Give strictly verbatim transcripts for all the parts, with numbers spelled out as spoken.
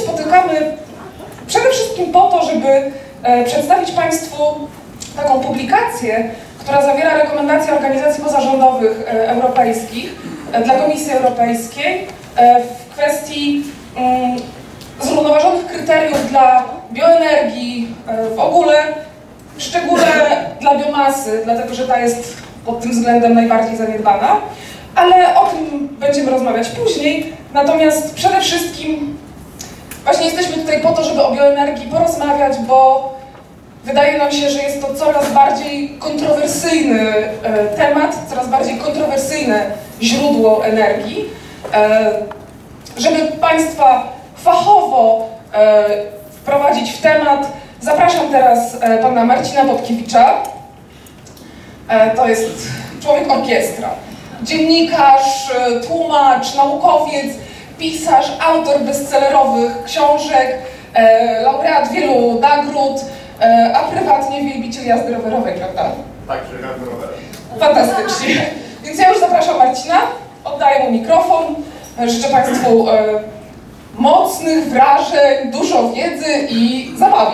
spotykamy przede wszystkim po to, żeby przedstawić Państwu taką publikację, która zawiera rekomendacje organizacji pozarządowych europejskich dla Komisji Europejskiej w kwestii zrównoważonych kryteriów dla bioenergii w ogóle, w szczególe dla biomasy, dlatego że ta jest pod tym względem najbardziej zaniedbana, ale o tym będziemy rozmawiać później. Natomiast przede wszystkim właśnie jesteśmy tutaj po to, żeby o bioenergii porozmawiać, bo wydaje nam się, że jest to coraz bardziej kontrowersyjny temat, coraz bardziej kontrowersyjne źródło energii. Żeby Państwa fachowo wprowadzić w temat, zapraszam teraz pana Marcina Bobkiewicza. To jest człowiek orkiestra, dziennikarz, tłumacz, naukowiec, pisarz, autor bestsellerowych książek, laureat wielu nagród, a prywatnie wielbiciel jazdy rowerowej, prawda? Tak, że jazdy rowerem. Fantastycznie. Więc ja już zapraszam Marcina, oddaję mu mikrofon. Życzę Państwu mocnych wrażeń, dużo wiedzy i zabawy.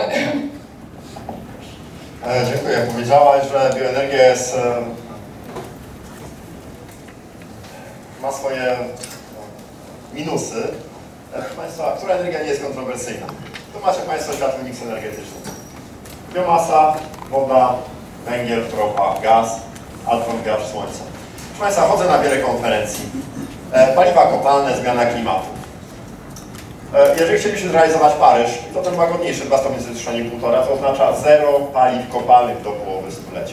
E, dziękuję. Powiedziałaś, że bioenergia jest, e, ma swoje minusy. E, proszę Państwa, która energia nie jest kontrowersyjna? Tu macie Państwo światły miks energetyczny. Biomasa, woda, węgiel, ropa, gaz, atom, wiatr, słońce. Proszę Państwa, chodzę na wiele konferencji. E, paliwa kopalne, zmiana klimatu. Jeżeli chcielibyśmy zrealizować Paryż, to ten łagodniejszy dwa stopnie Celsjusza, nie półtora, to oznacza zero paliw kopalnych do połowy stulecia.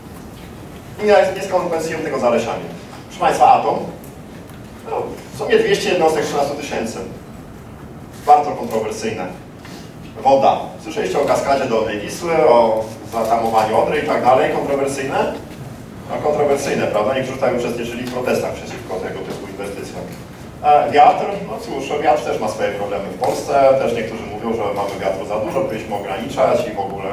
I nie skonkurencyjemy tego zalesianiem. Proszę Państwa, atom? No, w sumie dwieście jednostek, trzynaście tysięcy. Bardzo kontrowersyjne. Woda. Słyszeliście o kaskadzie Dolnej Wisły, o zatamowaniu Odry i tak dalej. Kontrowersyjne? No kontrowersyjne, prawda? Niektórzy tak uczestniczyli w protestach przeciwko tego typu inwestycjom. Wiatr, no cóż, wiatr też ma swoje problemy w Polsce, też niektórzy mówią, że mamy wiatru za dużo, powinniśmy ograniczać i w ogóle.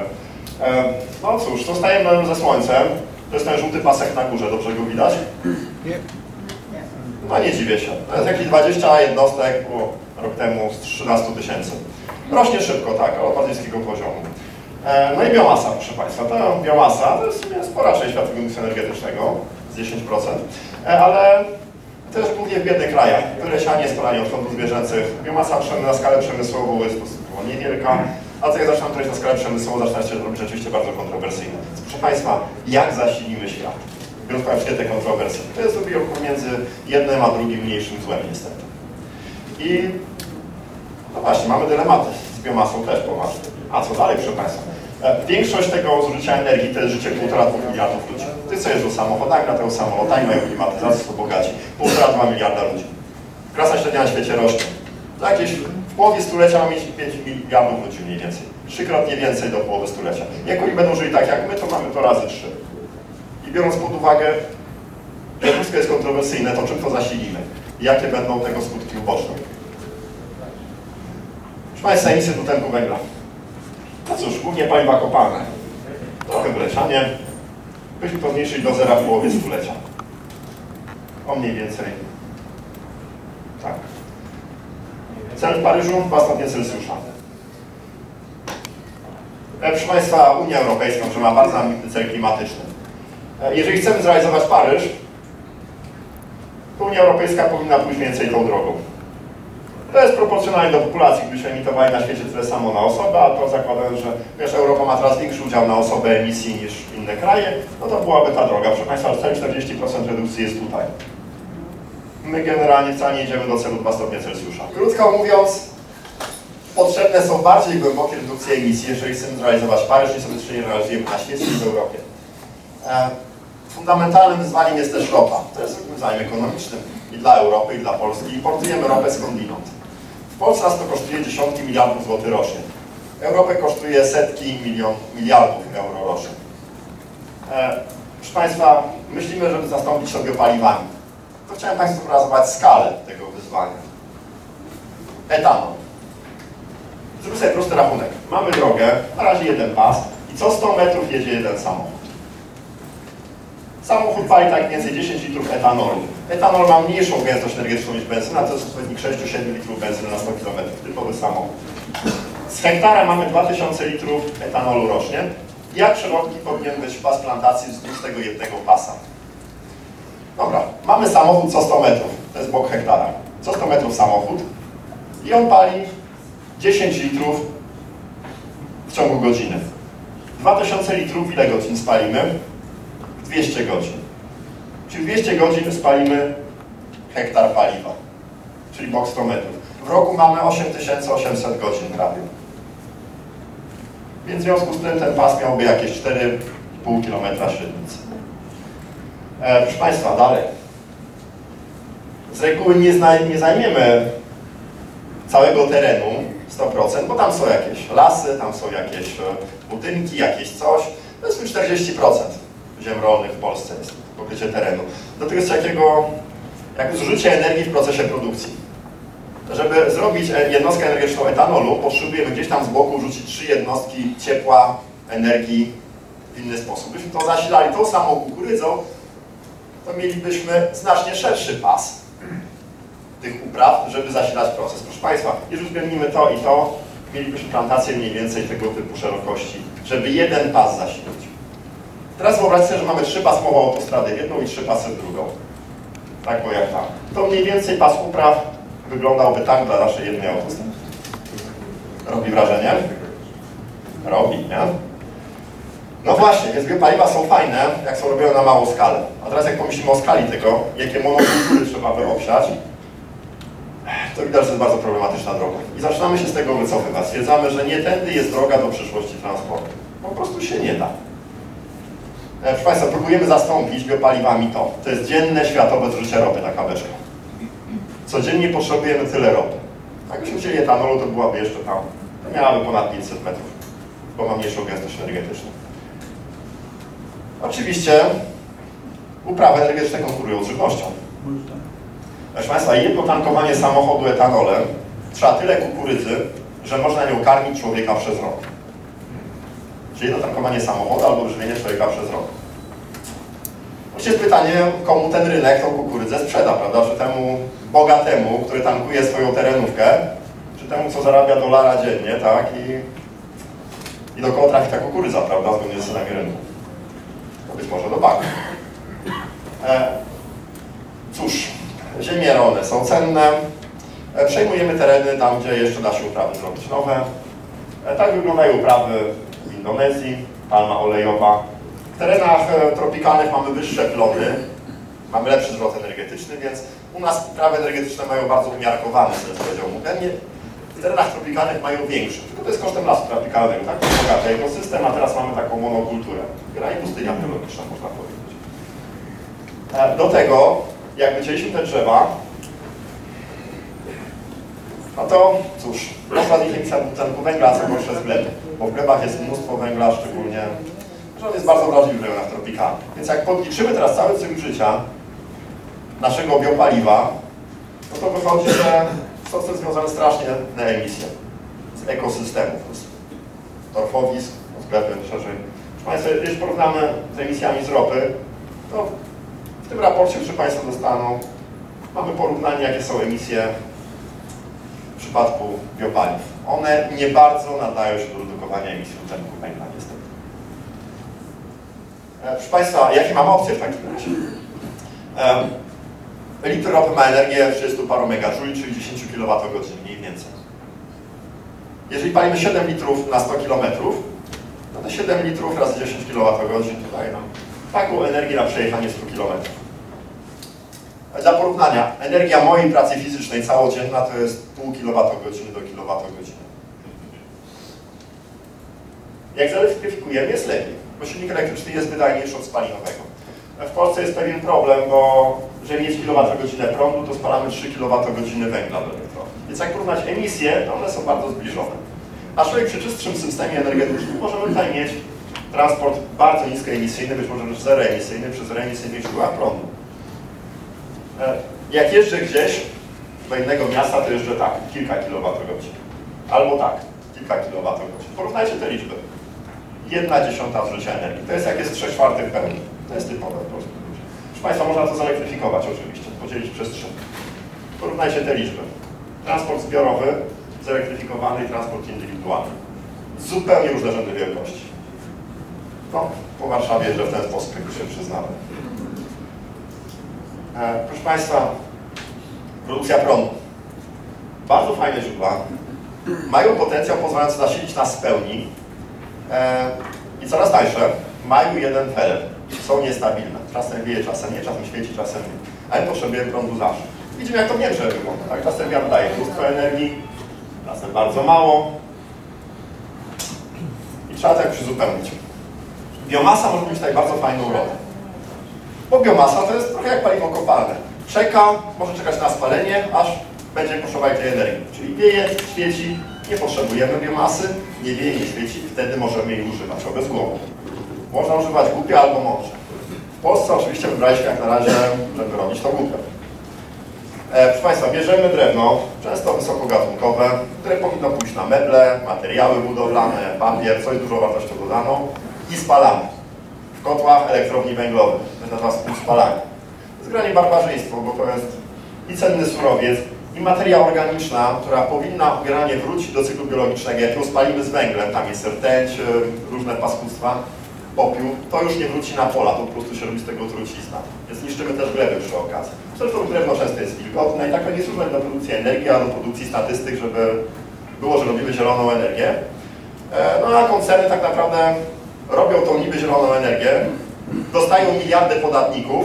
No cóż, zostajemy ze słońcem, to jest ten żółty pasek na górze, dobrze go widać? Nie. No nie dziwię się, to jest jakieś dwadzieścia jednostek, było rok temu z trzynastu tysięcy. Rośnie szybko, tak, ale od niskiego poziomu. No i biomasa, proszę Państwa, ta biomasa to jest spora część światowego miksu energetycznego, z dziesięć procent, ale też głównie w biednych krajach, wylesianie, spalanie odchodów zwierzęcych. Biomasa na skalę przemysłową jest stosunkowo niewielka, a co jak zaczynam treść na skalę przemysłową, zaczyna się robić rzeczywiście bardzo kontrowersyjne. Proszę Państwa, jak zasilimy świat? Biorąc pod uwagę te kontrowersje. To jest sobie pomiędzy jednym a drugim mniejszym złem niestety. I no właśnie, mamy dylematy. Z biomasą też poważnie. A co dalej, proszę Państwa? Większość tego zużycia energii to jest życie półtora do dwóch miliardów ludzi. Ty co jeżdżą samochodami, latają samolotami, mają klimatyzację, są bogaci. półtora do dwóch miliarda ludzi. Klasa średnia na świecie rośnie. To jakieś w połowie stulecia mamy mieć pięć miliardów ludzi mniej więcej. Trzykrotnie więcej do połowy stulecia. Jak oni będą żyli tak jak my, to mamy to razy trzy. I biorąc pod uwagę, że wszystko jest kontrowersyjne, to czym to zasilimy? Jakie będą tego skutki uboczne? Proszę Państwa, emisje dwutlenku węgla. No cóż, głównie paliwa kopalne. Trochę wylesianie. Byśmy to zmniejszyli do zera w połowie stulecia. O mniej więcej. Tak. Cel w Paryżu dwa stopnie Celsjusza. Proszę Państwa, Unia Europejska, która ma bardzo ambitny cel klimatyczny. Jeżeli chcemy zrealizować Paryż, to Unia Europejska powinna pójść więcej tą drogą. To jest proporcjonalnie do populacji, gdybyśmy emitowali na świecie tyle samo na osobę, a to zakładając, że wiesz, Europa ma teraz większy udział na osobę emisji niż inne kraje, no to byłaby ta droga. Proszę Państwa, czterdzieści procent redukcji jest tutaj. My generalnie wcale nie idziemy do celu dwa stopnie Celsjusza. Krótko mówiąc, potrzebne są bardziej głębokie redukcje emisji, jeżeli chcemy zrealizować Paryż, niż sobie nie realizujemy na świecie i w Europie. Fundamentalnym wyzwaniem jest też ropa. To jest wyzwaniem ekonomicznym i dla Europy, i dla Polski. Importujemy ropę skądinąd. W Polsce nas to kosztuje dziesiątki miliardów złotych rocznie. Europę kosztuje setki milion, miliardów euro rocznie. E, proszę Państwa, myślimy, żeby zastąpić to biopaliwami. To chciałem Państwu pokazać skalę tego wyzwania. Etanol. Zrób sobie prosty rachunek. Mamy drogę, na razie jeden pas i co sto metrów jedzie jeden samochód. Samochód pali tak mniej więcej dziesięć litrów etanolu. Etanol ma mniejszą gęstość energetyczną niż benzyna, to jest odpowiednik sześć do siedmiu litrów benzyny na sto kilometrów, typowy samochód. Z hektara mamy dwa tysiące litrów etanolu rocznie. Jak szeroki powinien być pas plantacji wzdłuż tego jednego pasa? Dobra, mamy samochód co sto metrów, to jest bok hektara. Co sto metrów samochód i on pali dziesięć litrów w ciągu godziny. dwa tysiące litrów ile godzin spalimy? dwieście godzin. Czyli dwieście godzin spalimy hektar paliwa, czyli bok sto metrów. W roku mamy osiem tysięcy osiemset godzin prawie. Więc w związku z tym ten pas miałby jakieś cztery i pół kilometra średnicy. E, proszę Państwa, dalej. Z reguły nie, zna, nie zajmiemy całego terenu sto procent, bo tam są jakieś lasy, tam są jakieś budynki, jakieś coś. To jest czterdzieści procent ziem rolnych w Polsce jest pokrycie terenu. Do tego jest takiego jak zużycie energii w procesie produkcji. Żeby zrobić jednostkę energetyczną etanolu, potrzebujemy gdzieś tam z boku rzucić trzy jednostki ciepła, energii w inny sposób. Gdybyśmy to zasilali tą samą kukurydzą, to mielibyśmy znacznie szerszy pas tych upraw, żeby zasilać proces. Proszę Państwa, jeżeli uwzględnimy to i to, mielibyśmy plantację mniej więcej tego typu szerokości, żeby jeden pas zasilić. Teraz wyobraźcie sobie, że mamy trzypasmową autostradę w jedną i trzy pasy w drugą. Tak, bo jak tam. To mniej więcej pas upraw wyglądałby tak dla naszej jednej autostrady. Robi wrażenie? Robi, nie? No właśnie, więc biopaliwa są fajne, jak są robione na małą skalę. A teraz jak pomyślimy o skali tego, jakie monokultury trzeba by obsiać, to widać, że to jest bardzo problematyczna droga. I zaczynamy się z tego wycofywać. Stwierdzamy, że nie tędy jest droga do przyszłości transportu. Po prostu się nie da. Proszę Państwa, próbujemy zastąpić biopaliwami to. To jest dzienne światowe zużycie ropy, taka beczka. Codziennie potrzebujemy tyle ropy. Jakbyśmy chcieli etanolu, to byłaby jeszcze tam, to miałaby ponad pięćset metrów, bo ma mniejszą gęstość energetyczną. Oczywiście uprawy energetyczne konkurują z żywnością. Proszę Państwa, jedno tankowanie samochodu etanolem trzeba tyle kukurydzy, że można nią karmić człowieka przez rok. Czyli jedno tankowanie samochodu albo żywienie człowieka przez rok. Oczywiście jest pytanie, komu ten rynek tą kukurydzę sprzeda, prawda? Czy temu bogatemu, który tankuje swoją terenówkę, czy temu, co zarabia dolara dziennie, tak? I, i do kogo trafi ta kukurydza, prawda? Zgodnie z zasadami rynku. No być może do banku. E, cóż, ziemie rolne są cenne. E, przejmujemy tereny tam, gdzie jeszcze da się uprawy zrobić nowe. E, tak wyglądają uprawy w Indonezji, palma olejowa. W terenach e, tropikalnych mamy wyższe plony, mamy lepszy zwrot energetyczny, więc u nas uprawy energetyczne mają bardzo umiarkowany sens, powiedziałbym. Pewnie w terenach tropikalnych mają większy, tylko to jest kosztem lasu tropikalnego, tak? To jest bogaty ekosystem, a teraz mamy taką monokulturę. Gra i pustynia biologiczna, można powiedzieć. E, do tego, jak wycięliśmy te drzewa, no to cóż, rosła z nich emisja dwutlenku węgla, co gorsze z gleby, bo w glebach jest mnóstwo węgla, szczególnie, że on jest bardzo wrażliwy w rejonach tropikalnych. Więc jak podliczymy teraz cały cykl życia naszego biopaliwa, no to wychodzi, że są z tym związane strasznie emisje z ekosystemów, z torfowisk, z gleby szerzej. Proszę Państwa, jeśli porównamy z emisjami z ropy, to w tym raporcie, który Państwo dostaną, mamy porównanie, jakie są emisje w przypadku biopaliw. One nie bardzo nadają się do redukowania emisji dwutlenku węgla, niestety. Proszę Państwa, jakie mamy opcje w takim razie? Litr ropy ma energię trzydzieści paru megajouli, czyli dziesięć kilowatogodzin mniej więcej. Jeżeli palimy siedem litrów na sto kilometrów, no to siedem litrów razy dziesięć kilowatogodzin daje nam taką energię na przejechanie stu kilometrów. Dla porównania, energia mojej pracy fizycznej całodzienna to jest pół kilowatogodziny do kilowatogodziny. Jak zelektryfikujemy, jest lepiej, bo silnik elektryczny jest wydajniejszy od spalinowego. W Polsce jest pewien problem, bo żeby mieć kilowatogodzinę prądu, to spalamy trzy kilowatogodziny węgla do elektrowni. Więc jak porównać emisje, to one są bardzo zbliżone. A człowiek przy czystszym systemie energetycznym możemy tutaj mieć transport bardzo niskoemisyjny, być może już zeroemisyjny przy zeroemisyjnych źródłach prądu. Jak jeżdżę gdzieś do innego miasta, to jeżdżę tak, kilka kilowatogodzin. Albo tak, kilka kilowatogodzin. Porównajcie te liczby. Jedna dziesiąta zużycia energii. To jest jak jest trzy czwarte pełni. To jest typowe po prostu. Proszę Państwa, można to zelektryfikować oczywiście, podzielić przez trzy. Porównajcie te liczby. Transport zbiorowy, zelektryfikowany i transport indywidualny. Zupełnie różne rzędy wielkości. No, po Warszawie, że w ten sposób, jak się przyznałem. E, proszę Państwa, produkcja prądu. Bardzo fajne źródła. Mają potencjał pozwalający zasilić nas w pełni. E, I coraz tańsze. Mają jeden feler. Są niestabilne. Czasem wieje, czasem nie, czasem świeci, czasem nie. Ale potrzebujemy prądu zawsze. Widzimy, jak to w Niemczech wygląda. Tak? Czasem wiatr daje mnóstwo energii, czasem bardzo mało. I trzeba tak przyzupełnić. Biomasa może mieć tutaj bardzo fajną rolę. Bo biomasa to jest trochę jak paliwo kopalne. Czeka, może czekać na spalenie, aż będzie potrzebować tej energii. Czyli wieje, świeci, nie potrzebujemy biomasy, nie wieje, nie świeci, wtedy możemy jej używać obezgłowo. Można używać głupio albo mądrze. W Polsce oczywiście wybraliśmy jak na razie, żeby robić to głupio. E, proszę Państwa, bierzemy drewno, często wysokogatunkowe, które powinno pójść na meble, materiały budowlane, papier, coś dużo wartością dodaną i spalamy w kotłach elektrowni węglowych. To jest nazywa współspalanie. To jest granie barbarzyństwo, bo to jest i cenny surowiec, i materia organiczna, która powinna generalnie wrócić do cyklu biologicznego. Jak ją spalimy z węglem, tam jest rtęć, różne paskudstwa, popiół, to już nie wróci na pola, to po prostu się robi z tego trucizna. Więc niszczymy też gleby przy okazji. Zresztą drewno często jest wilgotne i tak to nie służy do produkcji energii, a do produkcji statystyk, żeby było, że robimy zieloną energię. No a koncerny tak naprawdę robią tą niby zieloną energię, dostają miliardy podatników,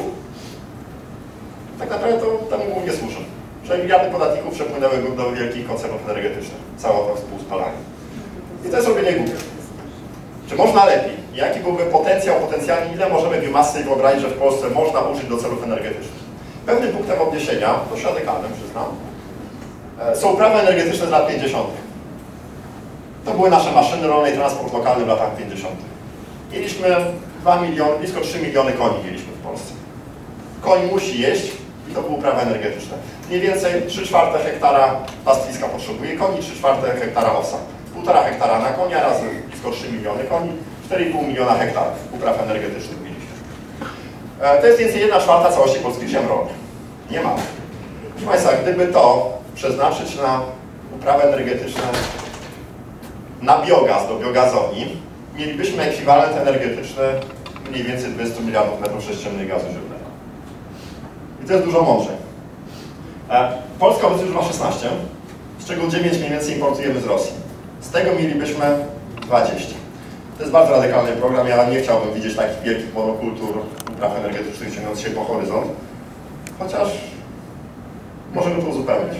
tak naprawdę to temu głównie służy. Że miliardy podatników przepłynęły do wielkich koncernów energetycznych. Całe to współspalanie. I to jest robienie głupie. Czy można lepiej? Jaki byłby potencjał, potencjalnie ile możemy biomasy wyobrazić, że w Polsce można użyć do celów energetycznych? Pewnym punktem odniesienia, dość radykalnym przyznam, są uprawy energetyczne z lat pięćdziesiątych. To były nasze maszyny rolne i transport lokalny w latach pięćdziesiątych. Mieliśmy dwa miliony, blisko trzy miliony koni mieliśmy w Polsce. Koń musi jeść i to były uprawy energetyczne. Mniej więcej trzy czwarte hektara pastwiska potrzebuje koni, trzy czwarte hektara owsa. półtora hektara na konia razy blisko trzy miliony koni, cztery i pół miliona hektarów upraw energetycznych mieliśmy. To jest więcej jedna czwarta całości polskich ziem rolnych. Nie ma. Proszę Państwa, gdyby to przeznaczyć na uprawy energetyczne, na biogaz do biogazowni, mielibyśmy ekwiwalent energetyczny mniej więcej dwudziestu miliardów metrów sześciennych gazu ziemnego. I to jest dużo mądrzej. Polska obecnie już ma szesnaście, z czego dziewięć mniej więcej importujemy z Rosji. Z tego mielibyśmy dwadzieścia. To jest bardzo radykalny program. Ja nie chciałbym widzieć takich wielkich monokultur upraw energetycznych ciągnąc się po horyzont. Chociaż możemy to uzupełnić.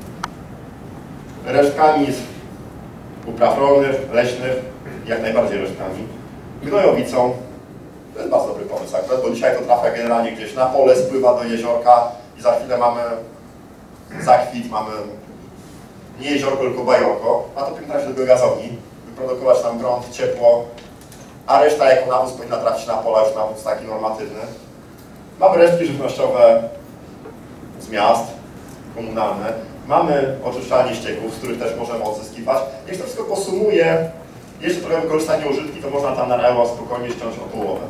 Resztkami z upraw rolnych, leśnych, jak najbardziej resztkami. Gnojowicą. To jest bardzo dobry pomysł akurat, bo dzisiaj to trafia generalnie gdzieś na pole, spływa do jeziorka i za chwilę mamy zakwit, mamy nie jeziorko, tylko bajorko, a to powinno trafić do biogazowni, wyprodukować nam prąd, ciepło, a reszta jako nawóz powinna trafić na pola, już nawóz taki normatywny. Mamy resztki żywnościowe z miast, komunalne, mamy oczyszczalnie ścieków, z których też możemy odzyskiwać. Jeśli to wszystko posumuje, jeszcze trochę wykorzystanie użytki, to można tam na realu spokojnie ściąć o połowę.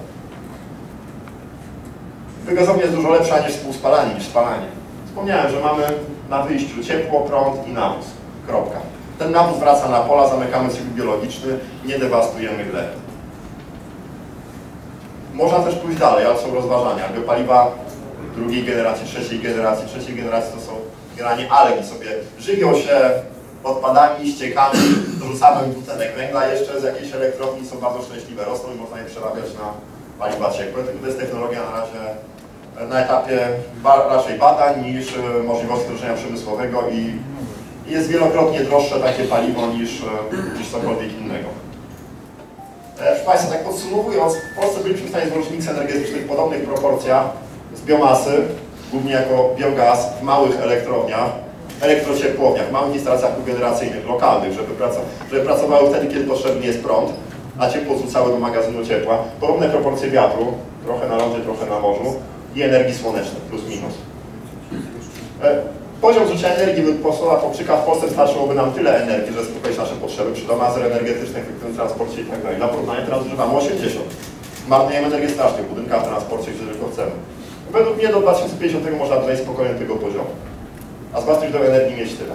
Biogazownia jest dużo lepsza niż współspalanie, niż spalanie. Wspomniałem, że mamy na wyjściu ciepło, prąd i nawóz. Kropka. Ten nawóz wraca na pola, zamykamy cykl biologiczny, nie dewastujemy gleby. Można też pójść dalej, ale są rozważania. Biopaliwa drugiej generacji, trzeciej generacji, trzeciej generacji to są generalnie algi sobie żywią się odpadami, ściekami, dorzucamy dwutlenek węgla jeszcze z jakiejś elektrowni, są bardzo szczęśliwe, rosną i można je przerabiać na paliwa ciekłe. Tylko to jest technologia na razie na etapie ba raczej badań niż możliwości wdrożenia przemysłowego i jest wielokrotnie droższe takie paliwo niż, niż cokolwiek innego. Proszę Państwa, tak podsumowując, w Polsce byliśmy w stanie złożyć miks energetyczny w podobnych proporcjach z biomasy, głównie jako biogaz w małych elektrowniach, elektrociepłowniach, małych instalacjach kogeneracyjnych, lokalnych, żeby, praca, żeby pracowały wtedy, kiedy potrzebny jest prąd, a ciepło zrzucały do magazynu ciepła. Podobne proporcje wiatru, trochę na lądzie, trochę na morzu i energii słonecznej, plus minus. Poziom zużycia energii posła Popczyka w Polsce wystarczyłoby nam tyle energii, że zaspokoić nasze potrzeby przy domach energetycznych, w transporcie i tak dalej. Na porównanie teraz używamy osiemdziesiąt. Marnujemy energię strasznie w budynkach, w transporcie, gdzie tylko chcemy. Według mnie do dwa tysiące pięćdziesiątego można dojść spokojnie do tego poziomu. A z własnych źródeł energii mieć tyle.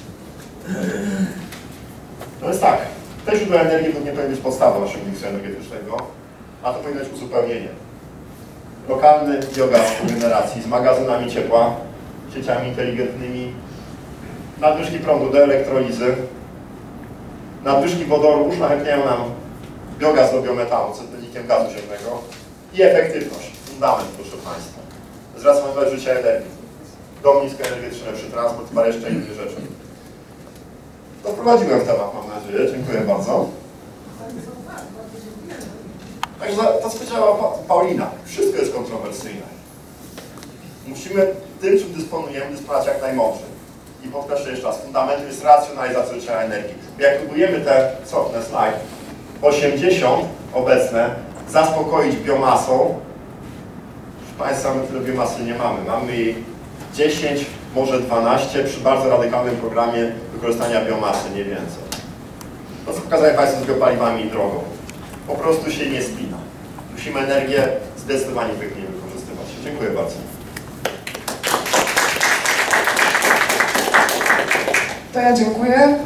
No więc tak, te źródła energii to nie powinny być podstawą naszego miksu energetycznego, a to powinno być uzupełnienie. Lokalny biogaz kogeneracji z magazynami ciepła, sieciami inteligentnymi, nadwyżki prądu do elektrolizy, nadwyżki wodoru uszlachetniają nam biogaz do biometanu, co jest wynikiem gazu ziemnego, i efektywność, fundament, proszę Państwa. Zracjonalizować życia energii, dom niskoenergetyczny, lepszy transport, parę jeszcze innych rzeczy. To wprowadziłem w temat, mam nadzieję. Dziękuję bardzo. Także to, co powiedziała pa Paulina, wszystko jest kontrowersyjne. Musimy tym, czym dysponujemy, dysponować jak najmądrzej. I podkreślę jeszcze raz, fundamentem jest racjonalizacja życia energii. Bo jak próbujemy te, cofnę slajd, osiemdziesiąt obecne zaspokoić biomasą, proszę Państwa, my tyle biomasy nie mamy. Mamy jej dziesięć, może dwanaście przy bardzo radykalnym programie wykorzystania biomasy, nie więcej. To, co pokazałem Państwu z biopaliwami i drogą, po prostu się nie spina. Musimy energię zdecydowanie efektywnie wykorzystywać. Dziękuję bardzo. To ja dziękuję.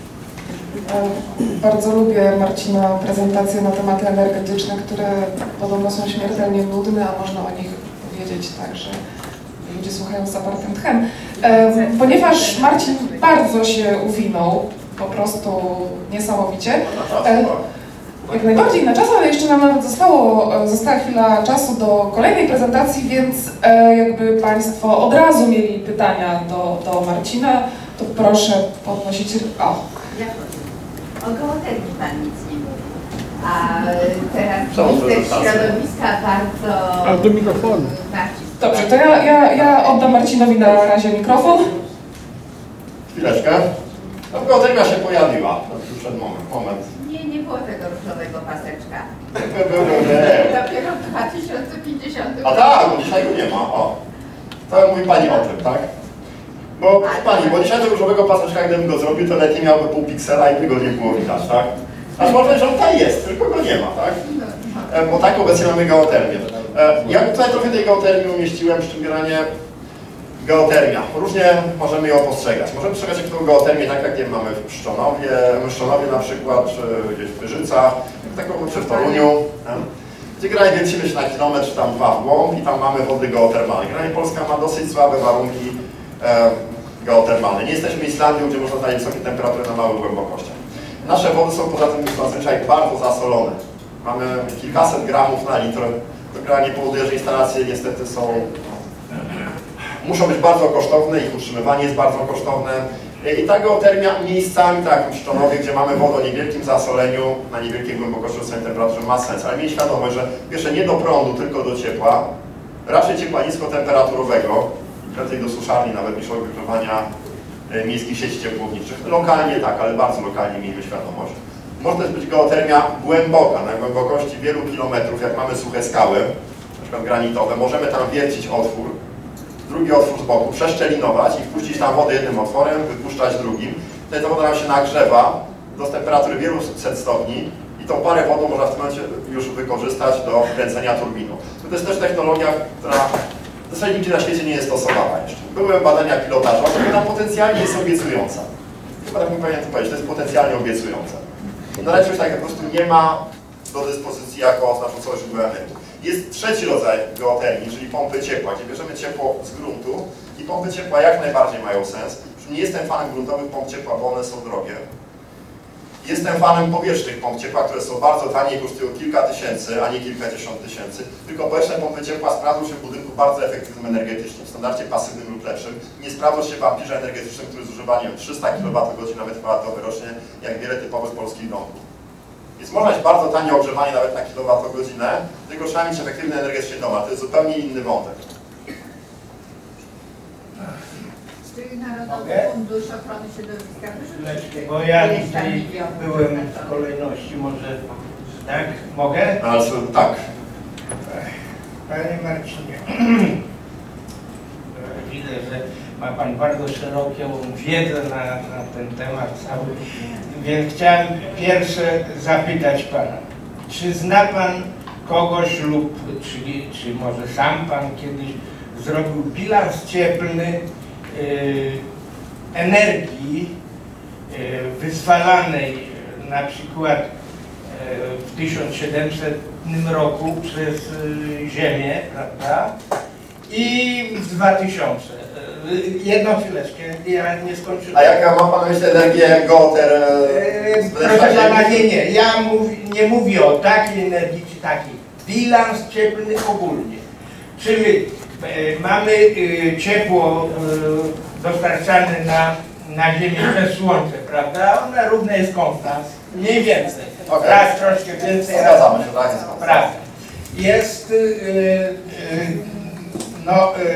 Bardzo lubię Marcina prezentacje na tematy energetyczne, które podobno są śmiertelnie nudne, a można o nich powiedzieć tak, że ludzie słuchają z zapartym tchem. Ponieważ Marcin bardzo się uwinął, po prostu niesamowicie. Jak najbardziej na czas, ale jeszcze nam nawet zostało, została chwila czasu do kolejnej prezentacji, więc jakby Państwo od razu mieli pytania do, do Marcina, to proszę podnosić... O. O geotermii Pan nic nie mówi. A teraz minister środowiska bardzo... A do mikrofonu. Dobrze, to ja, ja, ja oddam Marcinowi na razie mikrofon. Chwileczkę. No geotermia się pojawiła. Przed moment. moment. Nie, nie było tego różowego paseczka. Był, był, nie. Dopiero w dwa tysiące pięćdziesiątym A tak, bo dzisiaj go nie ma. O. To mówi Pani o tym, tak? Bo proszę Pani, bo dzisiaj tego różowego paseczka, gdybym go zrobił, to letni miałby pół piksela i by go nie było widać, tak? Aż może, że on tam jest, tylko go nie ma, tak? E, bo tak obecnie mamy geotermię. E, ja tutaj trochę tej geotermii umieściłem, przy czym generalnie geotermia. Różnie możemy ją postrzegać. Możemy postrzegać jak tą geotermię tak, jak nie mamy w Pszczonowie, w Pszczonowie na przykład, czy gdzieś w Pyrzycach, taką czy w Toruniu, gdzie generalnie kręcimy się na kilometr, czy tam dwa w głąb i tam mamy wody geotermalne. Generalnie Polska ma dosyć słabe warunki e, geotermalne. Nie jesteśmy Islandią, gdzie można znaleźć wysokie temperatury na małych głębokościach. Nasze wody są poza tym zazwyczaj bardzo zasolone. Mamy kilkaset gramów na litr. To generalnie powoduje, że instalacje niestety są... muszą być bardzo kosztowne, ich utrzymywanie jest bardzo kosztowne. I ta geotermia miejscami, tak jak w Pszczonowie, gdzie mamy wodę o niewielkim zasoleniu, na niewielkiej głębokości w temperaturze, ma sens. Ale miej świadomość, że pierwsze nie do prądu, tylko do ciepła, raczej ciepła niskotemperaturowego, prędzej do suszarni nawet niż do wygrzewania miejskich sieci ciepłowniczych. Lokalnie tak, ale bardzo lokalnie miejmy świadomość. Może też być geotermia głęboka, na głębokości wielu kilometrów, jak mamy suche skały, na przykład granitowe, możemy tam wiercić otwór, drugi otwór z boku, przeszczelinować i wpuścić tam wodę jednym otworem, wypuszczać drugim. Wtedy ta woda nam się nagrzewa do temperatury wielu set stopni i tą parę wodą można w tym momencie już wykorzystać do kręcenia turbinu. To jest też technologia, która w zasadzie nigdzie na świecie nie jest stosowana jeszcze. Były badania pilotażowe, która potencjalnie jest obiecująca. Chyba tak bym powinien to powiedzieć, to jest potencjalnie obiecujące. No ale coś tak po prostu nie ma do dyspozycji jako znaczącego źródła energii. Jest trzeci rodzaj geotermii, czyli pompy ciepła, gdzie bierzemy ciepło z gruntu i pompy ciepła jak najbardziej mają sens. Nie jestem fanem gruntowych pomp ciepła, bo one są drogie. Jestem fanem powietrznych pomp ciepła, które są bardzo tanie i kosztują kilka tysięcy, a nie kilkadziesiąt tysięcy. Tylko powietrzne pompy ciepła sprawdzą się w budynku bardzo efektywnym energetycznie, w standardzie pasywnym lub lepszym. Nie sprawdzą się w wampirze energetycznym, który zużywa nie wiem, trzysta kilowatogodzin na metr kwadratowy rocznie, jak wiele typowych polskich domów. Więc można mieć bardzo tanie ogrzewanie nawet na kilowatogodzinę, tylko trzeba mieć efektywny energetycznie dom, ale to jest zupełnie inny wątek. Czyli Narodowy Fundusz Ochrony Środowiska Wyrzucił. Bo ja tutaj byłem w kolejności, może tak? Mogę? Ale tak. Panie Marcinie, widzę, że ma Pan bardzo szeroką wiedzę na, na ten temat cały, więc chciałem pierwsze zapytać Pana, czy zna Pan kogoś lub czyli, czy może sam pan kiedyś zrobił bilans cieplny y, energii y, wyzwalanej na przykład y, w tysiąc siedemsetnym roku przez y, Ziemię, prawda? I w dwa tysiące. Jedną chwileczkę, ja nie skończyłem. A jaka ma pan myśl energię geoter? Eee, proszę pana, nie, nie. Ja mówi, nie mówię o takiej energii czy takiej. Bilans cieplny ogólnie. Czyli e, mamy e, ciepło e, dostarczane na, na Ziemię przez Słońce, prawda? Ona równa jest konstans. Mniej więcej. Okay. Raz troszkę więcej. Zgadzamy się, tak jest. Prawda. Jest e, e, no e,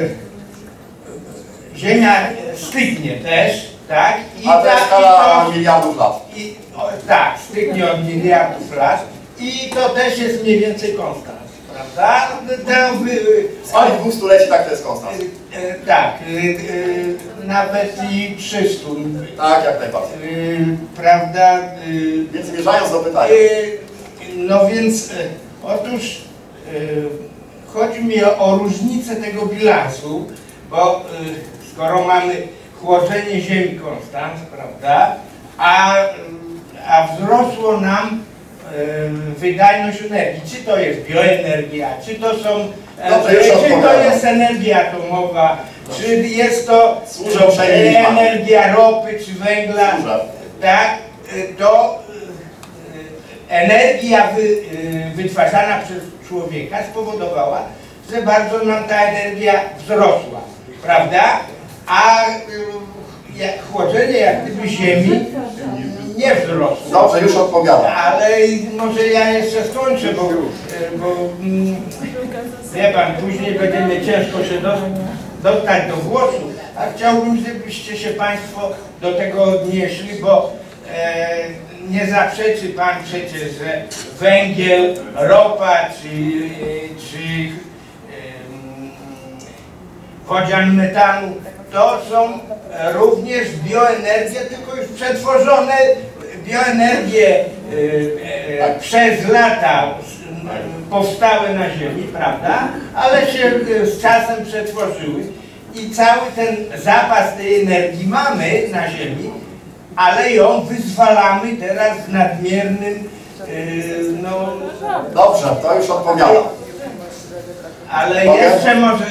Ziemia stygnie też, tak? I A to jest ta, skala i to, miliardów lat. i, o, tak, stygnie od miliardów lat i to też jest mniej więcej konstans, prawda? To, wy, W skali dwóch stuleci tak to jest konstans. e, e, tak, e, e, nawet i trzystu. Tak, jak najbardziej. E, prawda? E, Więc zmierzając do pytania. e, no więc, e, otóż e, chodzi mi o, o różnicę tego bilansu, bo e, skoro mamy chłodzenie Ziemi konstans, prawda, a, a wzrosło nam e, wydajność energii, czy to jest bioenergia, czy to są, e, Dobrze, czy to jest energia atomowa, Dobrze. czy jest to Służę energia ropy, czy węgla, Służę. tak, e, to e, energia wy, e, wytwarzana przez człowieka spowodowała, że bardzo nam ta energia wzrosła, prawda? A y, jak chłodzenie jak gdyby Ziemi nie wzrosło. Dobrze, już odpowiadam. Ale może ja jeszcze skończę, bo, bo mm, wie pan, później będzie mi ciężko się do, dostać do głosu, a chciałbym, żebyście się państwo do tego odnieśli, bo e, nie zaprzeczy pan przecież, że węgiel, ropa czy, czy wodzian metanu to są również bioenergie, tylko już przetworzone bioenergie e, e, przez lata e, powstałe na Ziemi, prawda? Ale się e, z czasem przetworzyły i cały ten zapas tej energii mamy na Ziemi, ale ją wyzwalamy teraz w nadmiernym e, no... Dobrze, to już odpowiadam. Ale Mogę? jeszcze może...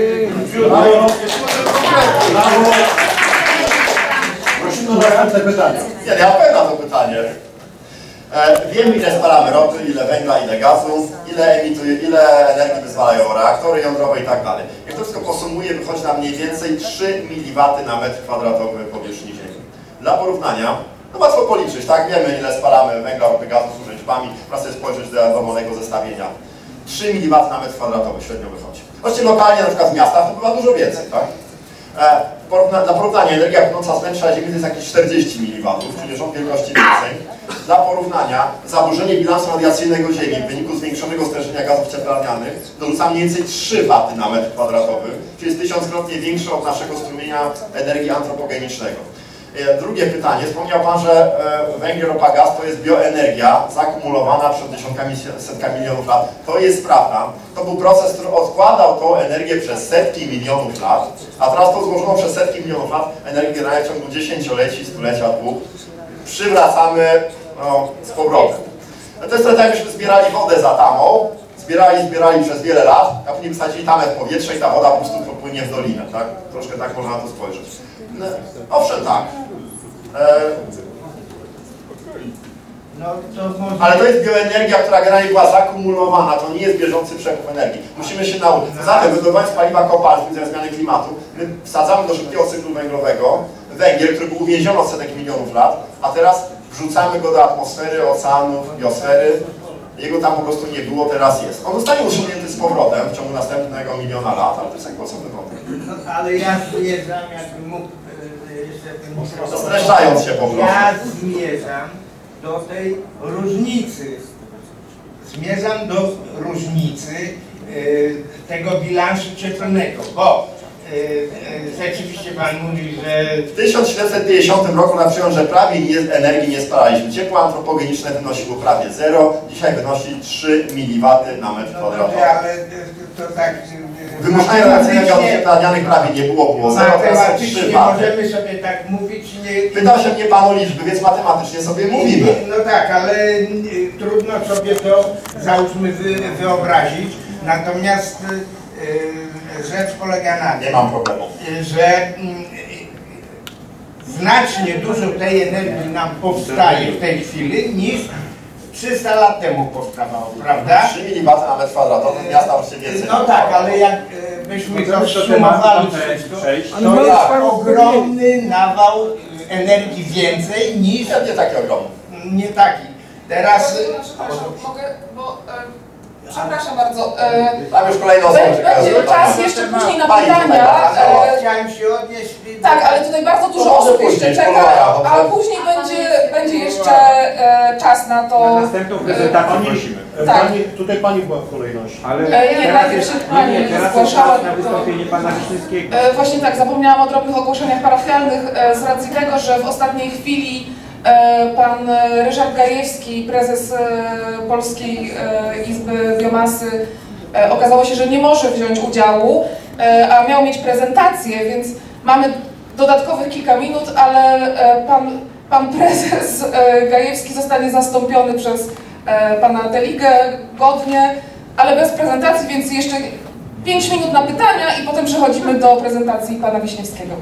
Prosimy o następne pytanie. Nie, ja odpowiem na to pytanie. E, wiemy, ile spalamy ropy, ile węgla, ile gazu, ile emituje, ile energii wyzwalają reaktory jądrowe i tak dalej. Jak to wszystko posumuje, wychodzi nam mniej więcej trzy miliwaty na metr kwadratowy powierzchni Ziemi. Dla porównania, no łatwo policzyć, tak? Wiemy, ile spalamy węgla, ropy, gazu z urzędźbami, proszę sobie spojrzeć do dowolnego zestawienia. trzy miliwaty na metr kwadratowy średnio wychodzi. Oczywiście lokalnie, na przykład w miastach, to bywa dużo więcej, tak? E, porówna, dla porównania, energia płynąca z wnętrza Ziemi to jest jakieś czterdzieści miliwatów, czyli rząd wielkości więcej. Dla porównania, zaburzenie bilansu radiacyjnego Ziemi w wyniku zwiększonego stężenia gazów cieplarnianych dorzuca mniej więcej trzy waty na metr kwadratowy, czyli jest tysiąckrotnie większe od naszego strumienia energii antropogenicznego. Drugie pytanie. Wspomniał Pan, że węgiel, ropa, gaz to jest bioenergia zakumulowana przed dziesiątkami, setkami milionów lat. To jest prawda. To był proces, który odkładał tą energię przez setki milionów lat, a teraz to złożono przez setki milionów lat energię generalnie w ciągu dziesięcioleci, stulecia, dwóch. Przywracamy no, z powrotem. No to jest trochę tak, jakbyśmy zbierali wodę za tamą, zbierali, zbierali przez wiele lat, a później wysadzili tamę w powietrze i ta woda po prostu popłynie w dolinę, tak? Troszkę tak można na to spojrzeć. No, owszem, tak. E, no, to może... ale to jest bioenergia, która generalnie była zakumulowana, to nie jest bieżący przepływ energii. Musimy się nauczyć. Zatem wydobywanie z paliwa kopalń ze zmiany klimatu, my wsadzamy do szybkiego cyklu węglowego węgiel, który był uwięziony od setek milionów lat, a teraz wrzucamy go do atmosfery, oceanów, biosfery. Jego tam po prostu nie było, teraz jest. On zostanie usunięty z powrotem w ciągu następnego miliona lat, ale to jest jak osobny wątek. No, ale ja zmierzam, jakbym mógł jeszcze... Streszczając się po prostu. Ja zmierzam do tej różnicy. Zmierzam do różnicy y, tego bilansu cieplnego, bo rzeczywiście pan mówi, że... W tysiąc siedemset pięćdziesiątym roku na przyjął, że prawie nie, energii nie spalaliśmy. Ciepło antropogeniczne wynosiło prawie zero, dzisiaj wynosi trzy miliwaty na metr kwadratowy. No, ale to tak... Wymuszenia reakcyjnego odcieplarnianych prawie nie było, było zero, teraz są trzy waty. Możemy sobie tak mówić, nie... Pytał się mnie pan o liczby, więc matematycznie sobie mówimy. No tak, ale trudno sobie to, załóżmy, wy, wyobrazić. Natomiast yy, rzecz polega na tym, nie mam problemu, że yy, znacznie dużo tej energii nam powstaje w tej chwili niż trzysta lat temu powstawało, prawda? trzy miliwaty na metr kwadratowy, miasta oczywiście więcej. No tak, ale jak yy, byśmy to sumowali wszystko, to jest ogromny nawał energii więcej niż... Nie, nie taki ogromny. Nie taki. Teraz... Przepraszam, mogę, bo... E, przepraszam bardzo. E, Tam już kolejną osobę. Będzie czas jeszcze później na Pani pytania. tutaj, E, Chciałem się odnieść... tak, ale tutaj bardzo dużo osób jeszcze czeka, a później będzie, będzie jeszcze e, czas na to. Na następną prezentację prosimy. Tak. Pani, tutaj pani była w kolejności. Ale E, nie, teraz najpierw jest, się nie, pani nie, teraz jest zgłaszała, czas na tylko- wystąpienie pana Wiśniewskiego. E, właśnie tak, zapomniałam o drobnych ogłoszeniach parafialnych e, z racji tego, że w ostatniej chwili e, pan e, Ryszard Gajewski, prezes e, Polskiej e, Izby Biomasy, e, okazało się, że nie może wziąć udziału, e, a miał mieć prezentację, więc mamy dodatkowych kilka minut, ale e, pan, pan prezes e, Gajewski zostanie zastąpiony przez e, pana Teligę godnie, ale bez prezentacji, więc jeszcze pięć minut na pytania i potem przechodzimy do prezentacji pana Wiśniewskiego.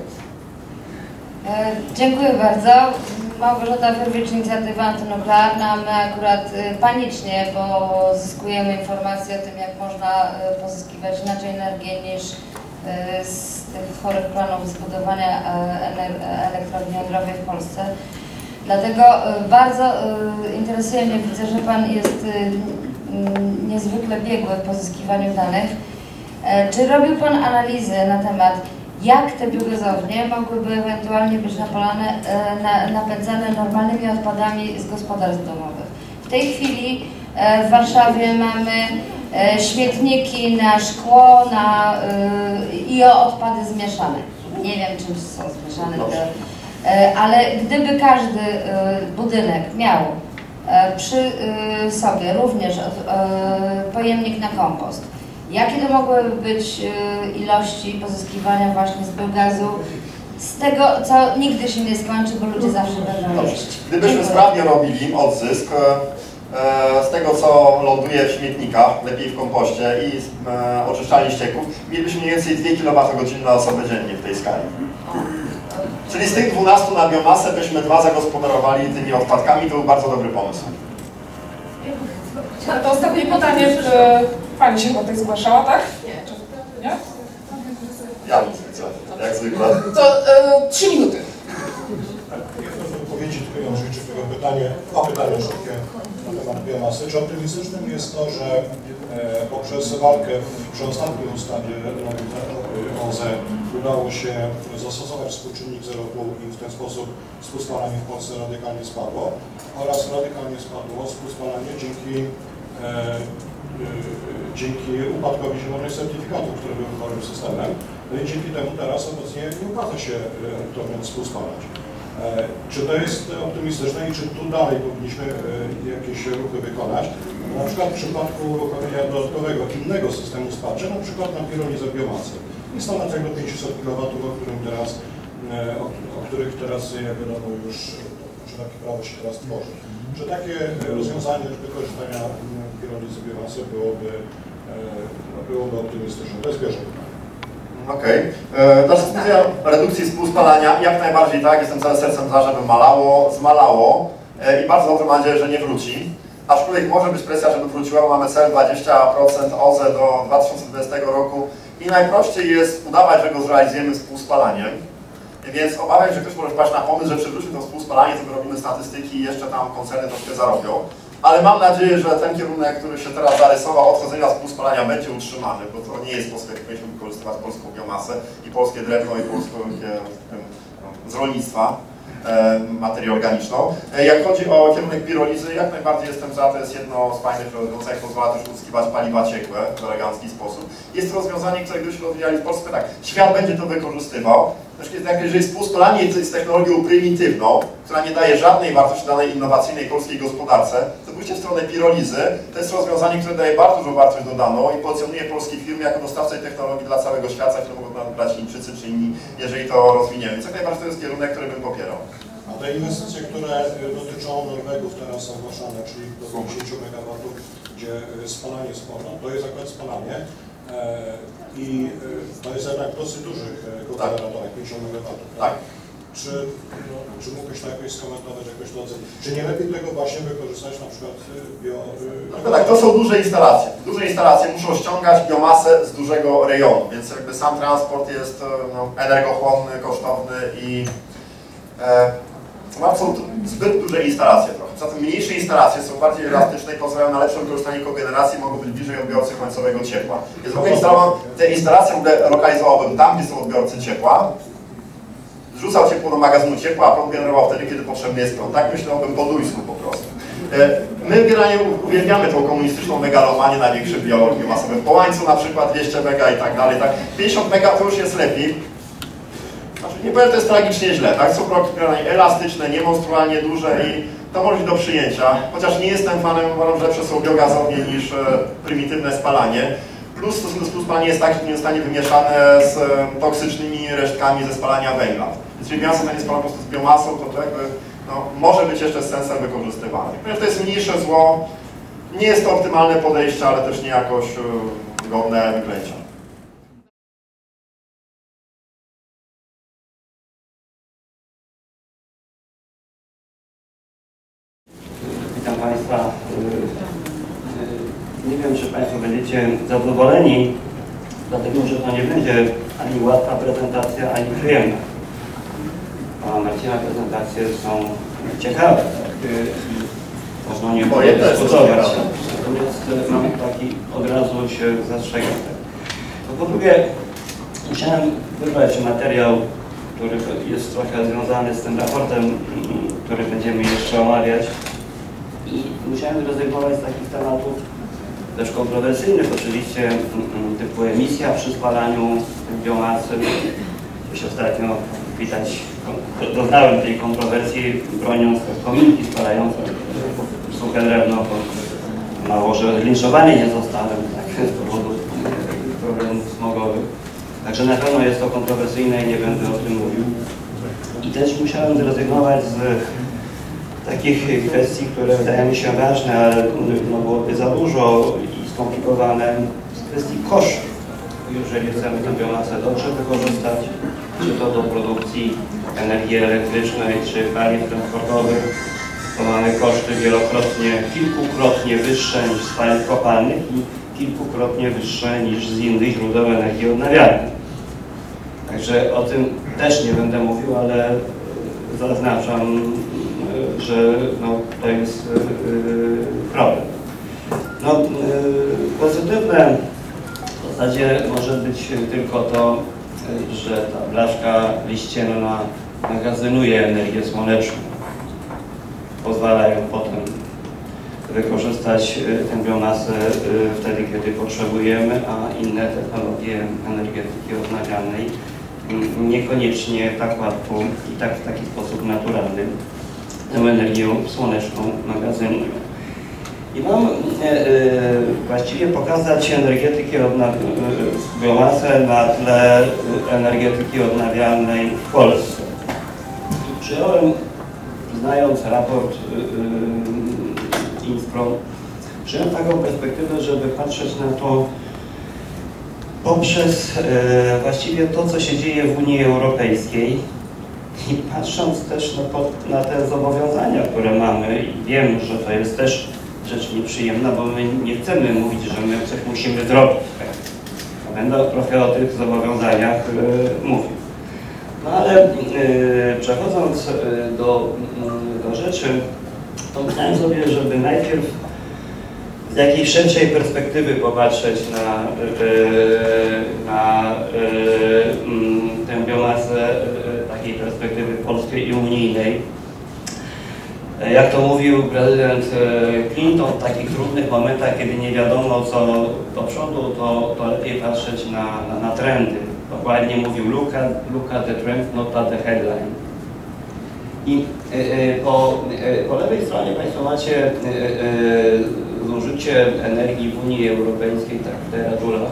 E, Dziękuję bardzo. Małgorzata Wyrwicz, inicjatywa antynuklearna. My akurat e, panicznie pozyskujemy informacje o tym, jak można e, pozyskiwać inaczej energię niż e, z tych chorych planów zbudowania e, elektrowni jądrowej w Polsce. Dlatego e, bardzo e, interesuje mnie, widzę, że Pan jest e, m, niezwykle biegły w pozyskiwaniu danych. E, Czy robił Pan analizy na temat, jak te biogazownie mogłyby ewentualnie być napalane, e, na, napędzane normalnymi odpadami z gospodarstw domowych? W tej chwili e, w Warszawie mamy e, śmietniki na szkło na, e, i o odpady zmieszane. Nie wiem, czym są zmieszane, te, e, ale gdyby każdy e, budynek miał e, przy e, sobie również e, pojemnik na kompost, jakie to mogłyby być y, ilości pozyskiwania właśnie z biogazu, z tego, co nigdy się nie skończy, bo ludzie zawsze będą Dobrze. jeść. Gdybyśmy Dziękuję. sprawnie robili odzysk e, z tego, co ląduje w śmietnikach, lepiej w kompoście i z e, oczyszczalni ścieków, mielibyśmy mniej więcej dwa kilowatogodziny na osobę dziennie w tej skali. Czyli z tych dwunastu na biomasę byśmy dwa zagospodarowali tymi odpadkami, to był bardzo dobry pomysł. To ostatnie pytanie, e, pani się tutaj zgłaszała, tak? Nie. Ja bym zwykle, jak zwykle. To e, trzy minuty. Jedno z odpowiedzi tylko ją życzy tego pytanie, dwa pytania szybkie na temat biomasy. Czy optymistycznym jest to, że e, poprzez walkę przy ostatniej ustawie O Z E udało się zastosować współczynnik zero pół i w ten sposób współspalanie w Polsce radykalnie spadło oraz radykalnie spadło współspalanie dzięki e, dzięki upadkowi zielonych certyfikatów, które były chorym systemem. No i dzięki temu teraz obecnie nie opłaca się elektrowniom współspalać. Czy to jest optymistyczne i czy tu dalej powinniśmy jakieś ruchy wykonać? Na przykład w przypadku uruchomienia dodatkowego, innego systemu wsparcia, na przykład na pirolizę biomasy. Instalacja do pięciuset kilowatów, o którym teraz, o, o których teraz, jak wiadomo, już że takie prawo się teraz tworzy. Czy takie rozwiązanie wykorzystania pirolizy biomasy byłoby, byłoby optymistyczne? To jest pierwsze pytanie. Okej. Okay. Ta dyskusja redukcji współspalania, jak najbardziej tak, jestem całym sercem za, żeby malało, zmalało e, i bardzo dobrze mam nadzieję, że nie wróci. Aczkolwiek może być presja, żeby wróciła, bo mamy cel dwadzieścia procent O Z E do dwa tysiące dwudziestego roku i najprościej jest udawać, że go zrealizujemy współspalaniem. Więc obawiam się, że ktoś może wpaść na pomysł, że przywrócimy to współspalanie, to wyrobimy statystyki i jeszcze tam koncerny troszkę zarobią. Ale mam nadzieję, że ten kierunek, który się teraz zarysował, odchodzenia współspalania będzie utrzymany, bo to nie jest polskie, jak powinniśmy wykorzystywać polską biomasę i polskie drewno i polskie z rolnictwa. materię organiczną. Jak chodzi o kierunek pirolizy, jak najbardziej jestem za, to jest jedno z fajnych rozwiązań, pozwala też uzyskiwać paliwa ciekłe w elegancki sposób. Jest to rozwiązanie, które gdybyśmy rozwijali w Polsce, tak, świat będzie to wykorzystywał. Jeżeli spalanie jest technologią prymitywną, która nie daje żadnej wartości danej innowacyjnej polskiej gospodarce, to pójście w stronę pirolizy to jest rozwiązanie, które daje bardzo dużą wartość dodaną i pozycjonuje polskie firmy jako dostawcę technologii dla całego świata, które mogą brać Chińczycy czy inni, jeżeli to rozwiniemy. Więc jak najbardziej to jest kierunek, który bym popierał. A te inwestycje, które dotyczą Norwegów teraz są ogłaszane, czyli do pięćdziesięciu megawatów, gdzie spalanie sporo, to jest akurat spalanie. I to jest jednak dosyć dużych konglomeratorach, jak pięćdziesiąt megawatów. Tak. Czy, no, czy mógłbyś to jakoś skomentować, jakoś to ocenić? Czy nie lepiej tego właśnie wykorzystać na przykład bio... No tak, to są duże instalacje. Duże instalacje muszą ściągać biomasę z dużego rejonu, więc jakby sam transport jest no, energochłonny, kosztowny i e, są zbyt duże instalacje trochę. Zatem mniejsze instalacje są bardziej elastyczne i pozwalają na lepsze wykorzystanie kogeneracji, mogą być bliżej odbiorcy końcowego ciepła. Więc te instalacje lokalizowałbym tam, gdzie są odbiorcy ciepła, zrzucał ciepło do magazynu ciepła, a prąd generował wtedy, kiedy potrzebny jest prąd. Tak myślałbym po ludzku po prostu. My generalnie uwielbiamy tą komunistyczną megalomanię, największy biolog biomasowy w Połańcu na przykład, dwieście mega i tak dalej. Tak. pięćdziesiąt mega to już jest lepiej. Znaczy, nie powiem, to jest tragicznie źle, tak? Są bloki elastyczne, niemonstrualnie duże i to może być do przyjęcia. Chociaż nie jestem fanem, uważam, że lepsze są biogazownie niż prymitywne spalanie. Plus stosunku spalanie jest tak, że nie zostanie wymieszane z toksycznymi resztkami ze spalania węgla. Więc jeżeli miasto nie spala po prostu z biomasą, to to jakby no, może być jeszcze z sensem wykorzystywane. Ponieważ to jest mniejsze zło, nie jest to optymalne podejście, ale też nie jakoś godne wyklęcia. Witam Państwa. Nie wiem, czy Państwo będziecie zadowoleni, dlatego że to nie będzie ani łatwa prezentacja, ani przyjemna. Pana Marcina prezentacje są ciekawe, tak? I można nie dyskutować. Natomiast mam taki, od razu się zastrzegam. To po drugie, musiałem wybrać materiał, który jest trochę związany z tym raportem, który będziemy jeszcze omawiać. I musiałem rezygnować z takich tematów też kontrowersyjnych, oczywiście, typu emisja przy spalaniu biomasy. Gdzieś ostatnio widać, doznałem tej kontrowersji, broniąc kominki spalające suche drewno, bo mało, że linczowany nie zostałem tak, z powodu problemów smogowych. Także na pewno jest to kontrowersyjne i nie będę o tym mówił. I też musiałem zrezygnować z takich kwestii, które wydają mi się ważne, ale no, byłoby za dużo i skomplikowane, z kwestii kosztów. Jeżeli chcemy tę biomasę dobrze wykorzystać, czy to do produkcji energii elektrycznej, czy paliw transportowych, to mamy koszty wielokrotnie, kilkukrotnie wyższe niż z paliw kopalnych i kilkukrotnie wyższe niż z innych źródeł energii odnawialnej. Także o tym też nie będę mówił, ale zaznaczam, że no, to jest yy, problem. No, yy, pozytywne w zasadzie może być tylko to, yy, że ta blaszka liścienna magazynuje energię słoneczną. Pozwala ją potem wykorzystać yy, tę biomasę yy, wtedy, kiedy potrzebujemy, a inne technologie energetyki odnawialnej yy, niekoniecznie tak łatwo i tak w taki sposób naturalny tę energię słoneczną magazynują. I mam e, e, właściwie pokazać energetykę odnawialną, biomasę na tle energetyki odnawialnej w Polsce. Przyjąłem, znając raport e, e, Inspro, przyjąłem taką perspektywę, żeby patrzeć na to poprzez e, właściwie to, co się dzieje w Unii Europejskiej. I patrząc też na, na te zobowiązania, które mamy, i wiem, że to jest też rzecz nieprzyjemna, bo my nie chcemy mówić, że my coś musimy zrobić. Tak? Będę trochę o tych zobowiązaniach e, mówił. No ale e, przechodząc e, do, do rzeczy, to myślałem sobie, żeby najpierw z jakiejś szerszej perspektywy popatrzeć na, na tę biomasę takiej perspektywy polskiej i unijnej. Jak to mówił prezydent Clinton, w takich trudnych momentach, kiedy nie wiadomo co do przodu, to, to lepiej patrzeć na, na, na trendy. Dokładnie mówił look at, look at the trend, not at the headline. I y, po, y, po lewej stronie Państwo macie y, y, zużycie energii w Unii Europejskiej, tak w teraturach.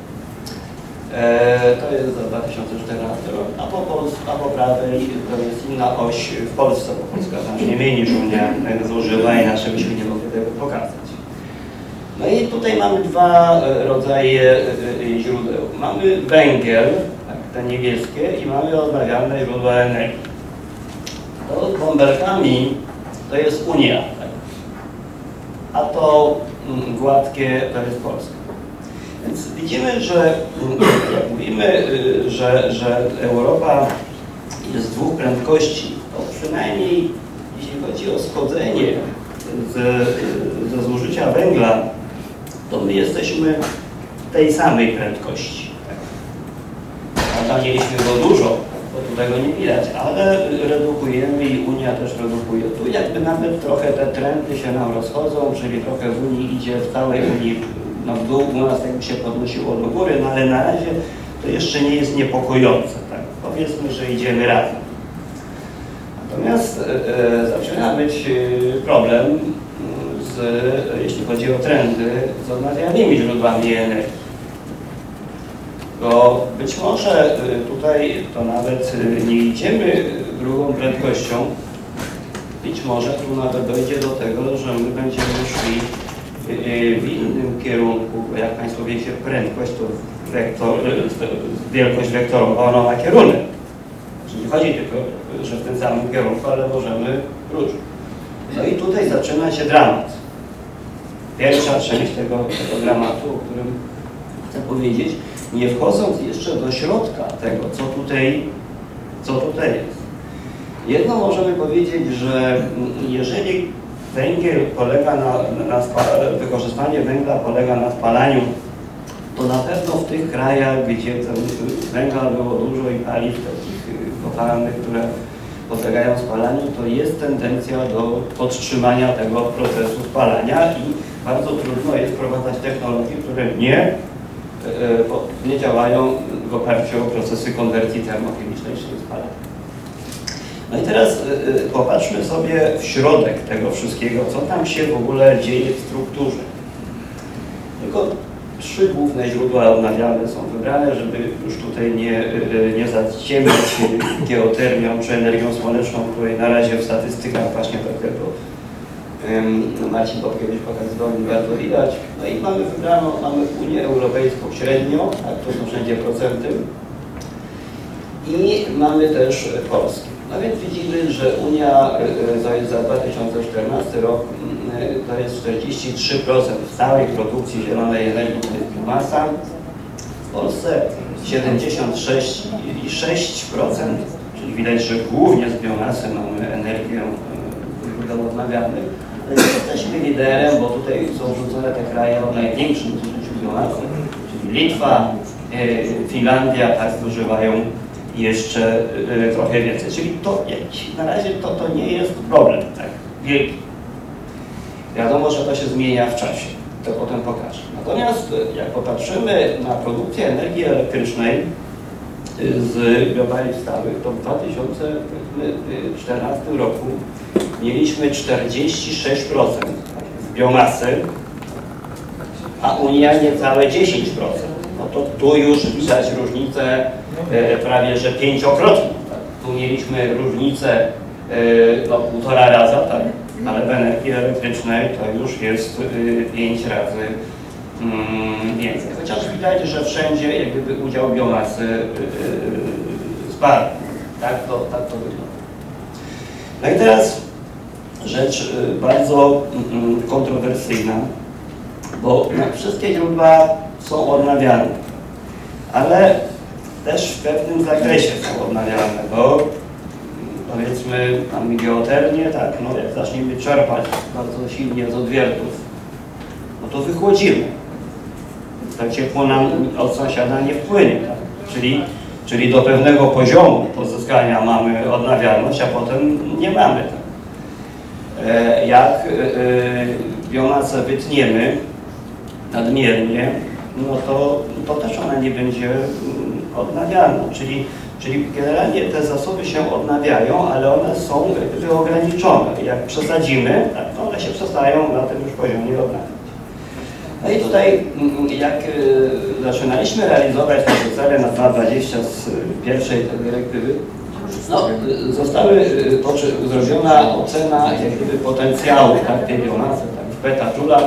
E, to jest za dwa tysiące czternasty rok, a po, a po prawej to jest inna oś w Polsce, bo Polska znacznie mniej niż Unia zużywa, inaczej byśmy nie mogli tego pokazać. No i tutaj mamy dwa rodzaje źródeł. Mamy węgiel, tak, te niebieskie, i mamy odnawialne źródła energii. To z bąbelkami to jest Unia, tak? A to mm, gładkie to jest Polska. Więc widzimy, że jak mówimy, że, że Europa jest z dwóch prędkości, to przynajmniej jeśli chodzi o schodzenie ze, ze zużycia węgla, to my jesteśmy tej samej prędkości. Prawda, mieliśmy go dużo, bo tu tego nie widać, ale redukujemy i Unia też redukuje. Tu jakby nawet trochę te trendy się nam rozchodzą, czyli trochę w Unii idzie, w całej Unii no w dół, u nas jakby się podnosiło do góry, no ale na razie to jeszcze nie jest niepokojące, tak? Powiedzmy, że idziemy razem. Natomiast e, zaczyna być problem, z, jeśli chodzi o trendy, z odnawialnymi źródłami energii. Bo być może tutaj to nawet nie idziemy drugą prędkością, być może tu nawet dojdzie do tego, że my będziemy szli w innym kierunku, bo jak Państwo wiecie, prędkość to wektor, wielkość wektorowa, ona ma kierunek. Czyli nie chodzi tylko, że w tym samym kierunku, ale możemy różnie. No i tutaj zaczyna się dramat. Pierwsza część tego, tego dramatu, o którym chcę powiedzieć, nie wchodząc jeszcze do środka tego, co tutaj, co tutaj jest. Jedno możemy powiedzieć, że jeżeli węgiel polega na, na wykorzystanie węgla polega na spalaniu, to na pewno w tych krajach, gdzie węgla było dużo i paliw takich kopalnych, które podlegają spalaniu, to jest tendencja do podtrzymania tego procesu spalania i bardzo trudno jest wprowadzać technologie, które nie, nie działają w oparciu o procesy konwersji termochemicznej, czyli spalania. No i teraz y, popatrzmy sobie w środek tego wszystkiego, co tam się w ogóle dzieje w strukturze. Tylko trzy główne źródła odnawialne są wybrane, żeby już tutaj nie, y, nie zaciemniać geotermią czy energią słoneczną, której na razie w statystykach właśnie trochę to y, Marcin Popkiewicz pokazywał, nie bardzo widać. No i mamy wybraną, mamy Unię Europejską średnią, tak, to są wszędzie procenty. I mamy też Polskę. No więc widzimy, że Unia to jest za dwa tysiące czternasty rok to jest czterdzieści trzy procent całej produkcji zielonej energii, to jest biomasa. W Polsce siedemdziesiąt sześć przecinek sześć procent, czyli widać, że głównie z biomasy mamy energię źródeł odnawialnych. Ale jesteśmy liderem, bo tutaj są wrzucone te kraje o największym zużyciu biomasy, czyli Litwa, Finlandia, tak zużywają jeszcze y, trochę więcej. Czyli to na razie to, to nie jest problem tak wielki. Wiadomo, że to się zmienia w czasie. To potem pokażę. Natomiast jak popatrzymy na produkcję energii elektrycznej z biopaliw stałych, to w dwa tysiące czternastym roku mieliśmy czterdzieści sześć procent z biomasy, a Unia niecałe dziesięć procent. No to tu już widać różnicę e, prawie że pięciokrotną. Tak? Tu mieliśmy różnicę e, no, półtora raza, tak? Ale w energii elektrycznej to już jest e, pięć razy mm, więcej. Chociaż widać, że wszędzie jak gdyby udział biomasy e, e, spadł. Tak to, tak to wygląda. No i teraz rzecz e, bardzo mm, kontrowersyjna, bo no, wszystkie źródła są odnawialne, ale też w pewnym zakresie są odnawialne, bo powiedzmy mamy geotermię, tak, no jak zaczniemy czerpać bardzo silnie z odwiertów, no to wychłodzimy. Tak ciepło nam od sąsiada nie wpłynie, tak? Czyli, Czyli do pewnego poziomu pozyskania mamy odnawialność, a potem nie mamy. Jak biomasę wytniemy nadmiernie, no to, to też ona nie będzie odnawialna. Czyli, czyli generalnie te zasoby się odnawiają, ale one są ograniczone. Jak przesadzimy, tak, to one się przestają na tym już poziomie odnawiać. No i tutaj, jak zaczynaliśmy realizować te cele na dwa tysiące dwudziestym z pierwszej dyrektywy, no, zostały zrobiona ocena jak gdyby potencjału, tak, tej biomasy, tak, w petajulach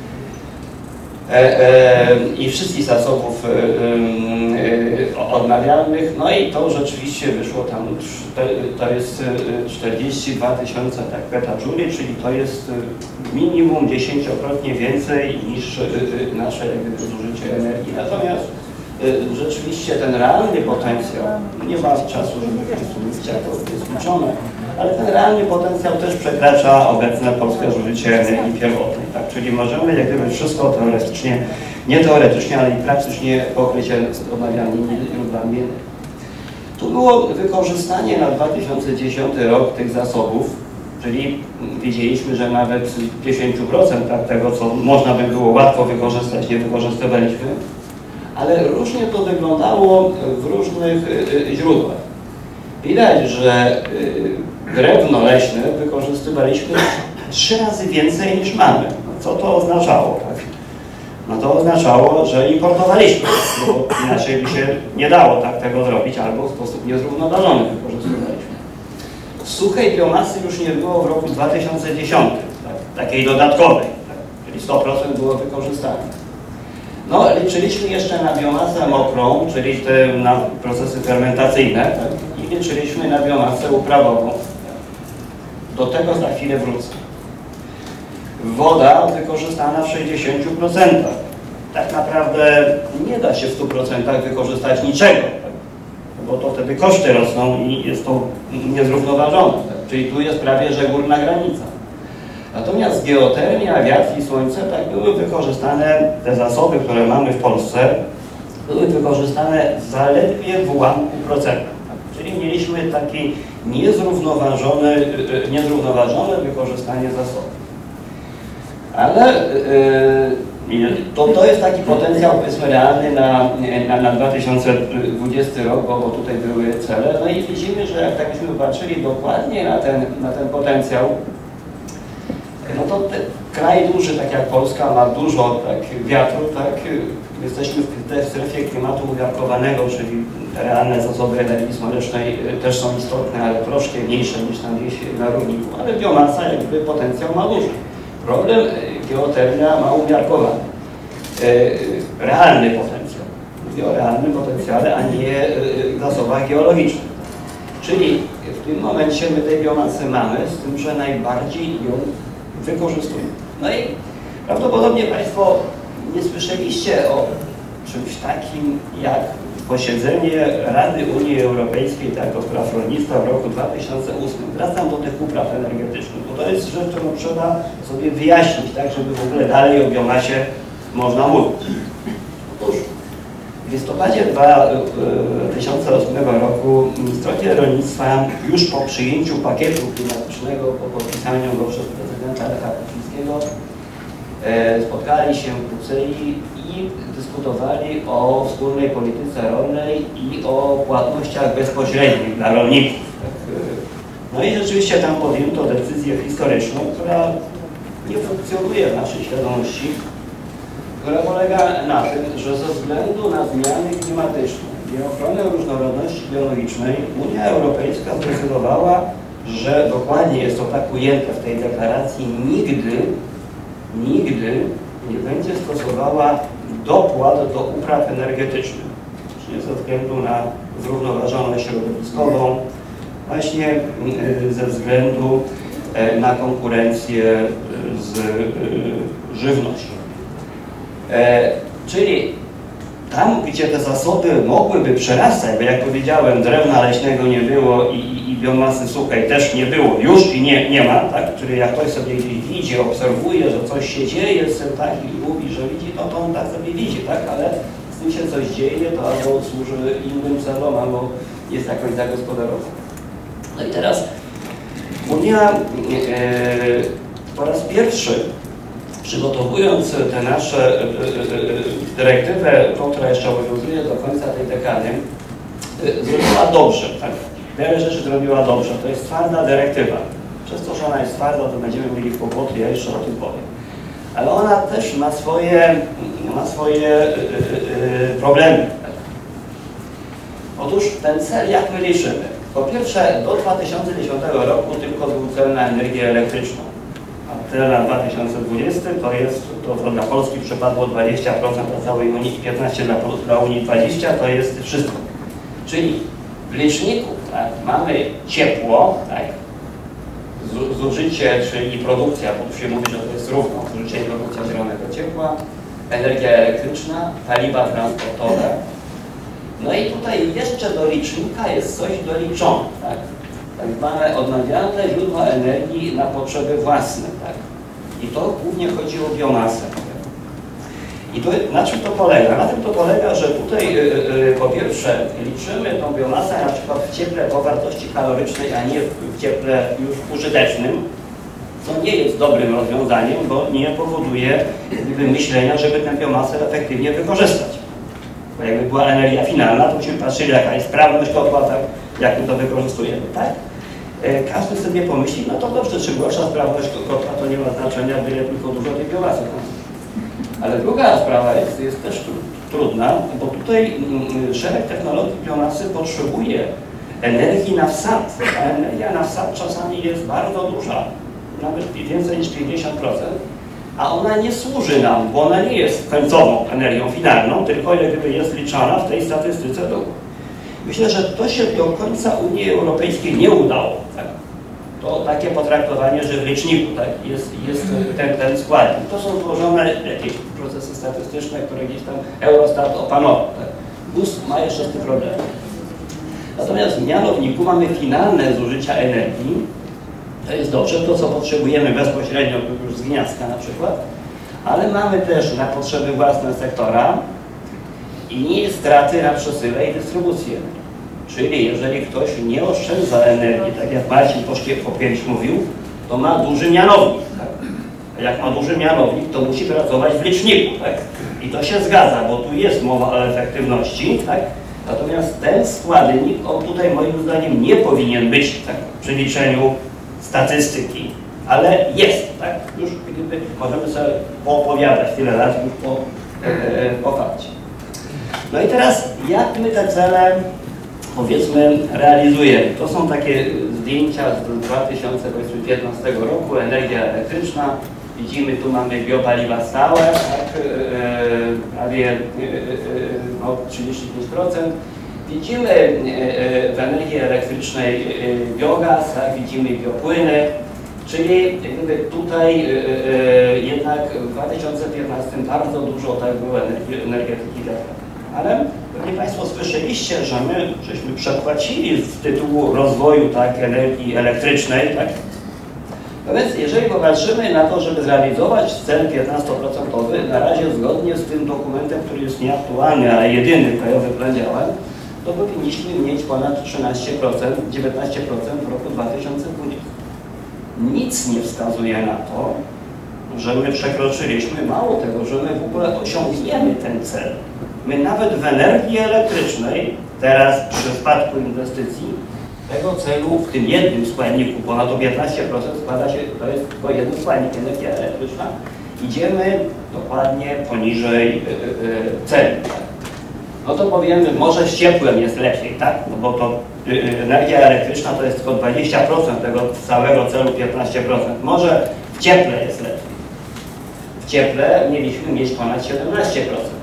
e, e, i wszystkich zasobów e, e, odnawialnych. No i to rzeczywiście wyszło tam, to jest czterdzieści dwa tysiące tak, petajuli, czyli to jest minimum dziesięciokrotnie więcej niż nasze jak gdyby, zużycie energii. Natomiast rzeczywiście ten realny potencjał, nie ma czasu, żeby Państwu mówić, jak to jest liczone, ale ten realny potencjał też przekracza obecne polskie zużycie energii pierwotnej. Tak? Czyli możemy jak gdyby wszystko teoretycznie, nie teoretycznie, ale i praktycznie pokryć odnawialnymi źródłami energii. Tu było wykorzystanie na dwa tysiące dziesiąty rok tych zasobów, czyli widzieliśmy, że nawet dziesięć procent tak, tego, co można by było łatwo wykorzystać, nie wykorzystywaliśmy. Ale różnie to wyglądało w różnych źródłach. Widać, że drewno leśne wykorzystywaliśmy trzy razy więcej niż mamy. No, co to oznaczało? Tak? No to oznaczało, że importowaliśmy, bo inaczej by się nie dało tak tego zrobić, albo w sposób niezrównoważony wykorzystywaliśmy. Suchej biomasy już nie było w roku dwa tysiące dziesiątym, tak? Takiej dodatkowej, tak? Czyli sto procent było wykorzystane. No, liczyliśmy jeszcze na biomasę mokrą, czyli te na procesy fermentacyjne, tak? I liczyliśmy na biomasę uprawową. Do tego za chwilę wrócę. Woda wykorzystana w sześćdziesięciu procentach. Tak naprawdę nie da się w stu procentach wykorzystać niczego, tak? Bo to wtedy koszty rosną i jest to niezrównoważone. Tak? Czyli tu jest prawie że górna granica. Natomiast geotermia, wiatr i słońce tak były wykorzystane, te zasoby, które mamy w Polsce, były wykorzystane zaledwie w ułamku procenta. Czyli mieliśmy takie niezrównoważone, niezrównoważone wykorzystanie zasobów. Ale yy, to, to jest taki potencjał, powiedzmy, realny na, na, na dwa tysiące dwudziesty rok, bo, bo tutaj były cele. No i widzimy, że jak tak byśmy patrzyli dokładnie na ten, na ten potencjał, no to ten kraj duży, tak jak Polska, ma dużo tak, wiatru, tak, jesteśmy w tej strefie klimatu umiarkowanego, czyli realne zasoby energii słonecznej też są istotne, ale troszkę mniejsze niż tam gdzieś na równiku, ale biomasa jakby potencjał ma duży. Problem geotermia ma umiarkowany. Realny potencjał. Mówię o realnym potencjale, a nie zasobach geologicznych. Czyli w tym momencie my tej biomasy mamy, z tym, że najbardziej ją wykorzystujemy. No i prawdopodobnie Państwo nie słyszeliście o czymś takim jak posiedzenie Rady Unii Europejskiej tak, do spraw rolnictwa w roku dwa tysiące ósmym. Wracam do tych upraw energetycznych, bo to jest rzecz, którą trzeba sobie wyjaśnić, tak, żeby w ogóle dalej o biomasie można mówić. Otóż w listopadzie dwa tysiące ósmego roku ministrowie rolnictwa już po przyjęciu pakietu klimatycznego, po podpisaniu go przez prezydenta Lecha Kaczyńskiego, spotkali się w Brukseli i dyskutowali o wspólnej polityce rolnej i o płatnościach bezpośrednich dla rolników. No i rzeczywiście tam podjęto decyzję historyczną, która nie funkcjonuje w naszej świadomości, która polega na tym, że ze względu na zmiany klimatyczne i ochronę różnorodności biologicznej Unia Europejska zdecydowała, że dokładnie jest to tak ujęte w tej deklaracji, nigdy, nigdy nie będzie stosowała dopłat do upraw energetycznych, czyli ze względu na zrównoważoność środowiskową, właśnie ze względu na konkurencję z żywnością. E, czyli tam, gdzie te zasoby mogłyby przerastać, bo jak powiedziałem, drewna leśnego nie było i, i, i biomasy suchej też nie było już i nie, nie ma, tak? Czyli jak ktoś sobie gdzieś widzi, obserwuje, że coś się dzieje z tym, tak, i mówi, że widzi, no to on tak sobie widzi, tak? Ale z tu się coś dzieje, to albo służy innym celom, albo jest jakoś zagospodarowane. No i teraz Unia e, po raz pierwszy, przygotowując te nasze e, e, dyrektywę, tą, która jeszcze obowiązuje do końca tej dekady, e, zrobiła dobrze. Tak? Wiele rzeczy zrobiła dobrze. To jest twarda dyrektywa. Przez to, że ona jest twarda, to będziemy mieli kłopoty, ja jeszcze o tym powiem. Ale ona też ma swoje, ma swoje yy, yy, problemy. Otóż ten cel, jak my liczymy? Po pierwsze, do dwa tysiące dziesiątego roku tylko był cel na energię elektryczną, a cel na dwa tysiące dwudziesty to jest, to, to dla Polski przypadło dwadzieścia procent dla całej Unii i piętnaście procent dla, dla Unii dwadzieścia procent, to jest wszystko. Czyli w liczniku tak, mamy ciepło, tak, zużycie, czyli produkcja, bo tu się mówi, że to jest równo, zużycie i produkcja zielonego ciepła, energia elektryczna, paliwa transportowe. No i tutaj jeszcze do licznika jest coś doliczone, tak? Tak zwane odnawialne źródła energii na potrzeby własne, tak? I to głównie chodzi o biomasę. I to, na czym to polega? Na tym to polega, że tutaj yy, yy, po pierwsze liczymy tą biomasę na przykład w cieple po wartości kalorycznej, a nie w cieple już użytecznym, co nie jest dobrym rozwiązaniem, bo nie powoduje jakby myślenia, żeby tę biomasę efektywnie wykorzystać. Bo jakby była energia finalna, to byśmy patrzyli, jaka jest sprawność kotła, tak, jak my to wykorzystujemy, tak? E, każdy sobie pomyśli, no to dobrze, czy gorsza sprawność kotła, to nie ma znaczenia, byle tylko dużo tej biomasy. Ale druga sprawa jest, jest też trudna, bo tutaj mm, szereg technologii biomasy potrzebuje energii na wsad. A energia na wsad czasami jest bardzo duża, nawet więcej niż pięćdziesiąt procent, a ona nie służy nam, bo ona nie jest końcową energią finalną, tylko jak gdyby jest liczona w tej statystyce długo. Myślę, że to się do końca Unii Europejskiej nie udało. Tak? To takie potraktowanie, że w liczniku tak, jest, jest ten, ten składnik. To są złożone jakieś procesy statystyczne, które gdzieś tam Eurostat opanował. Tak? G U S ma jeszcze z tym problem. Natomiast w mianowniku mamy finalne zużycia energii. To jest dobrze, to co potrzebujemy bezpośrednio już z gniazdka na przykład, ale mamy też na potrzeby własne sektora i straty na przesyle i dystrybucję. Czyli jeżeli ktoś nie oszczędza energii, tak jak Marcin Popielś mówił, to ma duży mianownik. Tak? A jak ma duży mianownik, to musi pracować w liczniku. Tak? I to się zgadza, bo tu jest mowa o efektywności. Tak? Natomiast ten składnik, on tutaj moim zdaniem nie powinien być tak, przy liczeniu statystyki, ale jest. Tak? Już gdyby możemy sobie poopowiadać tyle lat już po, e, po fakcie. No i teraz jak my te cele, powiedzmy, realizujemy? To są takie zdjęcia z dwa tysiące piętnastego roku, energia elektryczna. Widzimy, tu mamy biopaliwa stałe, tak, e, prawie e, no, trzydzieści pięć procent. Widzimy e, w energii elektrycznej e, biogaz, tak, widzimy biopłyny, czyli jakby tutaj e, e, jednak w dwa tysiące piętnastym bardzo dużo tak było energii, energetyki wiatrowej. Ale pewnie Państwo słyszeliście, że my żeśmy przepłacili z tytułu rozwoju tak, energii elektrycznej. Tak? No więc jeżeli popatrzymy na to, żeby zrealizować cel piętnastoprocentowy, na razie zgodnie z tym dokumentem, który jest nieaktualny, ale jedyny krajowy plan działań, to powinniśmy mieć ponad trzynaście procent, dziewiętnaście procent w roku dwa tysiące dwudziestym. Nic nie wskazuje na to, że my przekroczyliśmy, mało tego, że my w ogóle osiągniemy ten cel. My nawet w energii elektrycznej, teraz przy spadku inwestycji, tego celu w tym jednym składniku, bo na to piętnaście procent składa się, to jest tylko jeden składnik, energia elektryczna, idziemy dokładnie poniżej yy, yy, celu. No to powiemy, może z ciepłem jest lepiej, tak? No bo to yy, energia elektryczna to jest tylko dwadzieścia procent tego całego celu piętnaście procent. Może w cieple jest lepiej. W cieple mieliśmy mieć ponad siedemnaście procent.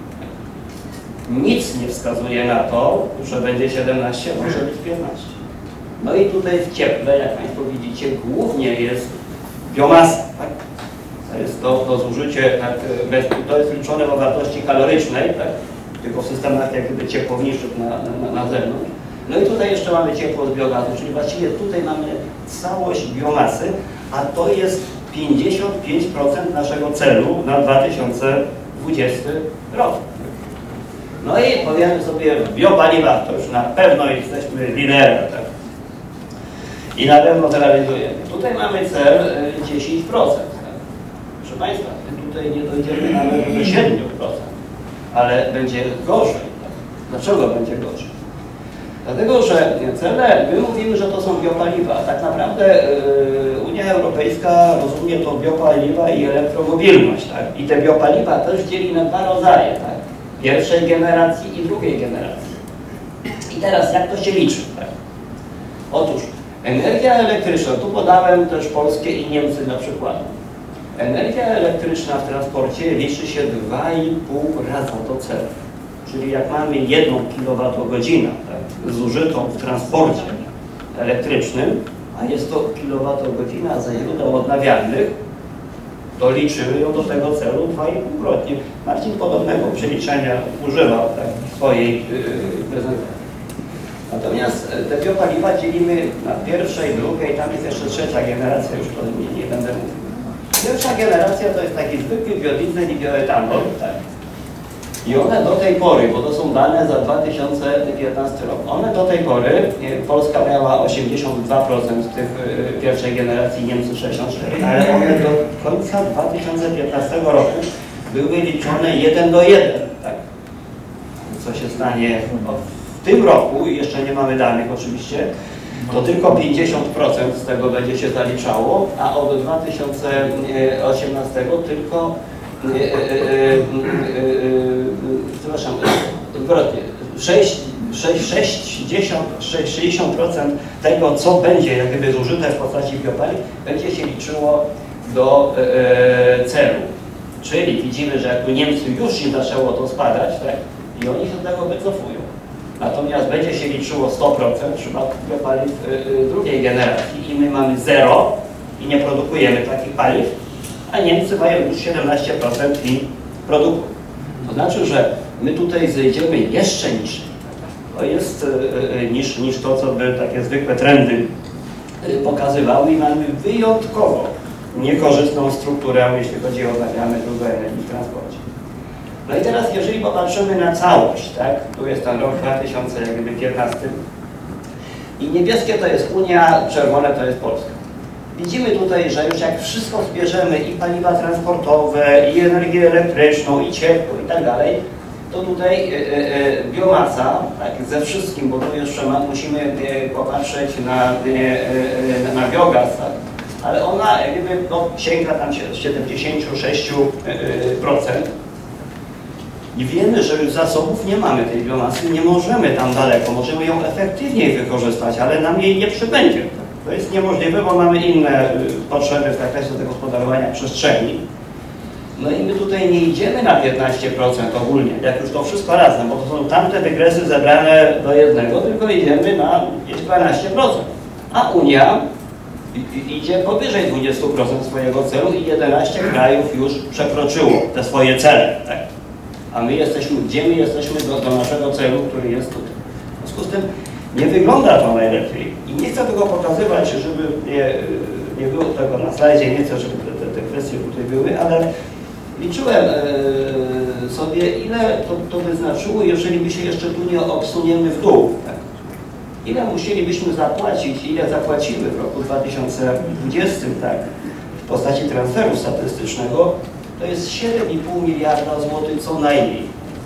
Nic nie wskazuje na to, że będzie siedemnaście, może być piętnaście. No i tutaj w cieple, jak Państwo widzicie, głównie jest biomasa. Tak? To jest to, to zużycie, tak, bez, to jest liczone o wartości kalorycznej, tak? Tylko w systemach jak gdyby ciepłowniczych na, na, na zewnątrz. No i tutaj jeszcze mamy ciepło z biogazu, czyli właściwie tutaj mamy całość biomasy, a to jest pięćdziesiąt pięć procent naszego celu na dwa tysiące dwudziesty rok. No i powiemy sobie, w biopaliwach to już na pewno jesteśmy liderem, tak? I na pewno zrealizujemy. Tutaj mamy cel dziesięć procent. Tak? Proszę Państwa, tutaj nie dojdziemy nawet do siedem procent, ale będzie gorzej. Tak? Dlaczego będzie gorzej? Dlatego, że cele, my mówimy, że to są biopaliwa. Tak naprawdę yy, Unia Europejska rozumie to biopaliwa i elektromobilność. Tak? I te biopaliwa też dzieli na dwa rodzaje. Tak? Pierwszej generacji i drugiej generacji. I teraz jak to się liczy? Tak? Otóż energia elektryczna, tu podałem też Polskę i Niemcy na przykład. Energia elektryczna w transporcie liczy się dwa i pół raza do celu. Czyli jak mamy jedną kilowatogodzinę tak, zużytą w transporcie elektrycznym, a jest to kilowatogodzina ze źródeł odnawialnych, to liczymy ją do tego celu dwa i pół krotnie. Marcin podobnego przeliczenia używał tak, w swojej yy, prezentacji. Natomiast te biopaliwa dzielimy na pierwszej, drugiej, tam jest jeszcze trzecia generacja, już to nie, nie będę mówił. Pierwsza generacja to jest taki zwykły biodiesel i bioetanol, tak? I one do tej pory, bo to są dane za dwa tysiące piętnasty rok, one do tej pory, Polska miała osiemdziesiąt dwa procent tych pierwszej generacji, Niemcy sześćdziesiąt cztery procent, ale one do końca dwa tysiące piętnastego roku były liczone jeden do jeden, tak? Co się stanie w tym roku, i jeszcze nie mamy danych oczywiście, to tylko pięćdziesiąt procent z tego będzie się zaliczało, a od dwa tysiące osiemnastego tylko Yy, yy, yy, yy, yy, przepraszam, odwrotnie, sześćdziesiąt procent tego, co będzie jak gdyby zużyte w postaci biopaliw, będzie się liczyło do yy, celu. Czyli widzimy, że jak u Niemcy już im zaczęło to spadać, tak, i oni się z tego wycofują. Natomiast będzie się liczyło sto procent w przypadku biopaliw yy, drugiej generacji i my mamy zero i nie produkujemy takich paliw, a Niemcy mają już siedemnaście procent i produkują. To znaczy, że my tutaj zejdziemy jeszcze niżej. To jest yy, niż, niż to, co by takie zwykłe trendy yy, pokazywały i mamy wyjątkowo niekorzystną strukturę, jeśli chodzi o odnawialne źródła energii w transporcie. No i teraz, jeżeli popatrzymy na całość, tak, tu jest ten rok dwa tysiące piętnasty i niebieskie to jest Unia, czerwone to jest Polska. Widzimy tutaj, że już jak wszystko zbierzemy, i paliwa transportowe, i energię elektryczną, i ciepło, i tak dalej, to tutaj e, e, biomasa, tak, ze wszystkim, bo tu jeszcze ma, musimy e, popatrzeć na, e, e, na biogaz, tak, ale ona jakby, no, sięga tam siedemdziesiąt sześć procent. I wiemy, że już zasobów nie mamy tej biomasy, nie możemy tam daleko, możemy ją efektywniej wykorzystać, ale nam jej nie przybędzie. To jest niemożliwe, bo mamy inne potrzeby w zakresie zagospodarowania przestrzeni. No i my tutaj nie idziemy na piętnaście procent ogólnie, jak już to wszystko razem, bo to są tamte wykresy zebrane do jednego, tylko idziemy na dwanaście procent. A Unia idzie powyżej dwudziestu procent swojego celu i jedenaście krajów już przekroczyło te swoje cele. Tak? A my jesteśmy, gdzie my jesteśmy do, do naszego celu, który jest tutaj. W związku z tym nie wygląda to najlepiej. I nie chcę tego pokazywać, żeby nie, nie było tego na slajdzie, nie chcę, żeby te, te kwestie tutaj były, ale liczyłem e, sobie, ile to, to by znaczyło, jeżeli my się jeszcze tu nie obsuniemy w dół. Tak? Ile musielibyśmy zapłacić, ile zapłacimy w roku dwa tysiące dwudziestym, tak, w postaci transferu statystycznego, to jest siedem i pół miliarda złotych co najmniej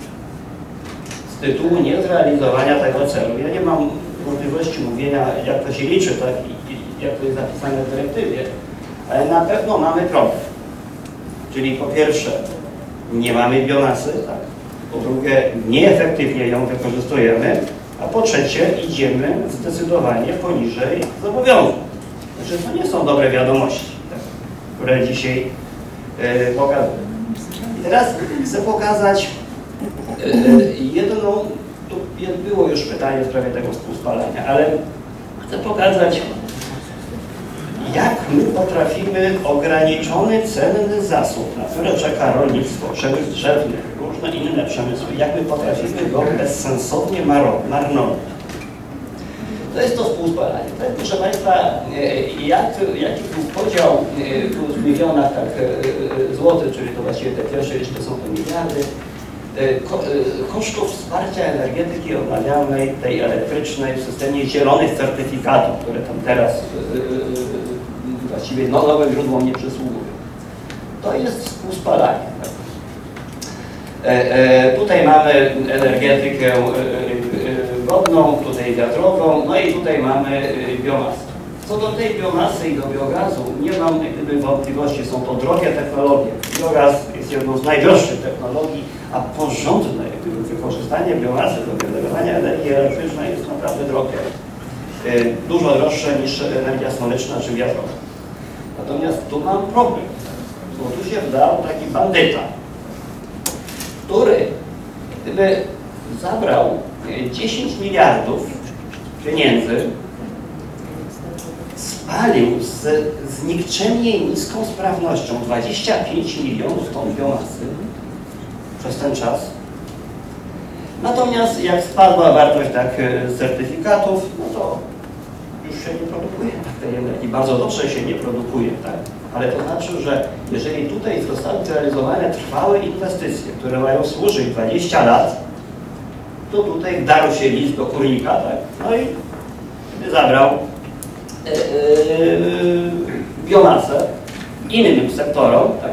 z tytułu niezrealizowania tego celu. Ja nie mam możliwości mówienia, jak to się liczy, tak, i, i jak to jest zapisane w dyrektywie, ale na pewno mamy problem. Czyli po pierwsze, nie mamy biomasy, tak, po drugie, nieefektywnie ją wykorzystujemy, a po trzecie, idziemy zdecydowanie poniżej zobowiązań. Znaczy, to nie są dobre wiadomości, tak, które dzisiaj yy, pokazuję. I teraz chcę pokazać yy, jedną, tu było już pytanie w sprawie tego współspalania, ale chcę pokazać, jak my potrafimy ograniczony, cenny zasób, na który czeka rolnictwo, przemysł drzewny, różne inne przemysły, jak my potrafimy go bezsensownie marnować. To jest to współspalanie. To jest, proszę Państwa, jak, jaki był podział tu w milionach tak, złotych, czyli to właściwie te pierwsze jeszcze są to miliardy, kosztów wsparcia energetyki odnawialnej, tej elektrycznej w systemie zielonych certyfikatów, które tam teraz właściwie nowym źródłom nie przysługują. To jest współspalanie. Tutaj mamy energetykę wodną, tutaj wiatrową, no i tutaj mamy biomasę. Co do tej biomasy i do biogazu nie mam jak gdyby wątpliwości, są to drogie technologie. Biogaz jest jedną z najdroższych technologii, a porządne jak gdyby wykorzystanie biomasy do generowania energii elektrycznej jest naprawdę drogie. Dużo droższe niż energia słoneczna czy wiatrowa. Natomiast tu mam problem, bo tu się wdał taki bandyta, który gdyby zabrał dziesięć miliardów pieniędzy, spalił z, z nikczemnie niską sprawnością dwadzieścia pięć milionów ton biomasy przez ten czas. Natomiast jak spadła wartość tak certyfikatów, no to już się nie produkuje tej energii. Bardzo dobrze się nie produkuje, tak? Ale to znaczy, że jeżeli tutaj zostały zrealizowane trwałe inwestycje, które mają służyć dwadzieścia lat, to tutaj wdarł się list do kurnika, tak? No i zabrał yy, yy, biomasę innym sektorom, tak?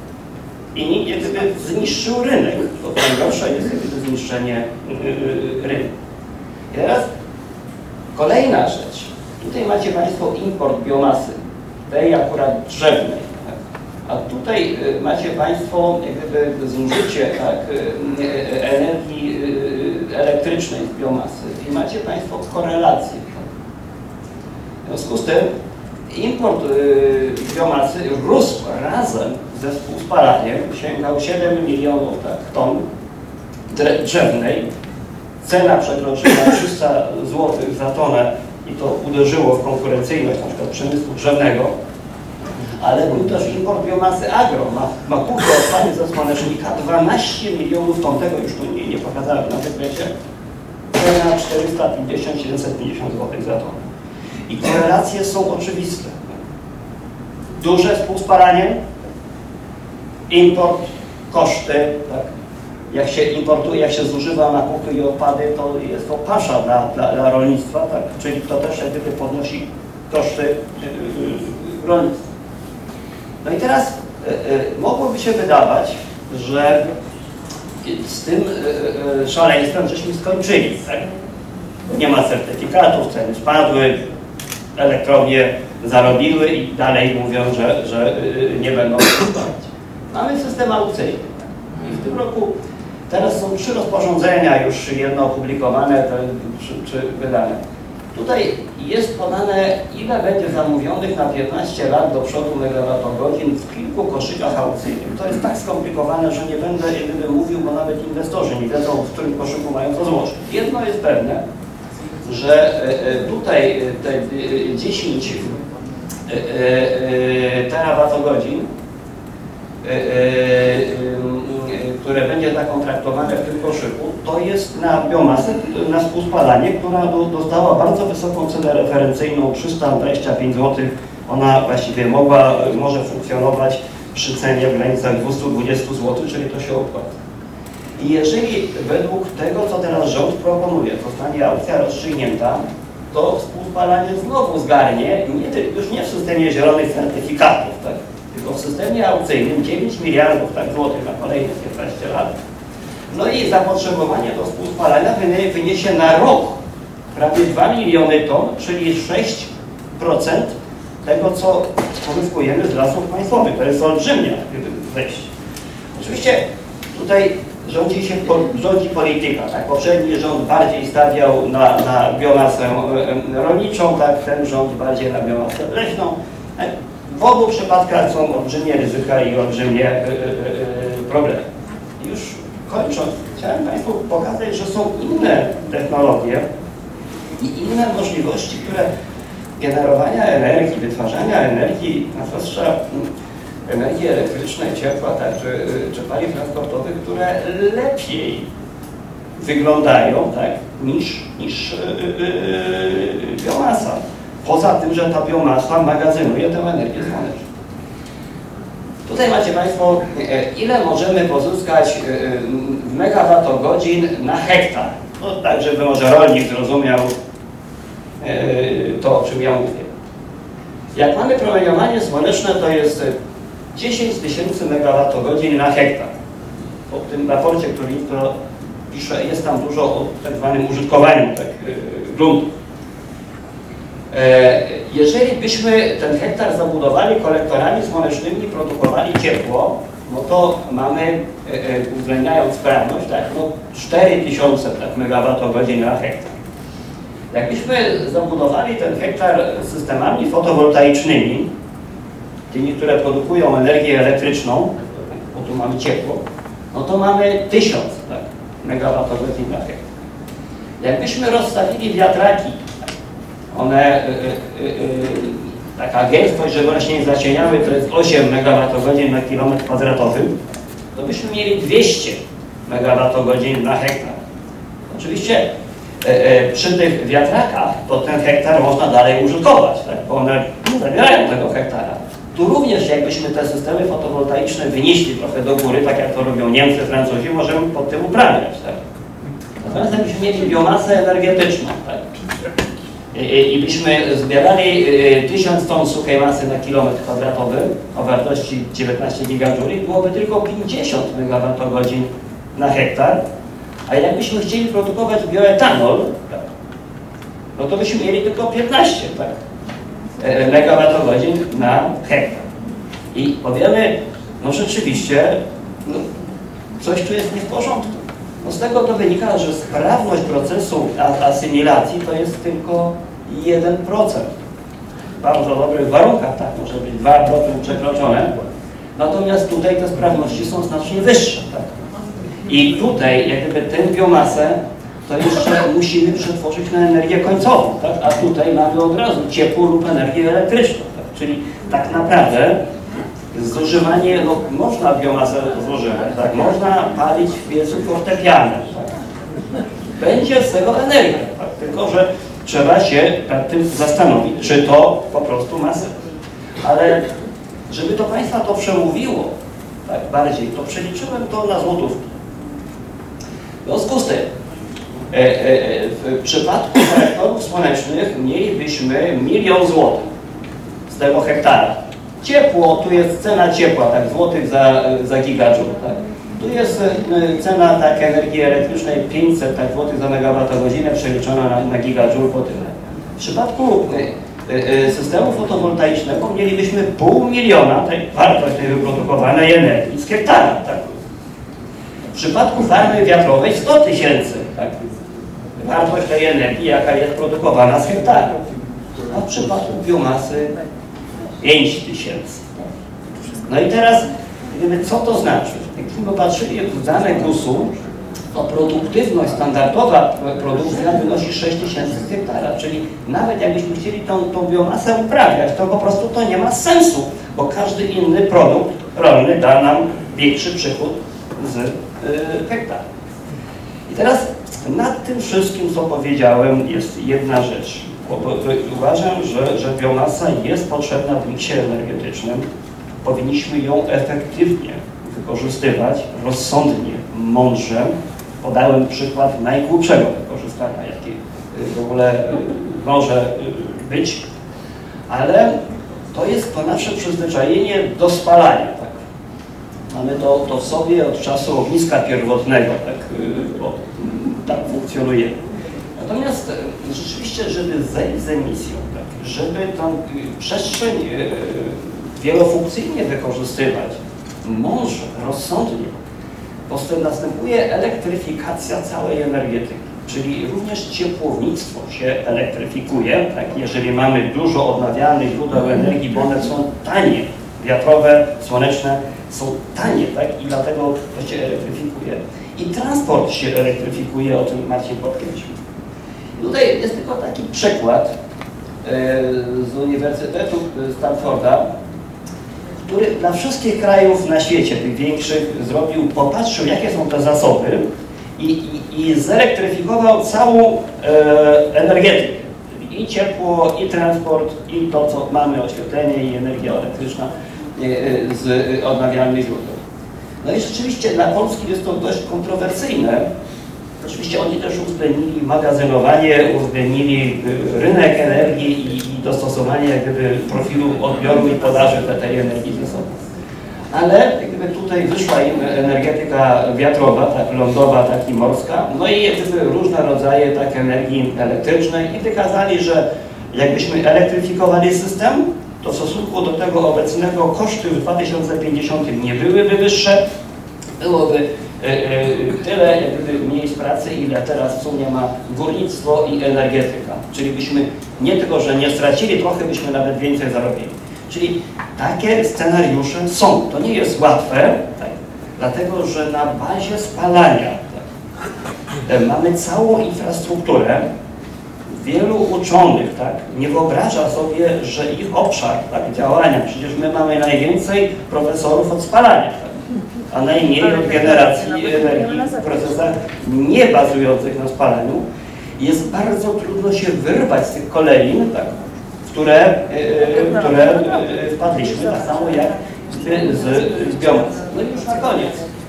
I jak gdyby zniszczył rynek. To najgorsze jest jak gdyby zniszczenie yy, rynku. I teraz kolejna rzecz. Tutaj macie Państwo import biomasy, tej akurat drzewnej. Tak? A tutaj y, macie Państwo jak gdyby zużycie tak, y, energii y, elektrycznej z biomasy i macie Państwo korelację. Tak? W związku z tym import y, biomasy rósł razem ze współspalaniem, sięgał siedem milionów tak, ton drzewnej. Cena przekroczyła trzysta złotych za tonę i to uderzyło w konkurencyjność na przykład przemysłu drzewnego, ale był też import biomasy agro. Ma, ma kupę odpadów ze słonecznika, dwanaście milionów ton, tego już tu nie, nie pokazałem na wykrecie, cena czterysta pięćdziesiąt do siedemset pięćdziesiąt złotych za tonę. I korelacje są oczywiste. Duże współspalanie, import, koszty, tak? Jak się importuje, jak się zużywa nakupy i odpady, to jest to pasza dla, dla, dla rolnictwa, tak? Czyli to też jak gdyby podnosi koszty yy, rolnictwa. No i teraz yy, mogłoby się wydawać, że z tym yy, szaleństwem żeśmy skończyli, tak? Nie ma certyfikatów, ceny spadły, elektrownie zarobiły i dalej mówią, że, że yy, nie będą kosztować. Mamy system aukcyjny. I w tym roku teraz są trzy rozporządzenia, już jedno opublikowane czy, czy wydane. Tutaj jest podane, ile będzie zamówionych na piętnaście lat do przodu megawattogodzin w kilku koszykach aukcyjnych. To jest tak skomplikowane, że nie będę jedyny mówił, bo nawet inwestorzy nie wiedzą, w którym koszyku mają to złożyć. Jedno jest pewne, że tutaj te dziesięć terawatogodzin, które będzie zakontraktowane w tym koszyku, to jest na biomasę, na współspalanie, która do, dostała bardzo wysoką cenę referencyjną, trzysta dwadzieścia pięć złotych. Ona właściwie mogła, może funkcjonować przy cenie w granicach dwieście dwadzieścia złotych, czyli to się opłaca. I jeżeli według tego, co teraz rząd proponuje, zostanie aukcja rozstrzygnięta, to współspalanie znowu zgarnie, nie, już nie w systemie zielonych certyfikatów, tak? Tylko w systemie aukcyjnym dziewięć miliardów tak, złotych na kolejne piętnaście lat. No i zapotrzebowanie do współspalania wyniesie na rok prawie dwa miliony ton, czyli sześć procent tego, co pozyskujemy z lasów państwowych. To jest olbrzymia wejście. Oczywiście tutaj rządzi się rządzi polityka. Tak? Poprzedni rząd bardziej stawiał na, na biomasę rolniczą, tak? Ten rząd bardziej na biomasę leśną. W obu przypadkach są olbrzymie ryzyka i olbrzymie yy, yy, problemy. Już kończąc, chciałem Państwu pokazać, że są inne technologie i inne możliwości, które generowania energii, wytwarzania energii, a zwłaszcza energii elektrycznej, ciepła, tak, czy, czy paliw transportowych, które lepiej wyglądają tak, niż, niż yy, yy, biomasa. Poza tym, że ta biomasa magazynuje tę energię słoneczną. To Tutaj macie Państwo, ile możemy pozyskać megawattogodzin na hektar. No, tak, żeby może rolnik zrozumiał to, o czym ja mówię. Jak mamy promieniowanie słoneczne, to jest dziesięć tysięcy megawattogodzin na hektar. W tym raporcie, który to pisze, jest tam dużo o tak zwanym użytkowaniu tak, gruntu. Jeżeli byśmy ten hektar zabudowali kolektorami słonecznymi i produkowali ciepło, no to mamy, uwzględniając sprawność, tak, no cztery tysiące tak, megawattogodzin na hektar. Jakbyśmy zabudowali ten hektar systemami fotowoltaicznymi, tymi, które produkują energię elektryczną, bo tu mamy ciepło, no to mamy tysiąc tak, megawattogodzin na hektar. Jakbyśmy rozstawili wiatraki, one, y, y, y, taka gęstość, że właśnie zacieniały, to jest osiem megawattogodzin na kilometr kwadratowy, to byśmy mieli dwieście megawattogodzin na hektar. Oczywiście y, y, przy tych wiatrakach to ten hektar można dalej użytkować, tak? Bo one nie zabierają tego hektara. Tu również jakbyśmy te systemy fotowoltaiczne wynieśli trochę do góry, tak jak to robią Niemcy, Francuzi, możemy pod tym uprawiać. Tak? Natomiast jakbyśmy mieli biomasę energetyczną, tak? I, i byśmy zbierali tysiąc ton suchej masy na kilometr kwadratowy o wartości dziewiętnaście gigajouli, byłoby tylko pięćdziesiąt megawattogodzin na hektar, a jakbyśmy chcieli produkować bioetanol, tak, no to byśmy mieli tylko piętnaście tak, megawattogodzin na hektar. I powiemy, no rzeczywiście, no, coś tu jest nie w porządku. No z tego to wynika, że sprawność procesu asymilacji to jest tylko jeden procent. W bardzo dobrych warunkach, tak, może być dwa procent przekroczone. Natomiast tutaj te sprawności są znacznie wyższe. Tak? I tutaj, jak gdyby tę biomasę, to jeszcze musimy przetworzyć na energię końcową. Tak? A tutaj mamy od razu ciepło lub energię elektryczną. Tak? Czyli tak naprawdę zużywanie, no można biomasę zużywać, tak? Można palić w piecu fortepianem, tak? Będzie z tego energia, tak? Tylko że trzeba się nad tym zastanowić, czy to po prostu ma sens. Ale żeby to Państwa to przemówiło tak bardziej, to przeliczyłem to na złotówki. W związku z tym, e, e, w przypadku kolektorów słonecznych mielibyśmy milion złotych z tego hektara. Ciepło, tu jest cena ciepła, tak, złotych za, za gigajoule, tak. Tu jest y, cena tak, energii elektrycznej pięćset tak, złotych za megawattogodzinę przeliczona na, na gigajoule po tyle. W przypadku y, y, systemu fotowoltaicznego mielibyśmy pół miliona tak, wartość tej wyprodukowanej energii z hektara. Tak. W przypadku farmy wiatrowej sto tysięcy tak, wartość tej energii, jaka jest produkowana z hektara. A w przypadku biomasy pięć tysięcy. No i teraz, gdyby, co to znaczy? Jakbyśmy popatrzyli w dane gusu, to produktywność standardowa produkcja wynosi sześć tysięcy hektara, czyli nawet jakbyśmy chcieli tą, tą biomasę uprawiać, to po prostu to nie ma sensu, bo każdy inny produkt rolny da nam większy przychód z y, hektara. I teraz nad tym wszystkim, co powiedziałem, jest jedna rzecz. Bo, bo, bo uważam, że, że biomasa jest potrzebna w miksie energetycznym. Powinniśmy ją efektywnie wykorzystywać, rozsądnie, mądrze. Podałem przykład najgłupszego wykorzystania, jaki w ogóle może być, ale to jest to nasze przyzwyczajenie do spalania. Tak? Mamy to, to w sobie od czasu ogniska pierwotnego, tak, bo tak funkcjonuje. Natomiast rzeczywiście, żeby zejść z emisją, tak, żeby tą przestrzeń wielofunkcyjnie wykorzystywać, mądrze, rozsądnie, postęp następuje elektryfikacja całej energetyki, czyli również ciepłownictwo się elektryfikuje, tak, jeżeli mamy dużo odnawialnych źródeł energii, bo one są tanie, wiatrowe, słoneczne są tanie, tak, i dlatego to się elektryfikuje. I transport się elektryfikuje, o czym Marcin podkreślił. Tutaj jest tylko taki przykład z Uniwersytetu Stanforda, który dla wszystkich krajów na świecie, tych większych, zrobił, popatrzył, jakie są te zasoby i, i, i zelektryfikował całą e, energetykę. I ciepło, i transport, i to, co mamy, oświetlenie, i energia elektryczna. z odnawialnych źródeł. No i rzeczywiście dla Polski jest to dość kontrowersyjne. Oczywiście oni też uwzględnili magazynowanie, uwzględnili rynek energii i, i dostosowanie jak gdyby profilu odbioru i podaży tej energii ze sobą. Ale jak gdyby tutaj wyszła im energetyka wiatrowa, tak lądowa, tak i morska, no i jak gdyby różne rodzaje tak energii elektrycznej i wykazali, że jakbyśmy elektryfikowali system, to w stosunku do tego obecnego koszty w dwa tysiące pięćdziesiątym nie byłyby wyższe, byłoby tyle jak gdyby miejsc pracy, ile teraz w sumie ma górnictwo i energetyka. Czyli byśmy nie tylko, że nie stracili, trochę byśmy nawet więcej zarobili. Czyli takie scenariusze są. To nie jest łatwe, tak, dlatego że na bazie spalania tak, mamy całą infrastrukturę. Wielu uczonych tak, nie wyobraża sobie, że ich obszar tak, działania, przecież my mamy najwięcej profesorów od spalania, tak, a najmniej od generacji energii w procesach nie bazujących na spalaniu. Jest bardzo trudno się wyrwać z tych kolejn, tak, które, yy, które yy, wpadliśmy, tak samo jak z, z biomasy. No i już na koniec,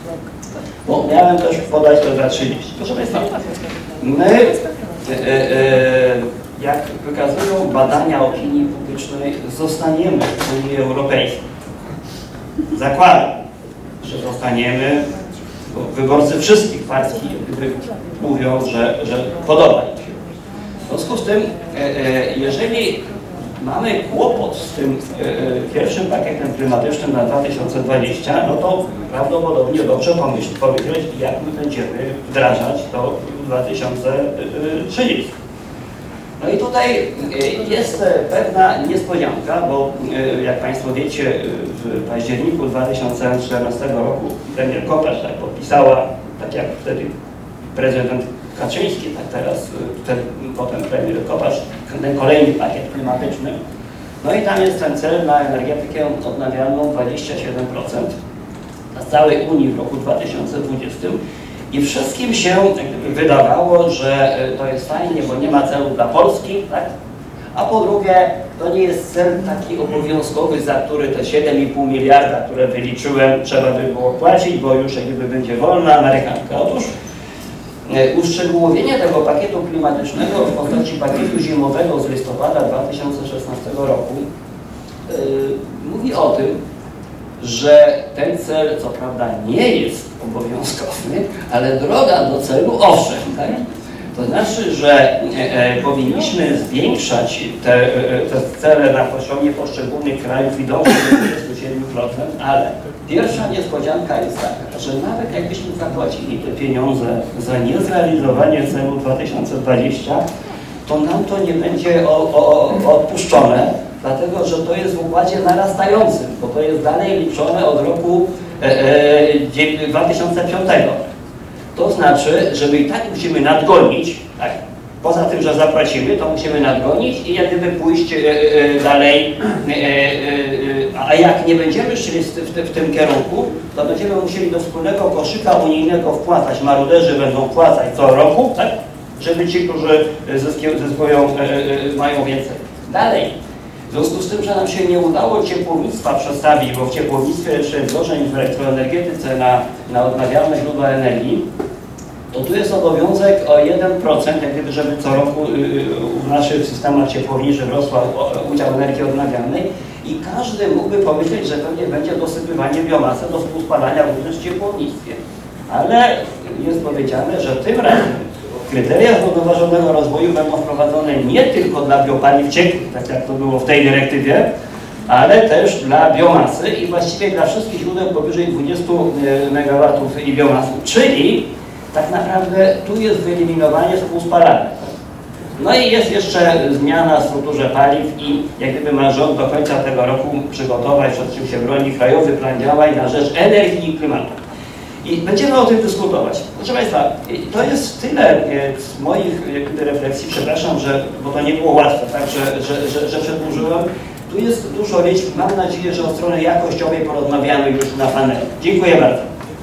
bo miałem też podać to za trzydzieści. Proszę Państwa, my, yy, yy, jak wykazują badania opinii publicznej, zostaniemy w Unii Europejskiej. Zakładam, że zostaniemy, bo wyborcy wszystkich partii mówią, że, że podoba im się. W związku z tym, jeżeli mamy kłopot z tym pierwszym pakietem klimatycznym na dwa tysiące dwudziesty, no to prawdopodobnie dobrze pomyśleć, powiedzieć, jak my będziemy wdrażać to w dwa tysiące trzydziestym. No i tutaj jest pewna niespodzianka, bo jak Państwo wiecie, w październiku dwa tysiące czternastego roku premier Kopacz tak podpisała, tak jak wtedy prezydent Kaczyński, tak teraz ten, potem premier Kopacz, ten kolejny pakiet klimatyczny. No i tam jest ten cel na energetykę odnawialną dwadzieścia siedem procent dla całej Unii w roku dwa tysiące dwudziestym. I wszystkim się wydawało, że to jest fajnie, bo nie ma celu dla Polski, tak? A po drugie, to nie jest cel taki obowiązkowy, za który te siedem i pół miliarda, które wyliczyłem, trzeba by było płacić, bo już jakby będzie wolna amerykanka. Otóż uszczegółowienie tego pakietu klimatycznego w postaci pakietu zimowego z listopada dwa tysiące szesnastego roku yy, mówi o tym, że ten cel, co prawda, nie jest obowiązkowy, ale droga do celu owszem. Tak? To znaczy, że e, e, powinniśmy zwiększać te, e, te cele na poziomie poszczególnych krajów i dążyć do dwudziestu siedmiu procent, ale pierwsza niespodzianka jest taka, że nawet jakbyśmy zapłacili te pieniądze za niezrealizowanie celu dwa tysiące dwudziestego, to nam to nie będzie o, o, o odpuszczone, dlatego że to jest w układzie narastającym, bo to jest dalej liczone od roku e, e, dwa tysiące piątego. To znaczy, że my i tak musimy nadgonić, tak? Poza tym, że zapłacimy, to musimy nadgonić i jak gdyby pójść e, e, dalej, e, e, a jak nie będziemy szli w, w, w tym kierunku, to będziemy musieli do wspólnego koszyka unijnego wpłacać, maruderzy będą wpłacać co roku, tak? Żeby ci, którzy zyskują, e, e, mają więcej. Dalej. W związku z tym, że nam się nie udało ciepłownictwa przestawić, bo w ciepłownictwie jeszcze jest gorzej niż w elektroenergetyce na, na odnawialne źródła energii, to tu jest obowiązek o jeden procent, jak gdyby, żeby co roku w naszych systemach ciepłowniczych rosła udział energii odnawialnej i każdy mógłby pomyśleć, że pewnie będzie dosypywanie biomasy do współspalania również w ciepłownictwie. Ale jest powiedziane, że tym razem kryteria zrównoważonego rozwoju będą wprowadzone nie tylko dla biopaliw ciekłych, tak jak to było w tej dyrektywie, ale też dla biomasy i właściwie dla wszystkich źródeł powyżej dwudziestu megawatów i biomasy. Czyli tak naprawdę tu jest wyeliminowanie współspalania. No i jest jeszcze zmiana w strukturze paliw i jak gdyby ma rząd do końca tego roku przygotować, przed czym się broni, krajowy plan działań na rzecz energii i klimatu. I będziemy o tym dyskutować. Proszę Państwa, to jest tyle z moich refleksji, przepraszam, że, bo to nie było łatwe, tak, że, że, że, że przedłużyłem. Tu jest dużo liczb, mam nadzieję, że o stronie jakościowej porozmawiamy już na panelu. Dziękuję bardzo.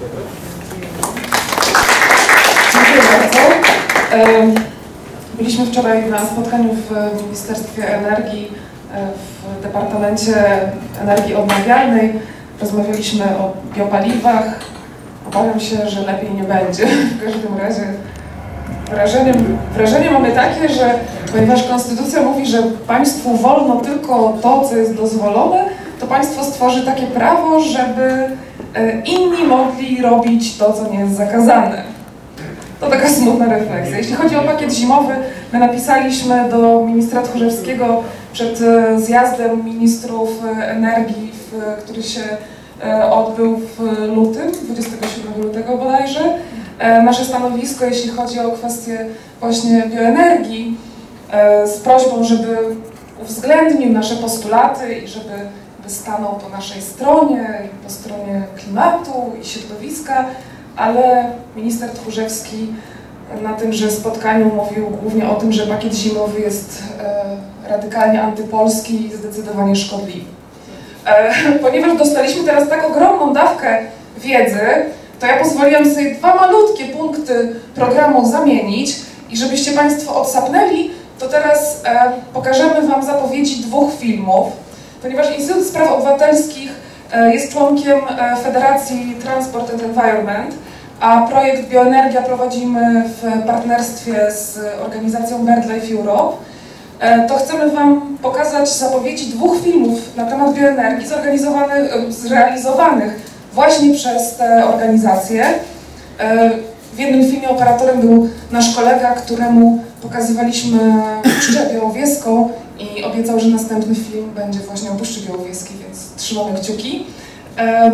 Dziękuję bardzo. Byliśmy wczoraj na spotkaniu w Ministerstwie Energii w Departamencie Energii Odnawialnej. Rozmawialiśmy o biopaliwach. Obawiam się, że lepiej nie będzie. W każdym razie wrażenie, wrażenie mamy takie, że ponieważ Konstytucja mówi, że państwu wolno tylko to, co jest dozwolone, to państwo stworzy takie prawo, żeby inni mogli robić to, co nie jest zakazane. To taka smutna refleksja. Jeśli chodzi o pakiet zimowy, my napisaliśmy do ministra Tchórzewskiego przed zjazdem ministrów energii, który się odbył w lutym, dwudziestego siódmego lutego bodajże, nasze stanowisko, jeśli chodzi o kwestię właśnie bioenergii, z prośbą, żeby uwzględnił nasze postulaty i żeby stanął po naszej stronie, po stronie klimatu i środowiska, ale minister Tchórzewski na tymże spotkaniu mówił głównie o tym, że pakiet zimowy jest e, radykalnie antypolski i zdecydowanie szkodliwy. E, ponieważ dostaliśmy teraz tak ogromną dawkę wiedzy, to ja pozwoliłam sobie dwa malutkie punkty programu zamienić i żebyście Państwo odsapnęli, to teraz e, pokażemy Wam zapowiedzi dwóch filmów, ponieważ Instytut Spraw Obywatelskich e, jest członkiem e, Federacji Transport and Environment, a projekt Bioenergia prowadzimy w partnerstwie z organizacją BirdLife Europe. E, to chcemy Wam pokazać zapowiedzi dwóch filmów na temat bioenergii zorganizowanych, zrealizowanych właśnie przez te organizacje. E, w jednym filmie operatorem był nasz kolega, któremu pokazywaliśmy Puszczę Białowieską i obiecał, że następny film będzie właśnie o Puszczy Białowieskiej, więc trzymamy kciuki. E,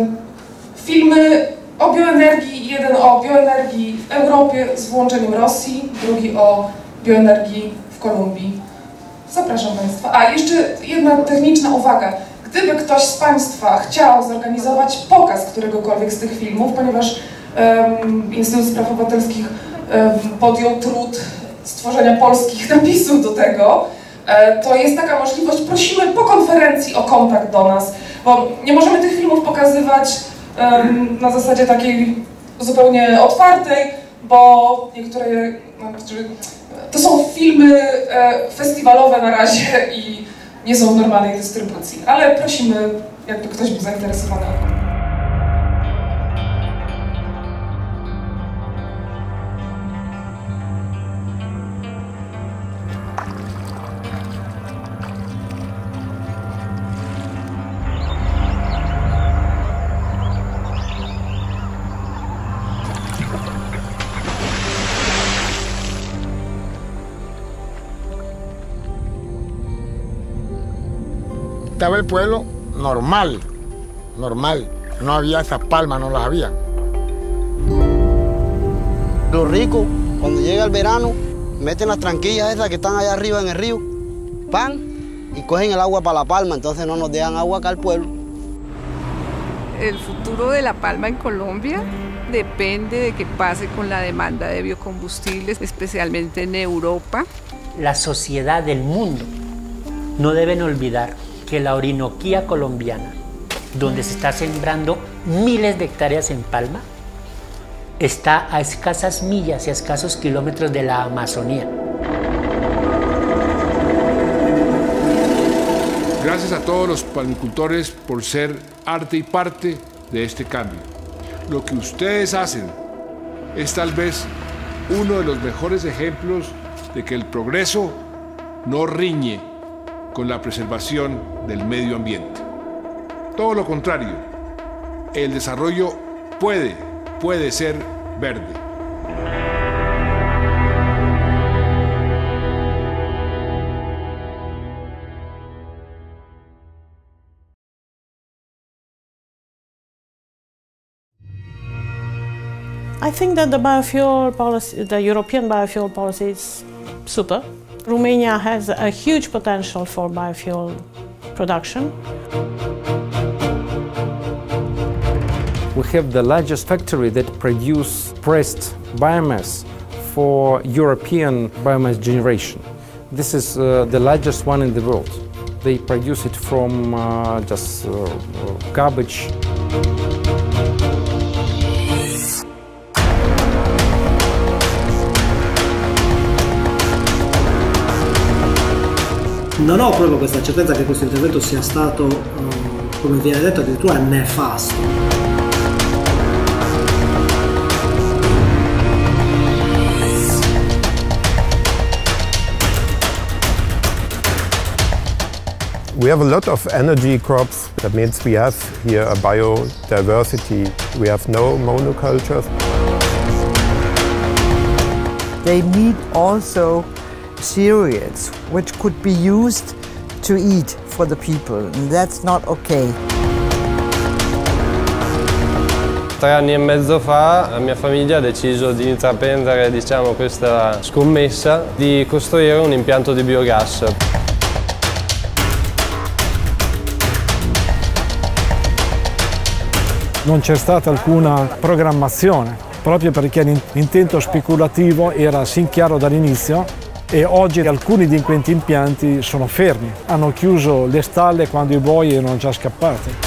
filmy o bioenergii, jeden o bioenergii w Europie z włączeniem Rosji, drugi o bioenergii w Kolumbii. Zapraszam Państwa. A jeszcze jedna techniczna uwaga. Gdyby ktoś z Państwa chciał zorganizować pokaz któregokolwiek z tych filmów, ponieważ um, Instytut Spraw Obywatelskich um, podjął trud stworzenia polskich napisów do tego, e, to jest taka możliwość. Prosimy po konferencji o kontakt do nas, bo nie możemy tych filmów pokazywać um, na zasadzie takiej zupełnie otwartej, bo niektóre, no, to są filmy e, festiwalowe na razie i nie są w normalnej dystrybucji, ale prosimy, jakby ktoś był zainteresowany. Estaba el pueblo normal, normal. No había esas palmas, no las había. Los ricos, cuando llega el verano, meten las tranquillas esas que están allá arriba en el río, pan, y cogen el agua para la palma, entonces no nos dejan agua acá al pueblo. El futuro de la palma en Colombia depende de qué pase con la demanda de biocombustibles, especialmente en Europa. La sociedad del mundo no deben olvidar que la Orinoquía colombiana, donde se está sembrando miles de hectáreas en palma, está a escasas millas y a escasos kilómetros de la Amazonía. Gracias a todos los palmicultores por ser arte y parte de este cambio. Lo que ustedes hacen es tal vez uno de los mejores ejemplos de que el progreso no riñe con la preservación del medio ambiente. Todo lo contrario, el desarrollo puede, puede ser verde. I think that the biofuel policy, the European biofuel policy is super. Romania has a huge potential for biofuel production. We have the largest factory that produces pressed biomass for European biomass generation. This is uh, the largest one in the world. They produce it from uh, just uh, garbage. Non ho proprio questa certezza che questo intervento sia stato, uh, come viene detto, addirittura nefasto. We have a lot of energy crops. That means we have here a biodiversity. We have no monocultures. They need also cereals which could be used to eat for the people, and that's not okay. Tre anni e mezzo fa la mia famiglia ha deciso di intraprendere, diciamo, questa scommessa di costruire un impianto di biogas. Non c'è stata alcuna programmazione, proprio perché l'intento speculativo era sin chiaro dall'inizio e oggi alcuni di questi impianti sono fermi. Hanno chiuso le stalle quando i buoi erano già scappati.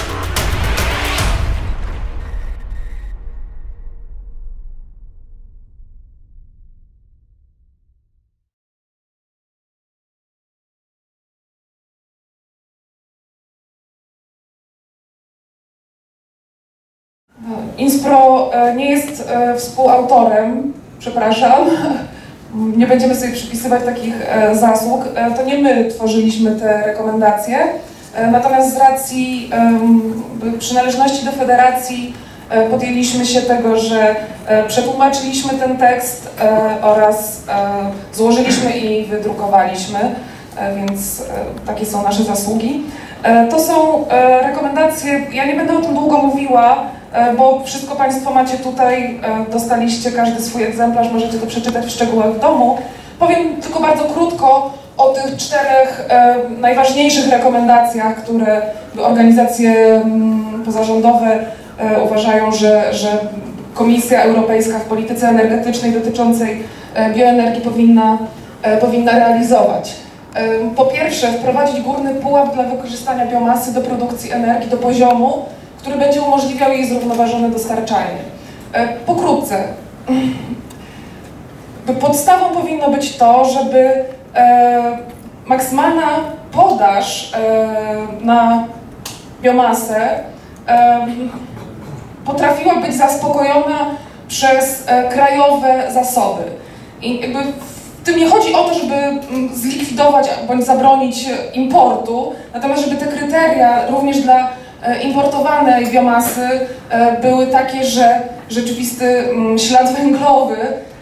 Inspro nie jest współautorem, przepraszam, nie będziemy sobie przypisywać takich zasług. To nie my tworzyliśmy te rekomendacje, natomiast z racji przynależności do federacji podjęliśmy się tego, że przetłumaczyliśmy ten tekst oraz złożyliśmy i wydrukowaliśmy, więc takie są nasze zasługi. To są rekomendacje, ja nie będę o tym długo mówiła, bo wszystko Państwo macie tutaj, dostaliście każdy swój egzemplarz, możecie to przeczytać w szczegółach w domu. Powiem tylko bardzo krótko o tych czterech najważniejszych rekomendacjach, które organizacje pozarządowe uważają, że, że Komisja Europejska w polityce energetycznej dotyczącej bioenergii powinna, powinna realizować. Po pierwsze, wprowadzić górny pułap dla wykorzystania biomasy do produkcji energii do poziomu, który będzie umożliwiał jej zrównoważone dostarczanie. Pokrótce, podstawą powinno być to, żeby maksymalna podaż na biomasę potrafiła być zaspokojona przez krajowe zasoby. I jakby w tym nie chodzi o to, żeby zlikwidować bądź zabronić importu, natomiast żeby te kryteria również dla importowanej biomasy były takie, że rzeczywisty ślad węglowy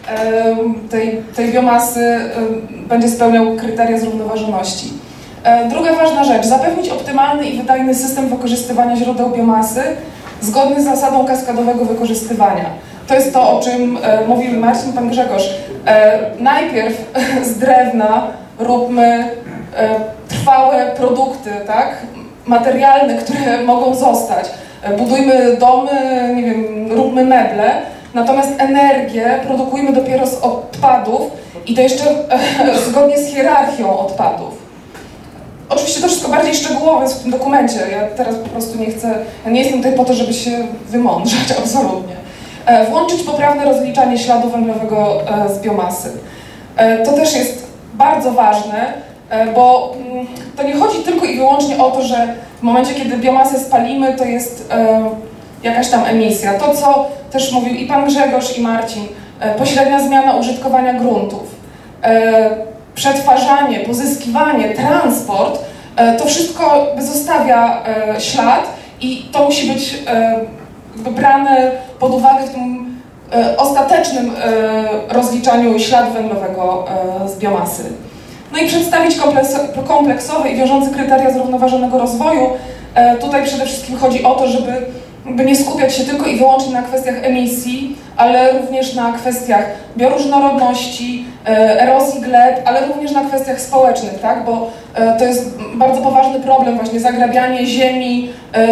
tej, tej biomasy będzie spełniał kryteria zrównoważoności. Druga ważna rzecz, zapewnić optymalny i wydajny system wykorzystywania źródeł biomasy zgodny z zasadą kaskadowego wykorzystywania. To jest to, o czym mówił Marcin, pan Grzegorz. Najpierw z drewna róbmy trwałe produkty, tak? Materialne, które mogą zostać. Budujmy domy, nie wiem, róbmy meble, natomiast energię produkujmy dopiero z odpadów i to jeszcze zgodnie z hierarchią odpadów. Oczywiście to wszystko bardziej szczegółowe jest w tym dokumencie, ja teraz po prostu nie chcę, ja nie jestem tutaj po to, żeby się wymądrzać, absolutnie. Włączyć poprawne rozliczanie śladu węglowego z biomasy. To też jest bardzo ważne, bo to nie chodzi tylko i wyłącznie o to, że w momencie, kiedy biomasę spalimy, to jest jakaś tam emisja. To, co też mówił i pan Grzegorz, i Marcin, pośrednia zmiana użytkowania gruntów, przetwarzanie, pozyskiwanie, transport, to wszystko zostawia ślad i to musi być brane pod uwagę w tym ostatecznym rozliczaniu śladu węglowego z biomasy. No i przedstawić kompleksowe i wiążące kryteria zrównoważonego rozwoju. Tutaj przede wszystkim chodzi o to, żeby, żeby nie skupiać się tylko i wyłącznie na kwestiach emisji, ale również na kwestiach bioróżnorodności, erozji gleb, ale również na kwestiach społecznych, tak? Bo to jest bardzo poważny problem, właśnie zagrabianie ziemi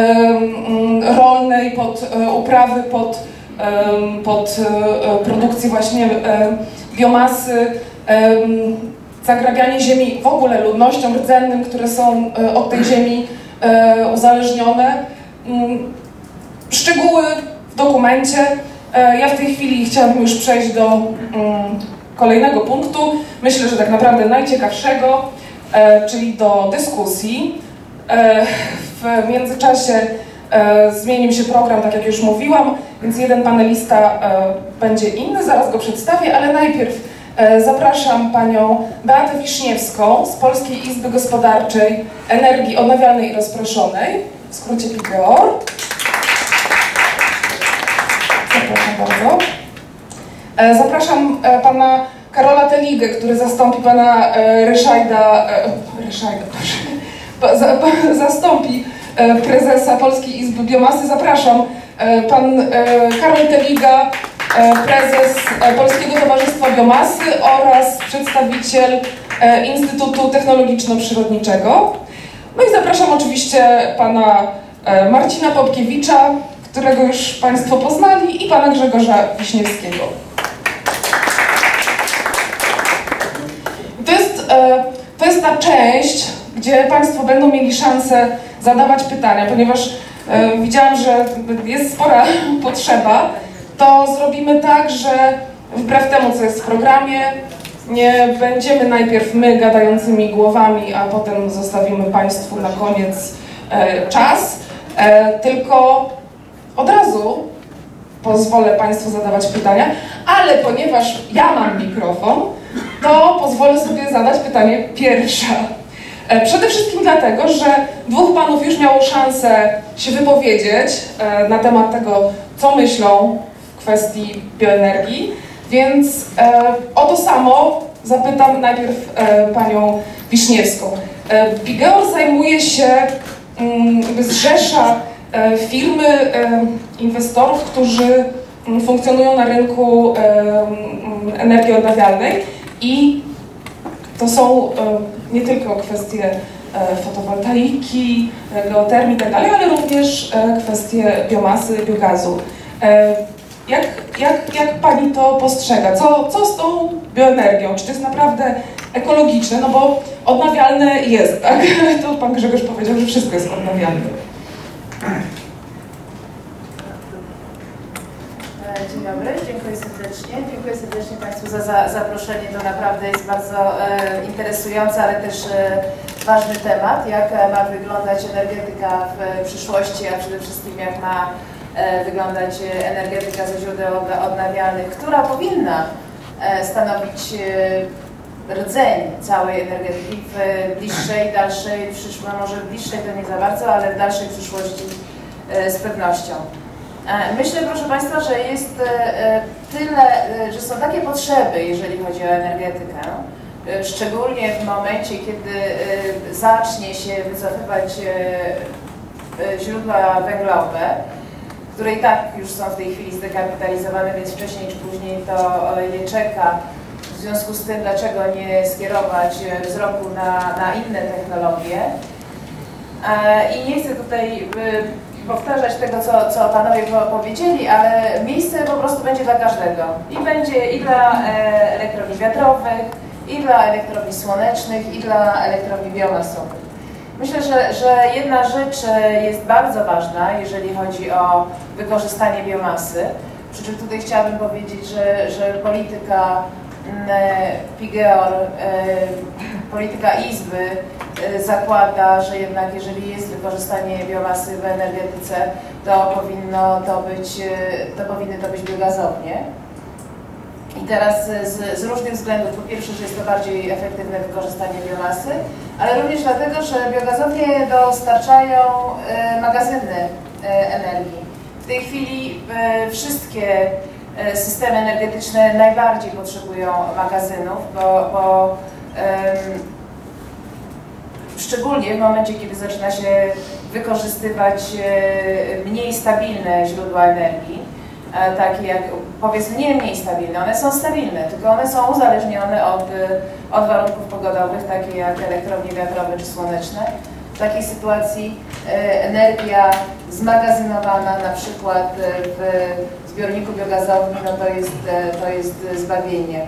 rolnej pod uprawy, pod, pod produkcję właśnie biomasy, zagrabianie ziemi w ogóle ludnościom rdzennym, które są od tej ziemi uzależnione. Szczegóły w dokumencie. Ja w tej chwili chciałabym już przejść do kolejnego punktu. Myślę, że tak naprawdę najciekawszego. czyli do dyskusji. W międzyczasie zmienił się program, tak jak już mówiłam, więc jeden panelista będzie inny, zaraz go przedstawię, ale najpierw zapraszam panią Beatę Wiśniewską z Polskiej Izby Gospodarczej Energii Odnawialnej i Rozproszonej, w skrócie PIGEOR. Zapraszam bardzo. Zapraszam pana Karola Teligę, który zastąpi pana Ryszajda, Ryszajda, proszę, zastąpi prezesa Polskiej Izby Biomasy. Zapraszam, pan Karol Teliga, prezes Polskiego Towarzystwa Biomasy oraz przedstawiciel Instytutu Technologiczno-Przyrodniczego. No i zapraszam oczywiście pana Marcina Popkiewicza, którego już państwo poznali, i pana Grzegorza Wiśniewskiego. To jest, to jest ta część, gdzie państwo będą mieli szansę zadawać pytania, ponieważ widziałam, że jest spora potrzeba, to zrobimy tak, że wbrew temu, co jest w programie, nie będziemy najpierw my gadającymi głowami, a potem zostawimy państwu na koniec czas, tylko od razu pozwolę państwu zadawać pytania, ale ponieważ ja mam mikrofon, to pozwolę sobie zadać pytanie pierwsza. Przede wszystkim dlatego, że dwóch panów już miało szansę się wypowiedzieć na temat tego, co myślą w kwestii bioenergii, więc o to samo zapytam najpierw panią Wiśniewską. PIGEOR zajmuje się, jakby zrzesza firmy, inwestorów, którzy funkcjonują na rynku energii odnawialnej i to są nie tylko kwestie fotowoltaiki, geotermii itd., ale również kwestie biomasy, biogazu. Jak, jak, jak pani to postrzega? Co, co z tą bioenergią? Czy to jest naprawdę ekologiczne? No bo odnawialne jest, tak? To pan Grzegorz powiedział, że wszystko jest odnawialne. Dzień dobry, dziękuję serdecznie. Dziękuję serdecznie państwu za, za zaproszenie. To naprawdę jest bardzo e, interesujący, ale też e, ważny temat. Jak ma wyglądać energetyka w przyszłości, a przede wszystkim jak ma e, wyglądać energetyka ze źródeł odnawialnych, która powinna e, stanowić e, rdzeń całej energetyki w bliższej, dalszej, przyszłej, może w bliższej to nie za bardzo, ale w dalszej przyszłości e, z pewnością. Myślę, proszę państwa, że jest tyle, że są takie potrzeby, jeżeli chodzi o energetykę, szczególnie w momencie, kiedy zacznie się wycofywać źródła węglowe, które i tak już są w tej chwili zdekapitalizowane, więc wcześniej czy później to je czeka. W związku z tym, dlaczego nie skierować wzroku na, na inne technologie. I nie chcę tutaj powtarzać tego, co, co panowie powiedzieli, ale miejsce po prostu będzie dla każdego. I będzie i dla elektrowni wiatrowych, i dla elektrowni słonecznych, i dla elektrowni biomasowych. Myślę, że, że jedna rzecz jest bardzo ważna, jeżeli chodzi o wykorzystanie biomasy. Przy czym tutaj chciałabym powiedzieć, że, że polityka PIGEOR, polityka Izby zakłada, że jednak jeżeli jest wykorzystanie biomasy w energetyce, to powinno to być, to powinny to być biogazownie. I teraz z, z różnych względów, po pierwsze, że jest to bardziej efektywne wykorzystanie biomasy, ale również dlatego, że biogazownie dostarczają magazyny energii. W tej chwili wszystkie systemy energetyczne najbardziej potrzebują magazynów, bo, bo um, szczególnie w momencie, kiedy zaczyna się wykorzystywać mniej stabilne źródła energii, takie jak, powiedzmy, nie mniej stabilne, one są stabilne, tylko one są uzależnione od, od warunków pogodowych, takie jak elektrownie wiatrowe czy słoneczne. W takiej sytuacji energia zmagazynowana na przykład w zbiorniku biogazowym, no to jest, to jest zbawienie.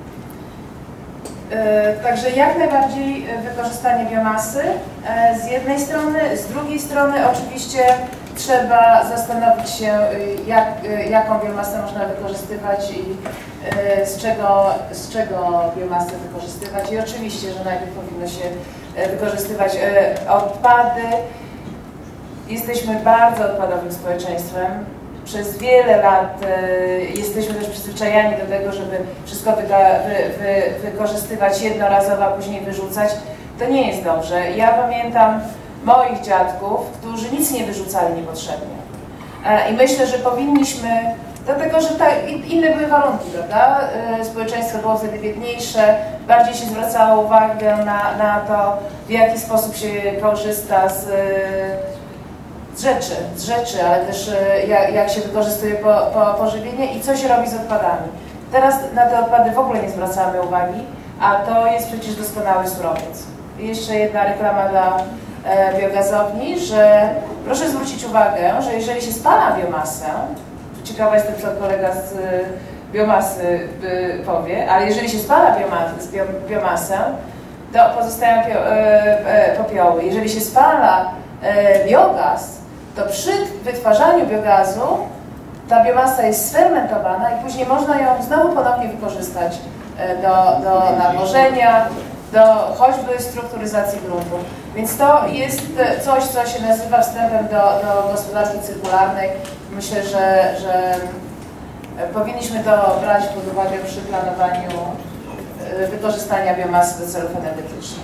Także jak najbardziej wykorzystanie biomasy z jednej strony, z drugiej strony oczywiście trzeba zastanowić się, jak, jaką biomasę można wykorzystywać i z czego, z czego biomasę wykorzystywać. I oczywiście, że najpierw powinno się wykorzystywać odpady. Jesteśmy bardzo odpadowym społeczeństwem. Przez wiele lat jesteśmy też przyzwyczajani do tego, żeby wszystko wy, wy, wykorzystywać jednorazowo, a później wyrzucać. To nie jest dobrze. Ja pamiętam moich dziadków, którzy nic nie wyrzucali niepotrzebnie. I myślę, że powinniśmy, dlatego że ta, inne były warunki, prawda? Społeczeństwo było wtedy biedniejsze, bardziej się zwracało uwagę na, na to, w jaki sposób się korzysta z, z rzeczy, z rzeczy, ale też jak, jak się wykorzystuje po, po, pożywienie i co się robi z odpadami. Teraz na te odpady w ogóle nie zwracamy uwagi, a to jest przecież doskonały surowiec. I jeszcze jedna reklama dla biogazowni, że proszę zwrócić uwagę, że jeżeli się spala biomasę, ciekawa jestem, co kolega z biomasy powie, ale jeżeli się spala biomasę, to pozostają popioły. Jeżeli się spala biogaz, to przy wytwarzaniu biogazu ta biomasa jest sfermentowana i później można ją znowu ponownie wykorzystać do, do nawożenia, do choćby strukturyzacji gruntu. Więc to jest coś, co się nazywa wstępem do, do gospodarki cyrkularnej. Myślę, że, że powinniśmy to brać pod uwagę przy planowaniu wykorzystania biomasy do celów energetycznych.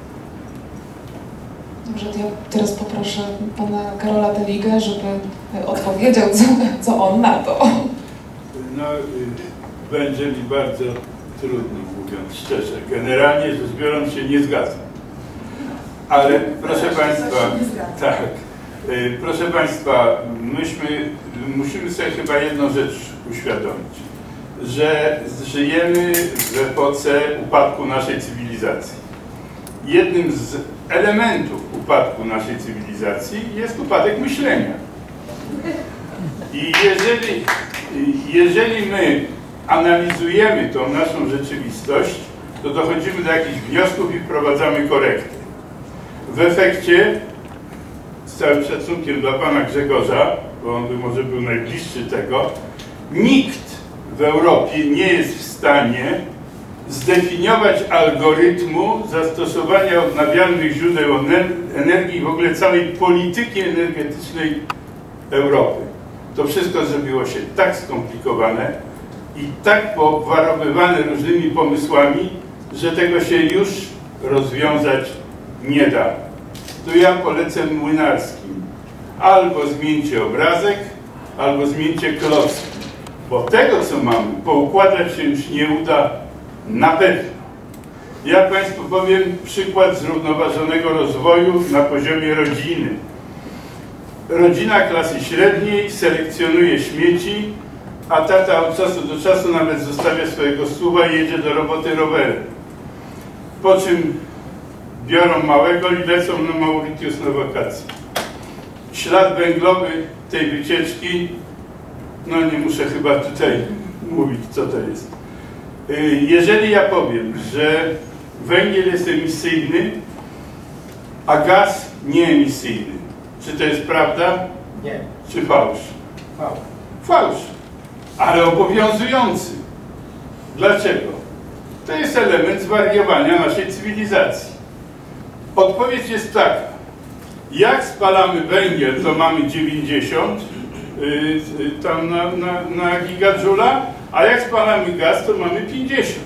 Dobrze, to ja teraz poproszę pana Karola Teligę, żeby odpowiedział, co, co on na to. No, będzie mi bardzo trudno, mówiąc szczerze. Generalnie rzecz biorąc się nie zgadzam. Ale proszę Państwa, tak, proszę Państwa, myśmy, musimy sobie chyba jedną rzecz uświadomić, że żyjemy w epoce upadku naszej cywilizacji. Jednym z elementów upadku naszej cywilizacji jest upadek myślenia. I jeżeli, jeżeli my analizujemy tą naszą rzeczywistość, to dochodzimy do jakichś wniosków i wprowadzamy korekty. W efekcie, z całym szacunkiem dla pana Grzegorza, bo on by może był najbliższy tego, nikt w Europie nie jest w stanie zdefiniować algorytmu zastosowania odnawialnych źródeł energii i w ogóle całej polityki energetycznej Europy. To wszystko zrobiło się tak skomplikowane i tak poobwarowywane różnymi pomysłami, że tego się już rozwiązać nie da. Tu ja polecę Młynarskim. Albo zmieńcie obrazek, albo zmieńcie klocki. Bo tego, co mamy, poukładać się już nie uda na pewno. Ja Państwu powiem przykład zrównoważonego rozwoju na poziomie rodziny. Rodzina klasy średniej selekcjonuje śmieci, a tata od czasu do czasu nawet zostawia swojego suwa i jedzie do roboty rowerem. Po czym biorą małego i lecą na Mauritius na wakacje. Ślad węglowy tej wycieczki, no nie muszę chyba tutaj mówić, co to jest. Jeżeli ja powiem, że węgiel jest emisyjny, a gaz nieemisyjny, czy to jest prawda? Nie. Czy fałsz? Fałsz. Fałsz, ale obowiązujący. Dlaczego? To jest element zwariowania naszej cywilizacji. Odpowiedź jest taka. Jak spalamy węgiel, to mamy dziewięćdziesiąt yy, tam na, na, na gigadżula, a jak spalamy gaz, to mamy pięćdziesiąt.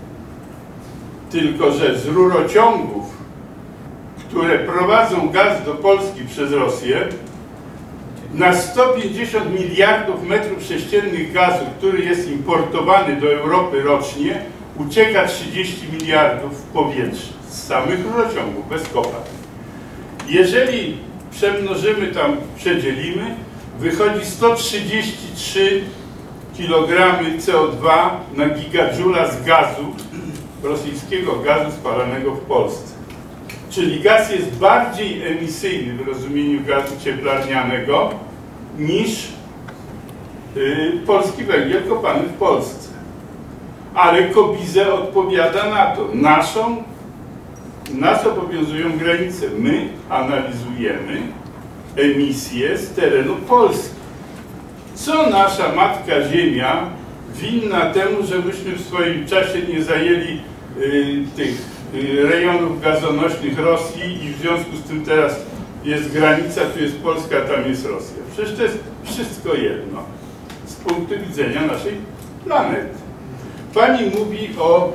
Tylko że z rurociągów, które prowadzą gaz do Polski przez Rosję, na sto pięćdziesiąt miliardów metrów sześciennych gazu, który jest importowany do Europy rocznie, ucieka trzydzieści miliardów w powietrze z samych rurociągów, bez kopalń. Jeżeli przemnożymy tam, przedzielimy, wychodzi sto trzydzieści trzy kilogramy C O dwa na gigadżula z gazu, rosyjskiego gazu spalanego w Polsce. Czyli gaz jest bardziej emisyjny w rozumieniu gazu cieplarnianego niż yy, polski węgiel kopany w Polsce. Ale KOBiZE odpowiada na to. Naszą, nas obowiązują granice. My analizujemy emisje z terenu Polski. Co nasza matka Ziemia winna temu, że myśmy w swoim czasie nie zajęli y, tych y, rejonów gazonośnych Rosji i w związku z tym teraz jest granica, tu jest Polska, tam jest Rosja. Przecież to jest wszystko jedno z punktu widzenia naszej planety. Pani mówi o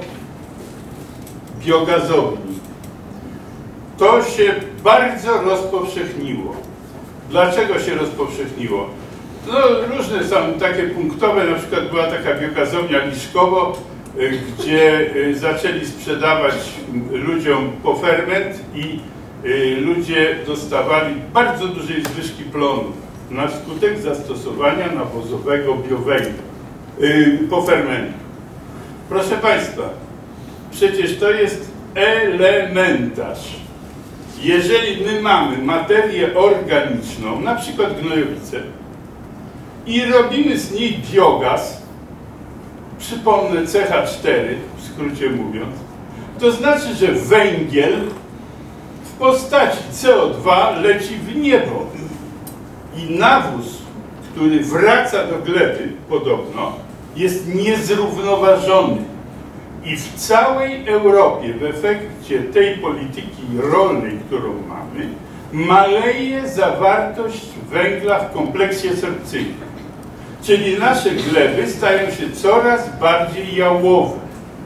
biogazowni. To się bardzo rozpowszechniło. Dlaczego się rozpowszechniło? No, różne są takie punktowe, na przykład była taka biogazownia Liszkowo, gdzie zaczęli sprzedawać ludziom po ferment i ludzie dostawali bardzo dużej zwyżki plonu na skutek zastosowania nawozowego biowęgla po fermentu. Proszę Państwa, przecież to jest elementarz. Jeżeli my mamy materię organiczną, na przykład gnojowicę, i robimy z niej biogaz, przypomnę C H cztery, w skrócie mówiąc, to znaczy, że węgiel w postaci C O dwa leci w niebo i nawóz, który wraca do gleby podobno, jest niezrównoważony. I w całej Europie w efekcie tej polityki rolnej, którą mamy, maleje zawartość węgla w kompleksie sorpcyjnym. Czyli nasze gleby stają się coraz bardziej jałowe.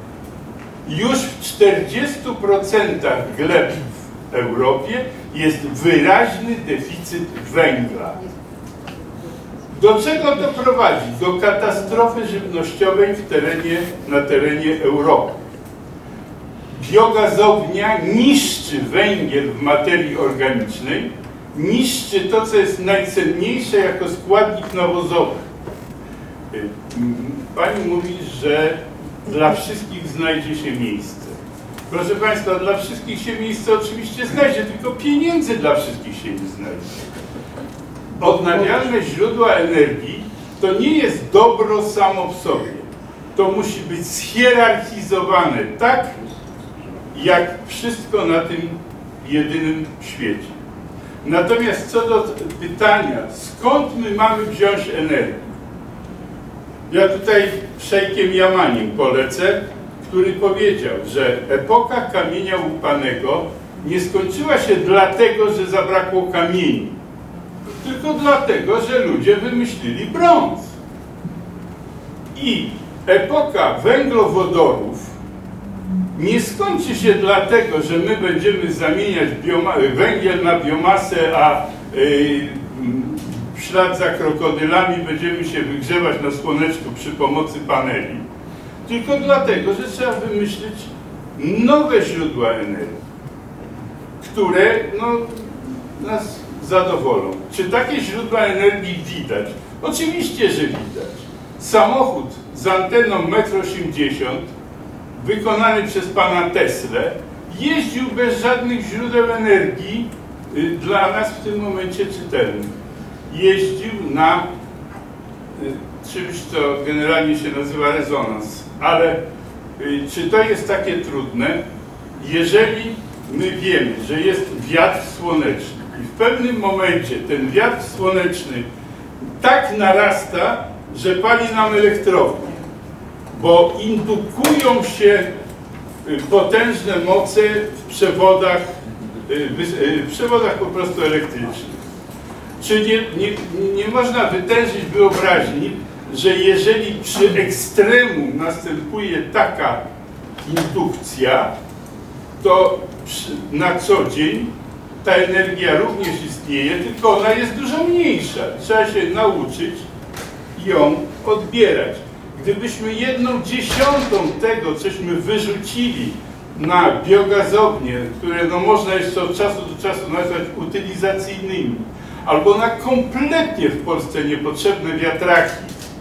Już w czterdziestu procentach gleb w Europie jest wyraźny deficyt węgla. Do czego to prowadzi? Do katastrofy żywnościowej w terenie, na terenie Europy. Biogazownia niszczy węgiel w materii organicznej, niszczy to, co jest najcenniejsze jako składnik nawozowy. Pani mówi, że dla wszystkich znajdzie się miejsce. Proszę Państwa, dla wszystkich się miejsce oczywiście znajdzie, tylko pieniędzy dla wszystkich się nie znajdzie. Odnawialne źródła energii to nie jest dobro samo w sobie. To musi być schierarchizowane tak, jak wszystko na tym jedynym świecie. Natomiast co do pytania, skąd my mamy wziąć energię? Ja tutaj szejkiem Jamaniem polecę, który powiedział, że epoka kamienia łupanego nie skończyła się dlatego, że zabrakło kamieni, tylko dlatego, że ludzie wymyślili brąz. I epoka węglowodorów nie skończy się dlatego, że my będziemy zamieniać węgiel na biomasę, a yy, w ślad za krokodylami będziemy się wygrzewać na słoneczku przy pomocy paneli. Tylko dlatego, że trzeba wymyślić nowe źródła energii, które no, nas zadowolą. Czy takie źródła energii widać? Oczywiście, że widać. Samochód z anteną metr osiemdziesiąt wykonany przez pana Teslę jeździł bez żadnych źródeł energii y, dla nas w tym momencie czytelnych. Jeździł na y, czymś, co generalnie się nazywa rezonans. Ale y, czy to jest takie trudne? Jeżeli my wiemy, że jest wiatr słoneczny i w pewnym momencie ten wiatr słoneczny tak narasta, że pali nam elektrownię, bo indukują się potężne moce w przewodach, w przewodach po prostu elektrycznych. Czy nie, nie, nie można wytężyć wyobraźni, że jeżeli przy ekstremum następuje taka indukcja, to przy, na co dzień ta energia również istnieje, tylko ona jest dużo mniejsza. Trzeba się nauczyć ją odbierać. Gdybyśmy jedną dziesiątą tego, cośmy wyrzucili na biogazownie, które no można jeszcze od czasu do czasu nazwać utylizacyjnymi, albo na kompletnie w Polsce niepotrzebne wiatraki,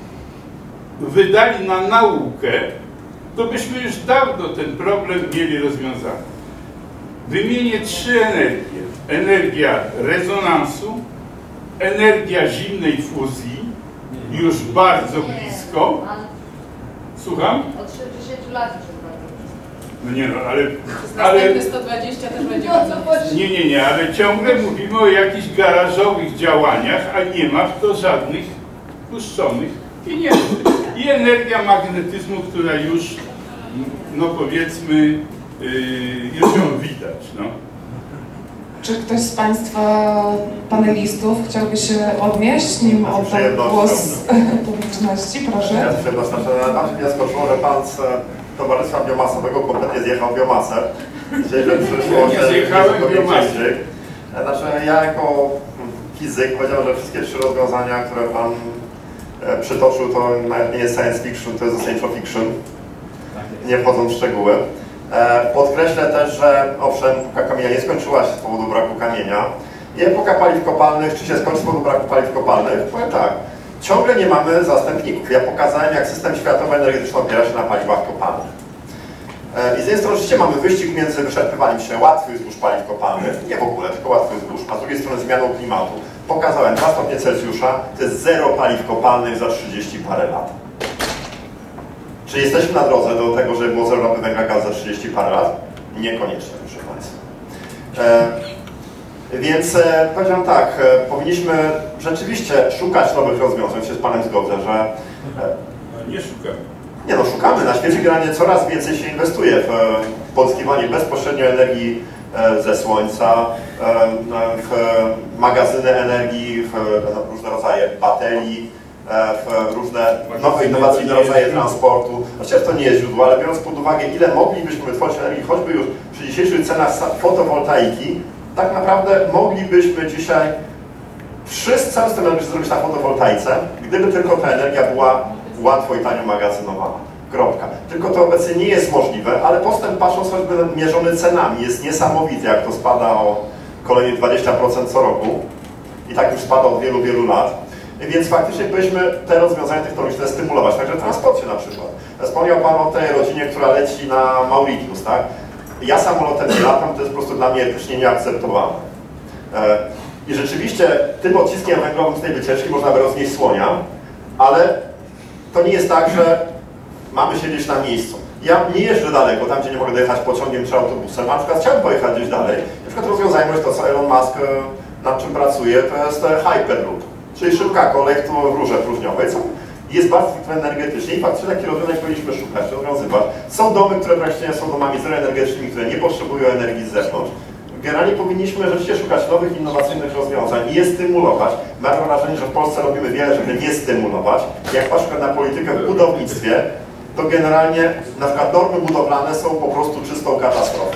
wydali na naukę, to byśmy już dawno ten problem mieli rozwiązany. Wymienię trzy energie. Energia rezonansu, energia zimnej fuzji, już bardzo blisko. Słucham? Od sześćdziesięciu lat już bardzo blisko. No nie no, ale... Następne sto dwadzieścia też będzie bardzo. Nie, nie, nie, ale ciągle mówimy o jakichś garażowych działaniach, a nie ma w to żadnych puszczonych pieniędzy. I energia magnetyzmu, która już, no powiedzmy, yy, już ją widać, no. Czy ktoś z Państwa panelistów chciałby się odnieść, nim oddam głos publiczności? Proszę. Ja też jedno znaczy, na mnie skoczyło, że Pan z Towarzystwa Biomasowego kompletnie zjechał biomasę. Czyli, że przyszło Nie zjechałem biomasę. Znaczy, ja jako fizyk powiedział, że wszystkie trzy rozwiązania, które Pan przytoczył, to nawet nie jest science fiction, to jest essential fiction. Nie wchodzą w szczegóły. Podkreślę też, że owszem, epoka kamienia nie skończyła się z powodu braku kamienia. I epoka paliw kopalnych, czy się skończy z powodu braku paliw kopalnych? Powiem tak, ciągle nie mamy zastępników. Ja pokazałem, jak system światowy energetyczny opiera się na paliwach kopalnych. I z jednej strony oczywiście mamy wyścig między wyczerpywaniem się łatwych zbóż paliw kopalnych, nie w ogóle, tylko łatwych zbóż, a z drugiej strony zmianą klimatu. Pokazałem dwa stopnie Celsjusza, to jest zero paliw kopalnych za trzydzieści parę lat. Czy jesteśmy na drodze do tego, żeby było zero ropy węgla gaz za trzydzieści parę lat? Niekoniecznie, proszę Państwa. E, więc e, powiedziałem tak, e, powinniśmy rzeczywiście szukać nowych rozwiązań, się z Panem zgodzę, że... E, nie szukamy. Nie no, szukamy. Na świecie generalnie coraz więcej się inwestuje w e, pozyskiwanie bezpośrednio energii e, ze słońca, e, w magazyny energii, w e, różne rodzaje baterii, w różne nowe innowacyjne rodzaje transportu. Oczywiście to nie jest źródło, ale biorąc pod uwagę, ile moglibyśmy wytworzyć energii, choćby już przy dzisiejszych cenach fotowoltaiki, tak naprawdę moglibyśmy dzisiaj wszyscy cały system energetyczny zrobić na fotowoltaice, gdyby tylko ta energia była łatwo i tanio magazynowana. Kropka. Tylko to obecnie nie jest możliwe, ale postęp, patrząc choćby mierzony cenami, jest niesamowity, jak to spada o kolejne dwadzieścia procent co roku i tak już spada od wielu, wielu lat. Więc faktycznie powinniśmy te rozwiązania technologiczne stymulować, także w transporcie na przykład. Wspomniał Pan o tej rodzinie, która leci na Mauritius, tak? Ja samolotem nie latam, to jest po prostu dla mnie etycznie nieakceptowalne. I rzeczywiście tym odciskiem węglowym z tej wycieczki można by roznieść słonia, ale to nie jest tak, że mamy siedzieć na miejscu. Ja nie jeżdżę daleko, tam gdzie nie mogę dojechać pociągiem czy autobusem, na przykład chciałbym pojechać gdzieś dalej. Na przykład rozwiązajmy to, co Elon Musk nad czym pracuje, to jest Hyperloop. Czyli szybka kolej w rurze próżniowej, co jest bardzo energetycznie i faktycznie taki rozwiązań powinniśmy szukać, rozwiązywać. Są domy, które praktycznie są domami zeroenergetycznymi, które nie potrzebują energii z zewnątrz. Generalnie powinniśmy rzeczywiście szukać nowych, innowacyjnych rozwiązań i je stymulować. Mam wrażenie, że w Polsce robimy wiele, żeby nie stymulować. Jak patrzę na politykę w budownictwie, to generalnie na przykład normy budowlane są po prostu czystą katastrofą.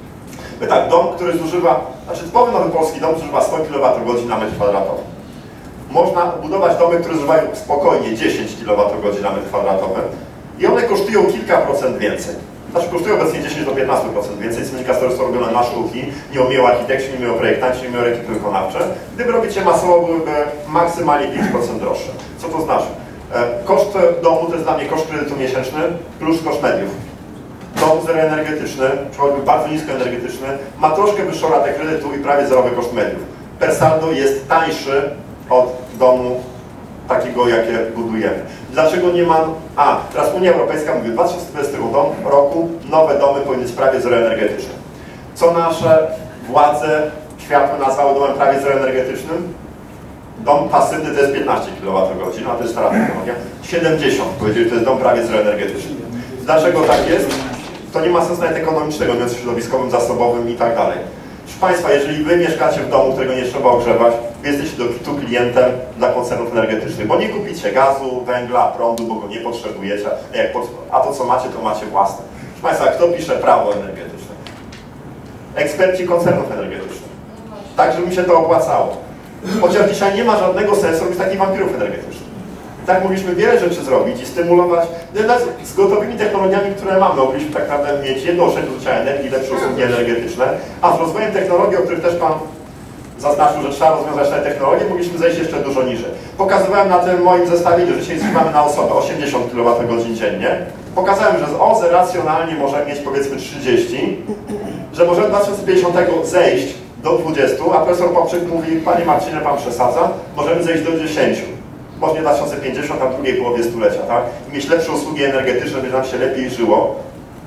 Tak, dom, który zużywa, znaczy typowy nowy polski dom zużywa sto kilowatogodzin na metr kwadratowy. Można budować domy, które zużywają spokojnie dziesięć kilowatogodzin na metr kwadratowy i one kosztują kilka procent więcej. Znaczy kosztują obecnie dziesięć do piętnastu procent więcej, co wynika z tego, że są robione na sztuki, nie umieją architekci, nie umieją projektanci, nie umieją ekipy wykonawcze. Gdyby robicie masowo, byłyby maksymalnie pięć procent droższe. Co to znaczy? Koszt domu to jest dla mnie koszt kredytu miesięczny plus koszt mediów. Dom zeroenergetyczny, czy choćby bardzo niskoenergetyczny, ma troszkę wyższą ratę kredytu i prawie zerowy koszt mediów. Per saldo jest tańszy od domu takiego, jakie budujemy. Dlaczego nie mam... A, teraz Unia Europejska mówi, w dwa tysiące dwudziestym roku nowe domy powinny być prawie zeroenergetyczne. Co nasze władze światu nazwały domem prawie zeroenergetycznym? Dom pasywny to jest piętnaście kilowatogodzin, a to jest stara technologia. siedemdziesiąt powiedzieli, że to jest dom prawie zeroenergetyczny. Dlaczego tak jest? To nie ma sensu nawet ekonomicznego, mówiąc środowiskowym, zasobowym i tak dalej. Proszę Państwa, jeżeli Wy mieszkacie w domu, którego nie trzeba ogrzewać, Wy jesteście tu klientem dla koncernów energetycznych, bo nie kupicie gazu, węgla, prądu, bo go nie potrzebujecie, a, jak pot... a to co macie, to macie własne. Proszę Państwa, kto pisze prawo energetyczne? Eksperci koncernów energetycznych. Tak, żeby mi się to opłacało. Chociaż dzisiaj nie ma żadnego sensu robić takich wampirów energetycznych. Tak mogliśmy wiele rzeczy zrobić i stymulować z gotowymi technologiami, które mamy. Mogliśmy tak naprawdę mieć jedno oszczędność zużycia energii, lepsze usługi energetyczne, a z rozwojem technologii, o których też Pan zaznaczył, że trzeba rozwiązać te technologie, mogliśmy zejść jeszcze dużo niżej. Pokazywałem na tym moim zestawieniu, że dzisiaj zużywamy na osobę osiemdziesiąt kilowatogodzin dziennie. Pokazałem, że z O Z E racjonalnie możemy mieć powiedzmy trzydzieści, że możemy do dwa tysiące pięćdziesiątego zejść do dwudziestu, a profesor Popczyk mówi, Panie Marcinie, Pan przesadza, możemy zejść do dziesięciu. Może dwa tysiące pięćdziesiątym, a w drugiej połowie stulecia, tak? I mieć lepsze usługi energetyczne, żeby nam się lepiej żyło.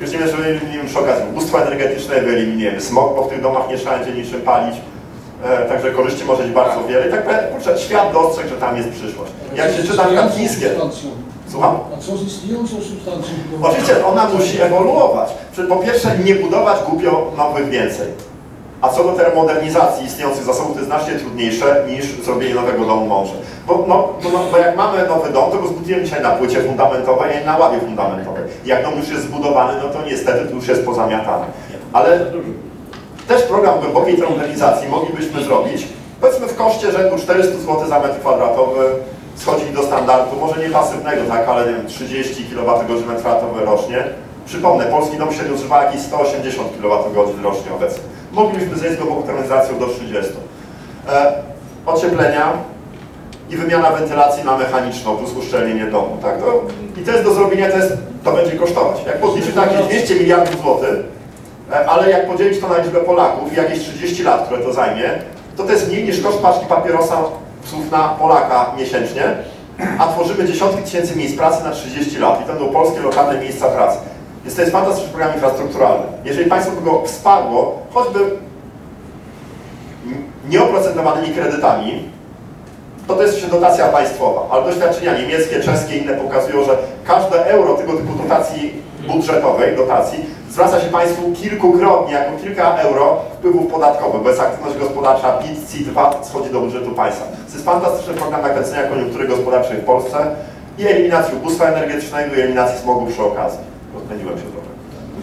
Już nie wiem, że wyeliminujemy przy okazji ubóstwo energetyczne, wyeliminujemy smog, bo w tych domach nie trzeba będzie niczym palić. E, także korzyści może być bardzo wiele. I tak kurczę, świat dostrzegł, że tam jest przyszłość. Jak się czyta chińskie... Słucham? A co z istniejącą substancją? Oczywiście ona musi ewoluować. Po pierwsze, nie budować głupio nowych więcej. A co do termomodernizacji istniejących zasobów, to jest znacznie trudniejsze niż zrobienie nowego domu mądrze. Bo, no, bo, bo jak mamy nowy dom, to go zbudujemy dzisiaj na płycie fundamentowej, a nie na ławie fundamentowej. Jak dom już jest zbudowany, no to niestety to już jest pozamiatane. Ale też program głębokiej termomodernizacji moglibyśmy zrobić, powiedzmy w koszcie rzędu czterysta złotych za metr kwadratowy, schodzili do standardu, może nie pasywnego, tak, ale nie wiem, trzydzieści kilowatogodzin metr kwadratowy rocznie. Przypomnę, polski dom średnio zużywa jakieś sto osiemdziesiąt kilowatogodzin rocznie obecnie. Moglibyśmy zejść z głęboką termomodernizacją do trzydziestu. E, ocieplenia i wymiana wentylacji na mechaniczną, plus uszczelnienie domu. Tak? To, I to jest do zrobienia, to, jest, to będzie kosztować. Jak podliczyć takie dwieście miliardów złotych, e, ale jak podzielić to na liczbę Polaków i jakieś trzydzieści lat, które to zajmie, to to jest mniej niż koszt paczki papierosa na Polaka miesięcznie, a tworzymy dziesiątki tysięcy miejsc pracy na trzydzieści lat i to będą polskie lokalne miejsca pracy. Więc to jest fantastyczny program infrastrukturalny. Jeżeli państwo by go wsparło, choćby nieoprocentowanymi kredytami, to to jest jeszcze dotacja państwowa, ale doświadczenia niemieckie, czeskie i inne pokazują, że każde euro tego typu dotacji budżetowej, dotacji, zwraca się państwu kilkukrotnie, jako kilka euro wpływów podatkowych, bo jest aktywność gospodarcza, P I T, C I T, V A T schodzi do budżetu państwa. To jest fantastyczny program nakręcenia koniunktury gospodarczej w Polsce i eliminacji ubóstwa energetycznego i eliminacji smogu przy okazji. Rozpędziłem się trochę.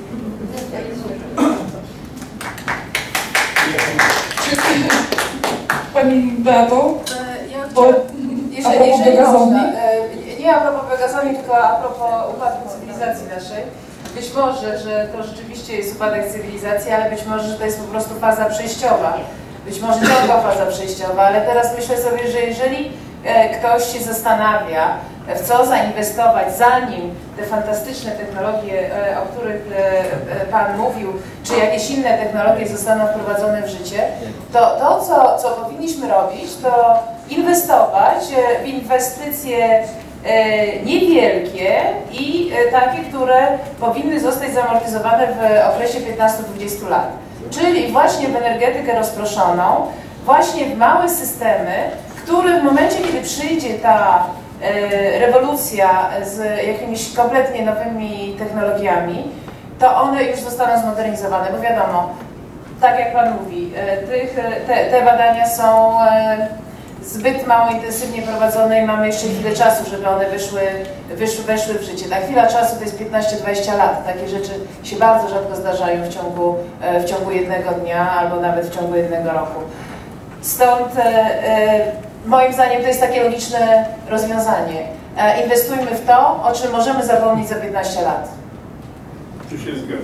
Pani Beato? Bo, jeżeli, jeżeli można, nie a propos gazowni, tylko a propos upadku cywilizacji naszej. Być może, że to rzeczywiście jest upadek cywilizacji, ale być może, że to jest po prostu faza przejściowa. Być może ciągła faza przejściowa, ale teraz myślę sobie, że jeżeli ktoś się zastanawia, w co zainwestować, zanim te fantastyczne technologie, o których Pan mówił, czy jakieś inne technologie zostaną wprowadzone w życie, to to, co, co powinniśmy robić, to inwestować w inwestycje niewielkie i takie, które powinny zostać zamortyzowane w okresie piętnastu do dwudziestu lat. Czyli właśnie w energetykę rozproszoną, właśnie w małe systemy, które w momencie, kiedy przyjdzie ta rewolucja z jakimiś kompletnie nowymi technologiami, to one już zostaną zmodernizowane, bo wiadomo, tak jak Pan mówi, tych, te, te badania są zbyt mało intensywnie prowadzone i mamy jeszcze chwilę czasu, żeby one wyszły, wyszły, weszły w życie. Ta chwila czasu to jest piętnaście do dwudziestu lat. Takie rzeczy się bardzo rzadko zdarzają w ciągu, w ciągu jednego dnia albo nawet w ciągu jednego roku. Stąd moim zdaniem to jest takie logiczne rozwiązanie. Inwestujmy w to, o czym możemy zapomnieć za piętnaście lat. Tu się zgadzam.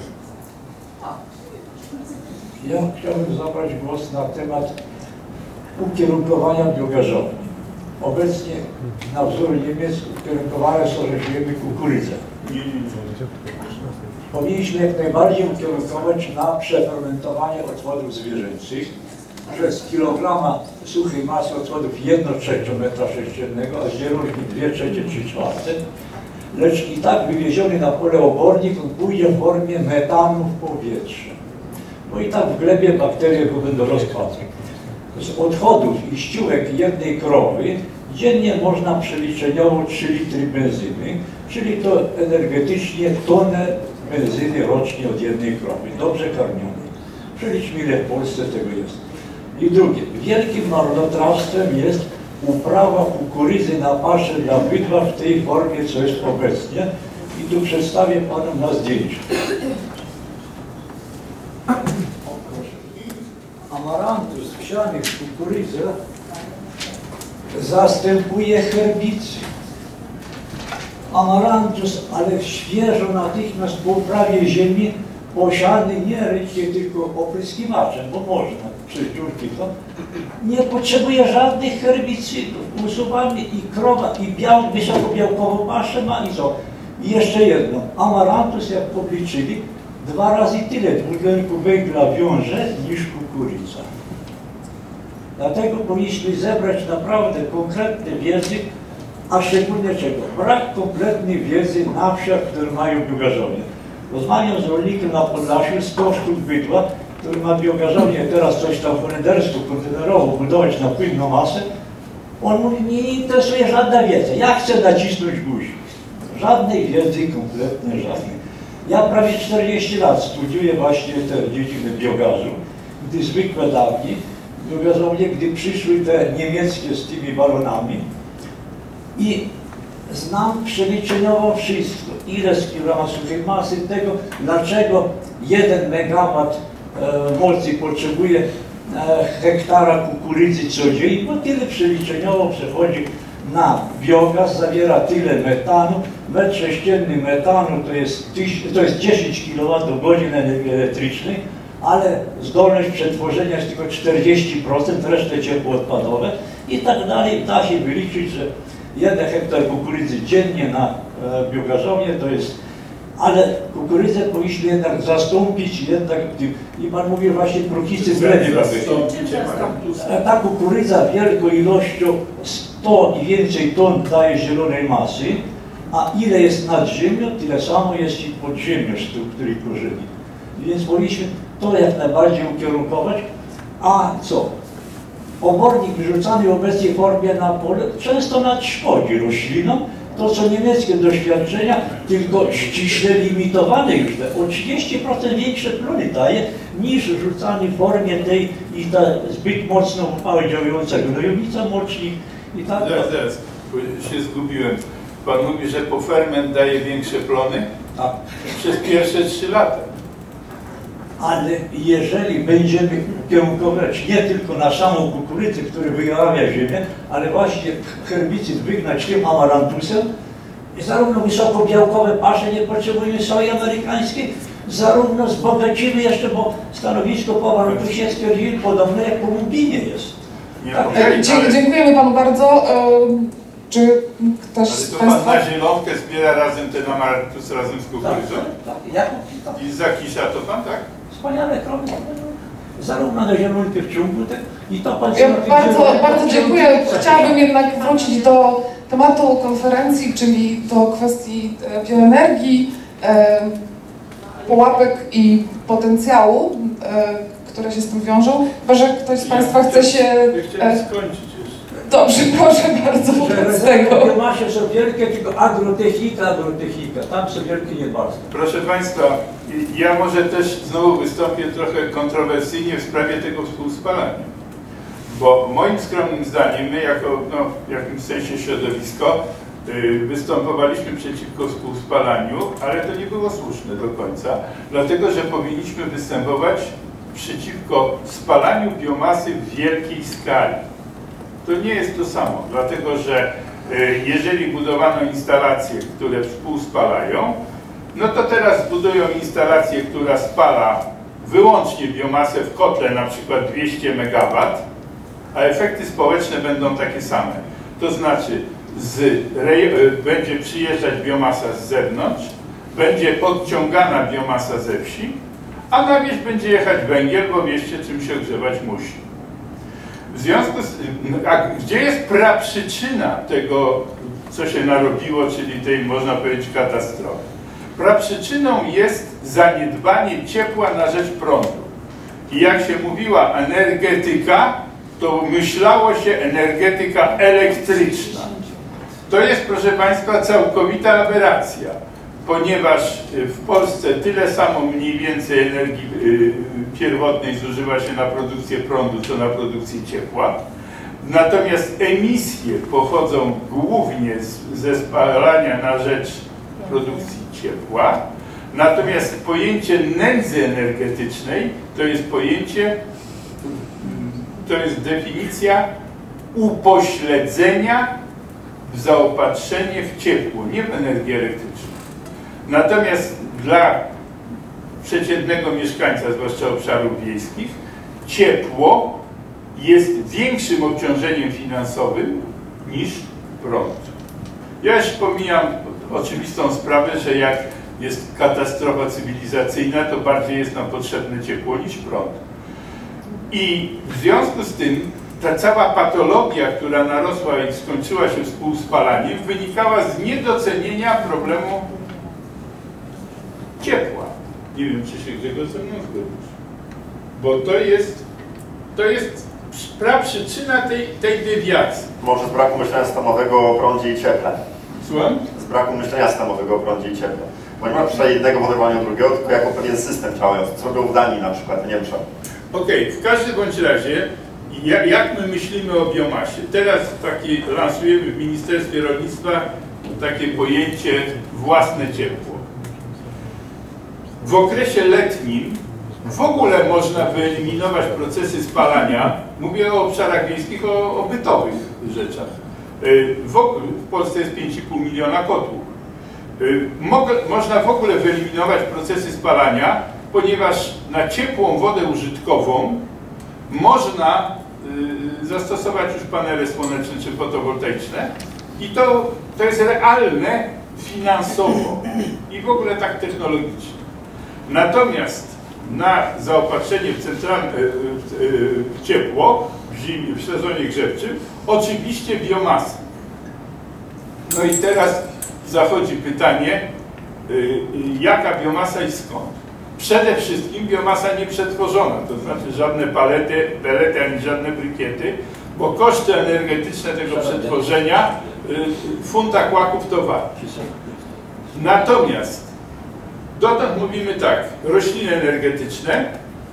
Ja chciałbym zabrać głos na temat ukierunkowania biogażowni. Obecnie na wzór Niemiec ukierunkowane są rośliny kukurydza. Powinniśmy jak najbardziej ukierunkować na przefermentowanie odpadów zwierzęcych, że z kilograma suchej masy odpadów jedną trzecią metra sześciennego, a z zielonych dwie trzecie, trzy czwarte, lecz i tak wywieziony na pole obornik on pójdzie w formie metanu w powietrze. No i tak w glebie bakterie będą rozkładu. Z odchodów i ściółek jednej krowy dziennie można przeliczeniowo trzy litry benzyny, czyli to energetycznie tonę benzyny rocznie od jednej krowy, dobrze karmionej. Przeliczmy, ile w Polsce tego jest. I drugie, wielkim marnotrawstwem jest uprawa kukurydzy na paszę dla bydła w tej formie, co jest obecnie. I tu przedstawię Panu na zdjęciu. Amarantus wsiany w kukurydzę zastępuje herbicyd. Amarantus, ale świeżo, natychmiast po uprawie ziemi, posiany nie rycznie tylko opryskiwaczem, bo można przez dziurki to, nie potrzebuje żadnych herbicydów. Usuwamy i krowa, i biał, wysokobiałkową paszę ma i co? I jeszcze jedno, amarantus, jak obliczyli, dwa razy tyle dwutlenku węgla wiąże niż kukurydza. Dlatego powinniśmy zebrać naprawdę konkretne wiedzy, a szczególnie czego? Brak kompletnej wiedzy na wsiach, które mają biogażownię. Rozmawiam z rolnikiem na Podlasiu z kosztów bydła, który ma biogarzownię teraz coś tam holenderską, kontenerową budować na płynną masę. On mówi, nie interesuje żadna wiedza. Ja chcę nacisnąć guzik. Żadnej wiedzy kompletnej, żadnej. Ja prawie czterdzieści lat studiuję właśnie te dziedziny biogazu, gdy zwykłe dawki, biogazownie, gdy przyszły te niemieckie z tymi balonami i znam przeliczeniowo wszystko, ile z kilograma suchej masy tego, dlaczego jeden megawat e, mocy potrzebuje e, hektara kukurydzy codziennie, bo tyle przeliczeniowo przechodzi na biogaz, zawiera tyle metanu, metr sześcienny metanu to jest, to jest dziesięć kilowatogodzin energii elektrycznej, ale zdolność przetworzenia jest tylko czterdzieści procent, resztę ciepło odpadowe i tak dalej. Da się wyliczyć, że jeden hektar kukurydzy dziennie na e, biogarzownię to jest, ale kukurydzę powinniśmy jednak zastąpić jednak tym, i pan mówił właśnie kruchicy w glebie. Ta kukurydza wielką ilością sto i więcej ton daje zielonej masy, a ile jest nad ziemią, tyle samo jest i pod ziemią struktury korzeni. Więc powinniśmy to jak najbardziej ukierunkować. A co? Obornik wyrzucany w obecnej formie na pole często nadszkodzi roślinom. To co niemieckie doświadczenia, tylko ściśle limitowane już te, o trzydzieści procent większe plony daje niż rzucany w formie tej i ta zbyt mocno małe działająca gnojownica, mocznik i tak. Zaraz, zaraz, bo się zgubiłem. Pan mówi, że poferment daje większe plony? Tak. Przez pierwsze trzy lata. Ale jeżeli będziemy kierunkować nie tylko na samą kukurydzę, która wyjawia ziemię, ale właśnie herbicyd wygnać tym amarantusem, zarówno wysokobiałkowe pasze nie potrzebujemy soi amerykańskiej, zarówno wzbogacimy jeszcze, bo stanowisko po amarantusie stwierdzili podobne jak po lumbinie jest. Tak. Dzie dziękujemy panu bardzo. Czy ktoś ale z to państwa... pan na zielonkę zbiera razem ten amarantus razem z kukurydzą? Tak, tak. Ja, tak. I zakisza to pan, tak? Wspaniale kroki. Zarówno na zielonkę w ciągu te, i to pan... Ja bardzo, bardzo dziękuję. Chciałabym jednak wrócić do tematu konferencji, czyli do kwestii bioenergii, e, pułapek i potencjału, e, które się z tym wiążą. Chyba że ktoś z państwa chce się... Ja chciałem skończyć. Dobrze, proszę bardzo, wobec tego. Nie ma się są wielkie, tylko agrotechnika, agrotechnika. Tam są wielkie nie bardzo. Proszę państwa, ja może też znowu wystąpię trochę kontrowersyjnie w sprawie tego współspalania. Bo moim skromnym zdaniem, my jako no, w jakimś sensie środowisko, yy, występowaliśmy przeciwko współspalaniu, ale to nie było słuszne do końca, dlatego że powinniśmy występować przeciwko spalaniu biomasy w wielkiej skali. To nie jest to samo, dlatego że y, jeżeli budowano instalacje, które współspalają, no to teraz budują instalację, która spala wyłącznie biomasę w kotle, na przykład dwieście megawatów, a efekty społeczne będą takie same. To znaczy z, będzie przyjeżdżać biomasa z zewnątrz, będzie podciągana biomasa ze wsi, a na wieś będzie jechać węgiel, bo wieście czym się grzewać musi. W związku z tym, a gdzie jest praprzyczyna tego, co się narobiło, czyli tej, można powiedzieć, katastrofy? Praprzyczyną jest zaniedbanie ciepła na rzecz prądu. I jak się mówiła energetyka, to myślało się energetyka elektryczna. To jest, proszę państwa, całkowita aberracja, ponieważ w Polsce tyle samo mniej więcej energii pierwotnej zużywa się na produkcję prądu, co na produkcję ciepła. Natomiast emisje pochodzą głównie z, ze spalania na rzecz produkcji ciepła. Natomiast pojęcie nędzy energetycznej to jest pojęcie, to jest definicja upośledzenia w zaopatrzenie w ciepło, nie w energię elektryczną. Natomiast dla przeciętnego mieszkańca, zwłaszcza obszarów wiejskich, ciepło jest większym obciążeniem finansowym niż prąd. Ja już pomijam oczywistą sprawę, że jak jest katastrofa cywilizacyjna, to bardziej jest nam potrzebne ciepło niż prąd. I w związku z tym ta cała patologia, która narosła i skończyła się współspalaniem, wynikała z niedocenienia problemu ciepła. Nie wiem, czy się Grzegorz ze mną zgodzisz. Bo to jest, to jest praprzyczyna tej, tej dewiacji. Może z braku myślenia systemowego o prądzie i cieple? Słucham? Z braku myślenia systemowego o prądzie i cieple. Bo nie ma przykład jednego wodowania drugiego, tylko jako pewien system działający, co robią w Danii na przykład, w Niemczech. Okej, okay, w każdym bądź razie, jak my myślimy o biomasie? Teraz taki lansujemy w Ministerstwie Rolnictwa takie pojęcie własne ciepło. W okresie letnim w ogóle można wyeliminować procesy spalania, mówię o obszarach wiejskich, o, o bytowych rzeczach. W, ogóle, w Polsce jest pięć i pół miliona kotłów. Mo, można w ogóle wyeliminować procesy spalania, ponieważ na ciepłą wodę użytkową można y, zastosować już panele słoneczne czy fotowoltaiczne i to, to jest realne finansowo i w ogóle tak technologicznie. Natomiast na zaopatrzenie w centralne w, w ciepło w, zimie, w sezonie grzewczym oczywiście biomasa. No i teraz zachodzi pytanie, y, jaka biomasa i skąd? Przede wszystkim biomasa nieprzetworzona, to znaczy żadne palety, pelety ani żadne brykiety, bo koszty energetyczne tego przetworzenia y, funta kłaków to wart. Natomiast dotąd mówimy tak, rośliny energetyczne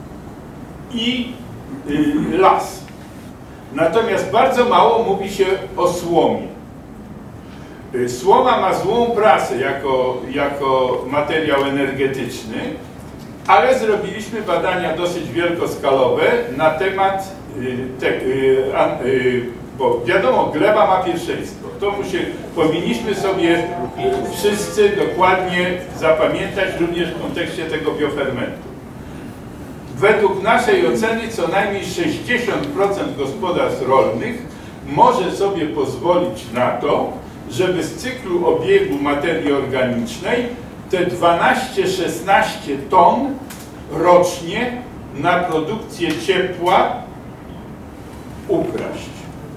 i y, las. Natomiast bardzo mało mówi się o słomie. Y, słoma ma złą prasę jako, jako materiał energetyczny, ale zrobiliśmy badania dosyć wielkoskalowe na temat, y, te, y, a, y, bo wiadomo, gleba ma pierwszeństwo. To musi, powinniśmy sobie y, wszyscy dokładnie zapamiętać również w kontekście tego biofermentu. Według naszej oceny co najmniej sześćdziesiąt procent gospodarstw rolnych może sobie pozwolić na to, żeby z cyklu obiegu materii organicznej te dwanaście szesnaście ton rocznie na produkcję ciepła ukraść.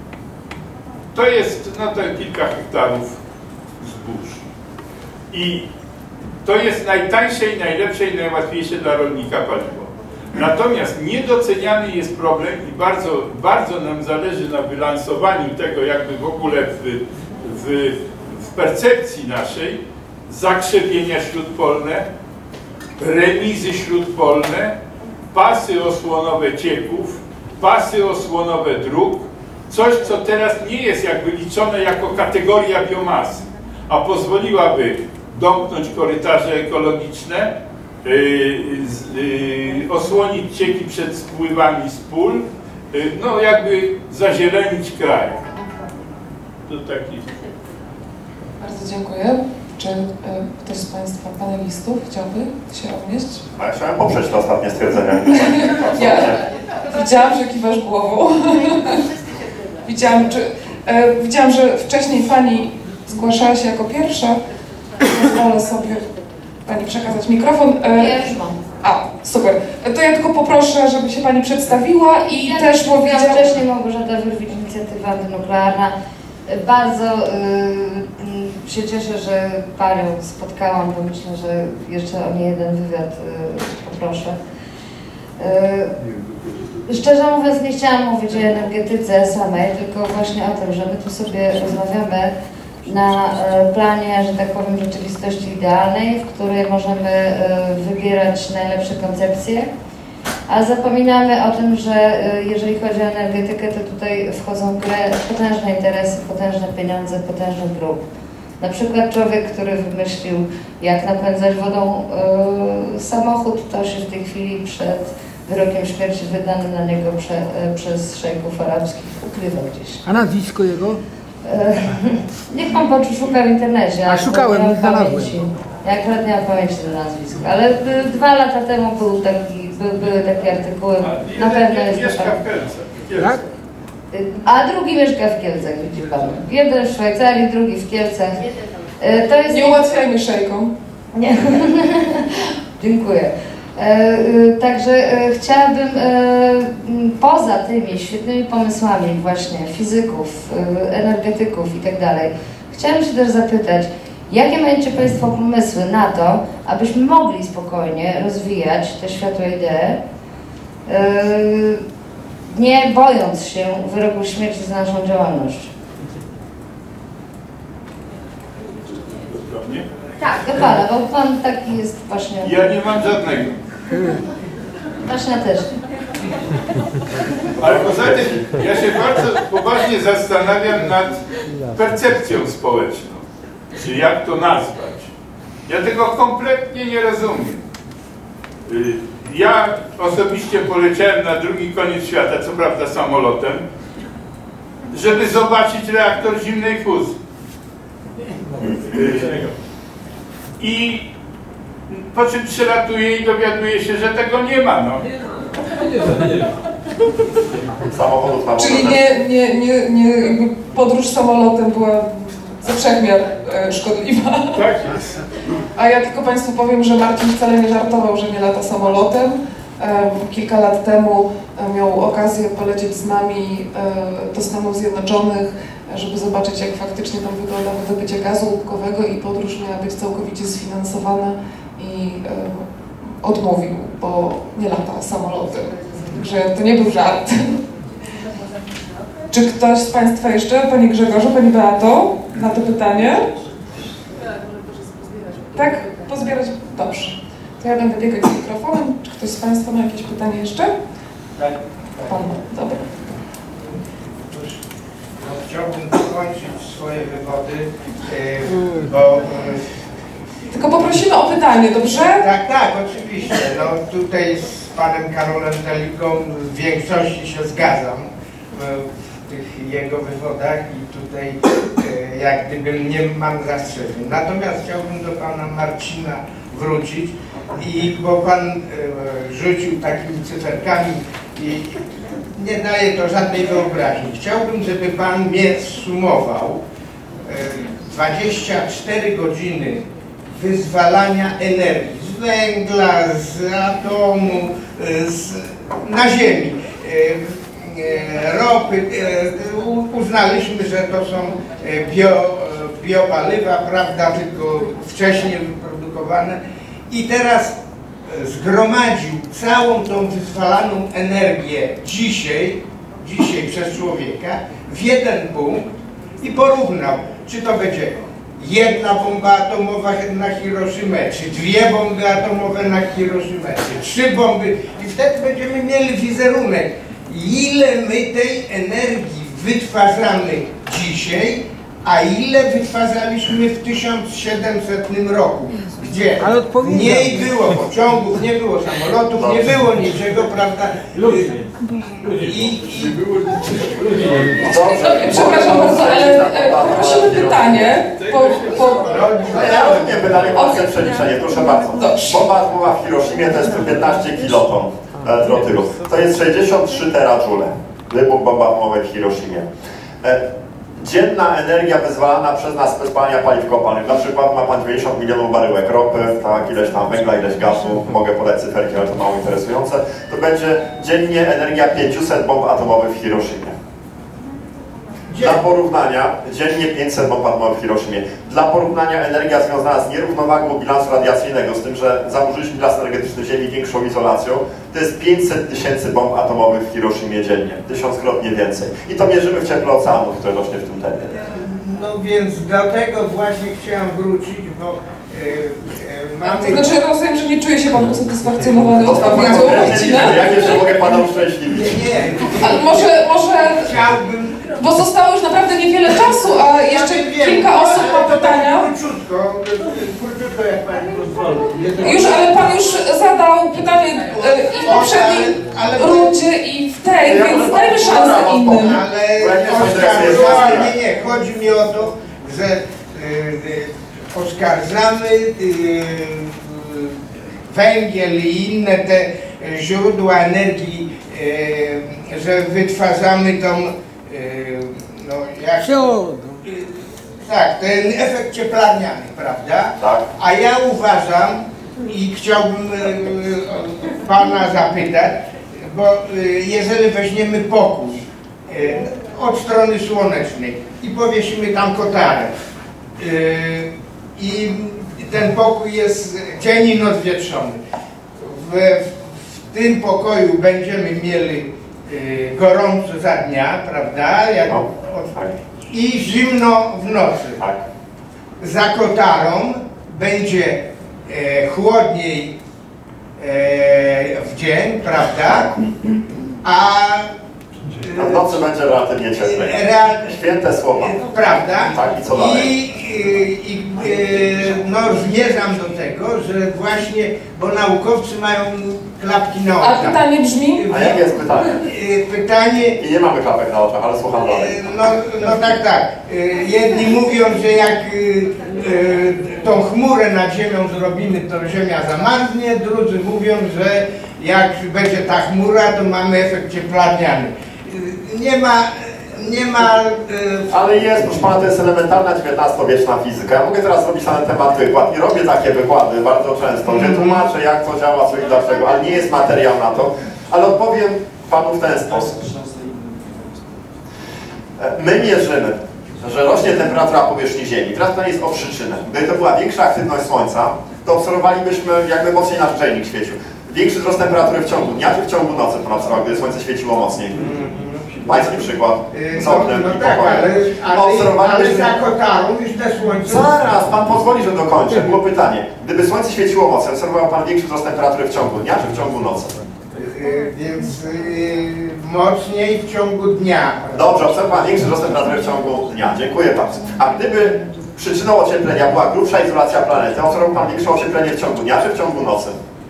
To jest no to kilka hektarów zbóż. I to jest najtańsze i najlepsze i najłatwiejsze dla rolnika paliwo. Natomiast niedoceniany jest problem i bardzo, bardzo nam zależy na wylansowaniu tego jakby w ogóle w, w, w percepcji naszej zakrzepienia śródpolne, remizy śródpolne, pasy osłonowe cieków, pasy osłonowe dróg, coś co teraz nie jest jakby liczone jako kategoria biomasy, a pozwoliłaby domknąć korytarze ekologiczne, yy, yy, osłonić cieki przed spływami z pól, yy, no jakby zazielenić kraj. To taki... Bardzo dziękuję. Czy y, ktoś z Państwa panelistów chciałby się odnieść? A ja chciałem poprzeć te ostatnie stwierdzenia. Ja widziałam, że kiwasz głową. widziałam, czy, y, widziałam, że wcześniej Pani zgłaszała się jako pierwsza. Pozwolę sobie Pani przekazać mikrofon. Y, ja już mam. A, super. To ja tylko poproszę, żeby się Pani przedstawiła i ja też powiedziała... Wcześniej Małgorzata Wyrwicz, Inicjatywa Antynuklearna. Bardzo y, się cieszę, że Panią spotkałam, bo myślę, że jeszcze o niejeden wywiad y, poproszę. Y, szczerze mówiąc, nie chciałam mówić o energetyce samej, tylko właśnie o tym, że my tu sobie rozmawiamy na y, planie, że tak powiem, rzeczywistości idealnej, w której możemy y, wybierać najlepsze koncepcje. A zapominamy o tym, że jeżeli chodzi o energetykę, to tutaj wchodzą w grę potężne interesy, potężne pieniądze, potężny grób. Na przykład człowiek, który wymyślił, jak napędzać wodą yy, samochód, to się w tej chwili przed wyrokiem śmierci wydanym na niego prze, yy, przez szejków arabskich ukrywa gdzieś. A nazwisko jego? Yy, niech pan poszuka w internecie. A szukałem, nie znalazłem. Ja akurat nie mam pamięci do nazwiska, ale yy, dwa lata temu był taki By, były takie artykuły, a na pewno jest mieszka to w Kielcach. Tak? A drugi mieszka w Kielcach, widzi Pan. Jeden w Szwajcarii, drugi w Kielcach. To jest... Nie ułatwiajmy szejkom. Nie. Dziękuję. Także chciałabym poza tymi świetnymi pomysłami właśnie fizyków, energetyków i tak dalej, chciałam się też zapytać, Jakie macie Państwo pomysły na to, abyśmy mogli spokojnie rozwijać te światłe idee, yy, nie bojąc się wyroku śmierci za naszą działalność? Tak, do Pana, bo Pan taki jest właśnie... Ja nie mam żadnego. Właśnie też. Ale poza tym ja się bardzo poważnie zastanawiam nad percepcją społeczną. Czy jak to nazwać? Ja tego kompletnie nie rozumiem. Ja osobiście poleciałem na drugi koniec świata, co prawda samolotem, żeby zobaczyć reaktor zimnej fuzji. I po czym przylatuję i dowiaduję się, że tego nie ma. No. Samochodów na Czyli nie, nie, nie, nie, jakby podróż samolotem była ze wszechmiar e, szkodliwa. Tak jest. A ja tylko Państwu powiem, że Marcin wcale nie żartował, że nie lata samolotem. E, kilka lat temu e, miał okazję polecieć z nami e, do Stanów Zjednoczonych, żeby zobaczyć, jak faktycznie tam wygląda wydobycie gazu łupkowego, i podróż miała być całkowicie sfinansowana i e, odmówił, bo nie lata samolotem. Także to nie był żart. Czy ktoś z Państwa jeszcze, Panie Grzegorzu, Pani Beato, na to pytanie? Tak? Pozbierać? Dobrze. To ja będę biegać z mikrofonem. Czy ktoś z Państwa ma jakieś pytanie jeszcze? Tak. Pan, dobra. No, chciałbym dokończyć swoje wywody, yy, bo... Yy, Tylko poprosimy o pytanie, dobrze? Tak, tak, oczywiście. No, tutaj z Panem Karolem Deligą w większości się zgadzam w tych jego wywodach i tutaj yy, jak gdyby nie mam zastrzeżeń. Natomiast chciałbym do Pana Marcina wrócić, i bo Pan yy, rzucił takimi cyferkami i nie daje to żadnej wyobraźni. Chciałbym, żeby Pan mnie zsumował dwadzieścia cztery godziny wyzwalania energii z węgla, z atomu, z, na ziemi, ropy. Uznaliśmy, że to są bio, biopaliwa, prawda, tylko wcześniej wyprodukowane. I teraz zgromadził całą tą wyzwalaną energię dzisiaj, dzisiaj przez człowieka w jeden punkt i porównał, czy to będzie jedna bomba atomowa na Hiroshimę, czy dwie bomby atomowe na Hiroshimę, czy trzy bomby, i wtedy będziemy mieli wizerunek, ile my tej energii wytwarzamy dzisiaj, a ile wytwarzaliśmy w tysiąc siedemsetnym roku, gdzie nie było pociągów, nie było samolotów, nie było niczego, prawda? I, i... Przepraszam bardzo, ale prosimy pytanie. Po, po... Ja nie pytanie, łatwe przeliczenie, proszę bardzo. Bomba atomowa w Hiroshimie to jest piętnaście kiloton trotylu. To jest sześćdziesiąt trzy terajoule. Wybuch bomby atomowej w Hiroshimie. Dzienna energia wyzwalana przez nas bez palenia paliw kopalnych. Na przykład ma Pan dziewięćdziesiąt milionów baryłek ropy, tak, ileś tam węgla, ileś gazu, mogę podać cyferki, ale to mało interesujące. To będzie dziennie energia pięćset bomb atomowych w Hiroshimie. Dla porównania, dziennie pięćset bomb atomowych w Hiroshimie. Dla porównania energia związana z nierównowagą bilansu radiacyjnego, z tym, że zaburzyliśmy bilans energetyczny Ziemi większą izolacją, to jest pięćset tysięcy bomb atomowych w Hiroshimie dziennie, tysiąckrotnie więcej. I to mierzymy w cieple oceanu, które rośnie w tym tempie. No więc do tego właśnie chciałem wrócić, bo yy, mamy... To znaczy rozumiem, że nie czuje się Pan usatysfakcjonowany odpowiedzią Marcina? Ja jeszcze mogę Pana uszczęśliwić. Nie, nie. Ale może, może... Chciałbym... Bo zostało już naprawdę niewiele czasu, a jeszcze kilka osób ma pytania. Króciutko, króciutko jak Pani pozwoli. Już, ale Pan już zadał pytanie i w poprzedniej rundzie i w tej, więc dajmy szansę innym. Ale nie, nie, chodzi mi o to, że y, y, oskarżamy y, y, węgiel i inne te źródła energii, y, że wytwarzamy tą no, jak, tak, ten efekt cieplarniany, prawda? Tak. A ja uważam i chciałbym e, Pana zapytać, bo e, jeżeli weźmiemy pokój e, od strony słonecznej i powiesimy tam kotarę, e, i ten pokój jest dzień i noc wietrzony. W, w tym pokoju będziemy mieli y, gorąco za dnia, prawda? Jak, no, tak. I zimno w nocy. Tak. Za kotarą będzie e, chłodniej e, w dzień, prawda? A A w nocy będzie relatywnie cieplej. Real... Święte słowa. Prawda? Tak, i co dalej? I, i, i no, zmierzam do tego, że właśnie, bo naukowcy mają klapki na oczach. A pytanie brzmi? A jakie jest pytanie? Pytanie... I nie mamy klapek na oczach, ale słucham dalej. No, no tak, tak. Jedni mówią, że jak tą chmurę nad ziemią zrobimy, to ziemia zamarznie, drudzy mówią, że jak będzie ta chmura, to mamy efekt cieplarniany. Nie ma... Nie ma... Yy... Ale jest, proszę pana, to jest elementarna dziewiętnastowieczna fizyka. Ja mogę teraz robić na ten temat wykład i robię takie wykłady bardzo często, mm. że tłumaczę, jak to działa, co i dlaczego, ale nie jest materiał na to. Ale odpowiem panu w ten sposób. My mierzymy, że rośnie temperatura powierzchni Ziemi. Teraz pytanie jest o przyczynę. Gdyby to była większa aktywność Słońca, to obserwowalibyśmy, jakby mocniej nasz grzejnik świecił. Większy wzrost temperatury w ciągu dnia czy w ciągu nocy pan obserwował, gdy Słońce świeciło mocniej? Pański przykład. Z oknem no, no i tak, ale, ale, ale za kotarą już te słońce... Zaraz, pan pozwoli, że dokończę. Było pytanie. Gdyby Słońce świeciło mocniej, obserwował pan większy wzrost temperatury w ciągu dnia czy w ciągu nocy? Yy, więc yy, mocniej w ciągu dnia. Dobrze, obserwował pan większy wzrost temperatury w ciągu dnia. Dziękuję bardzo. A gdyby przyczyną ocieplenia była grubsza izolacja planety, obserwował pan większe ocieplenie w ciągu dnia czy w ciągu nocy?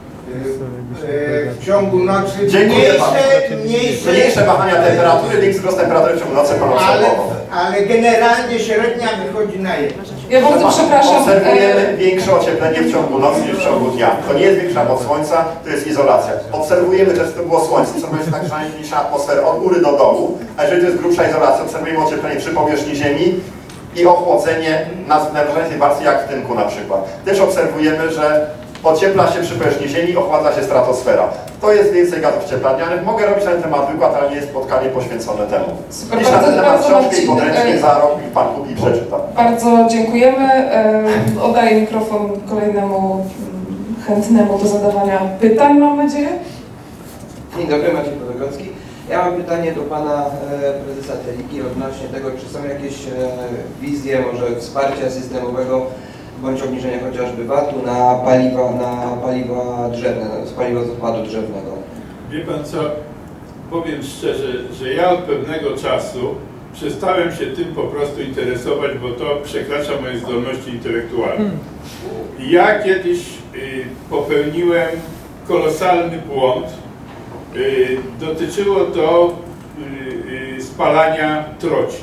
W ciągu nocy mniejsze, mniejsze, mniejsze wahania temperatury, większy wzrost temperatury w ciągu nocy pan obserwował. Ale, ale generalnie średnia wychodzi na jedno. Ja bardzo przepraszam. Obserwujemy większe ocieplenie w ciągu nocy niż w ciągu dnia. To nie jest większa moc Słońca, to jest izolacja. Obserwujemy też, to było Słońce, obserwujemy tak zwaną niższą atmosferę od góry do dołu, a jeżeli to jest grubsza izolacja, obserwujemy ocieplenie przy powierzchni Ziemi i ochłodzenie na najważniejszej warstwie, jak w tynku na przykład. Też obserwujemy, że ociepla się przy powierzchni Ziemi, ochładza się stratosfera. To jest więcej gazów cieplarnianych. Mogę robić na ten temat wykład, ale nie jest spotkanie poświęcone temu. Super, Dziś na ten temat książkę i podręcznik za rok i pan kupi i przeczyta. Bardzo dziękujemy. Oddaję mikrofon kolejnemu chętnemu do zadawania pytań, mam nadzieję. Dzień dobry, Maciej Podogocki. Ja mam pytanie do pana prezesa Teliki odnośnie tego, czy są jakieś wizje może wsparcia systemowego bądź obniżenia chociażby vatu na paliwa, na paliwa drzewne, z paliwa z odpadu drzewnego. Wie pan co, powiem szczerze, że ja od pewnego czasu przestałem się tym po prostu interesować, bo to przekracza moje zdolności intelektualne. Ja kiedyś y, popełniłem kolosalny błąd. Y, dotyczyło to y, y, spalania troci.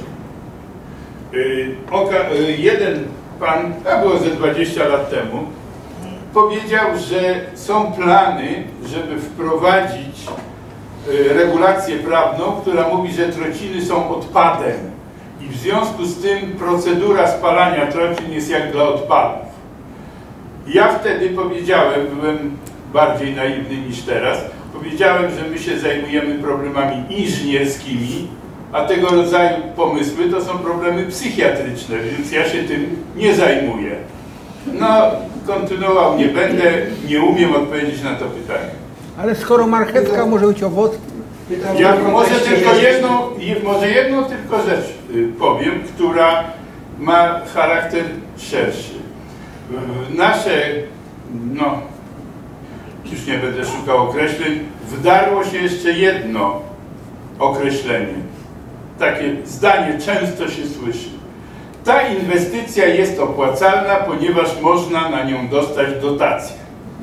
Y, oka, y, jeden pan, to było ze dwadzieścia lat temu, powiedział, że są plany, żeby wprowadzić y, regulację prawną, która mówi, że trociny są odpadem i w związku z tym procedura spalania trocin jest jak dla odpadów. Ja wtedy powiedziałem, byłem bardziej naiwny niż teraz, powiedziałem, że my się zajmujemy problemami inżynierskimi, a tego rodzaju pomysły to są problemy psychiatryczne, więc ja się tym nie zajmuję. No, kontynuował nie będę, nie umiem odpowiedzieć na to pytanie. Ale skoro marchewka może być owoc... Ja może tylko jedną, może jedną tylko rzecz powiem, która ma charakter szerszy. Nasze, no, już nie będę szukał określeń, wdarło się jeszcze jedno określenie. Takie zdanie często się słyszy. Ta inwestycja jest opłacalna, ponieważ można na nią dostać dotację.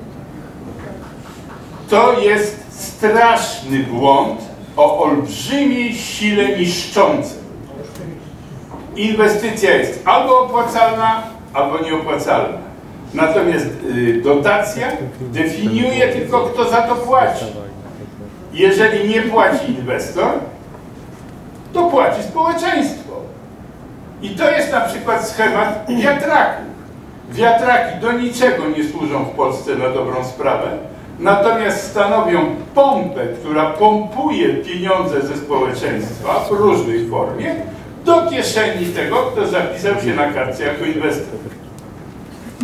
To jest straszny błąd o olbrzymiej sile niszczącej. Inwestycja jest albo opłacalna, albo nieopłacalna. Natomiast y, dotacja definiuje tylko, kto za to płaci. Jeżeli nie płaci inwestor, to płaci społeczeństwo. I to jest na przykład schemat wiatraków. Wiatraki do niczego nie służą w Polsce na dobrą sprawę, natomiast stanowią pompę, która pompuje pieniądze ze społeczeństwa w różnej formie do kieszeni tego, kto zapisał się na kartce jako inwestor.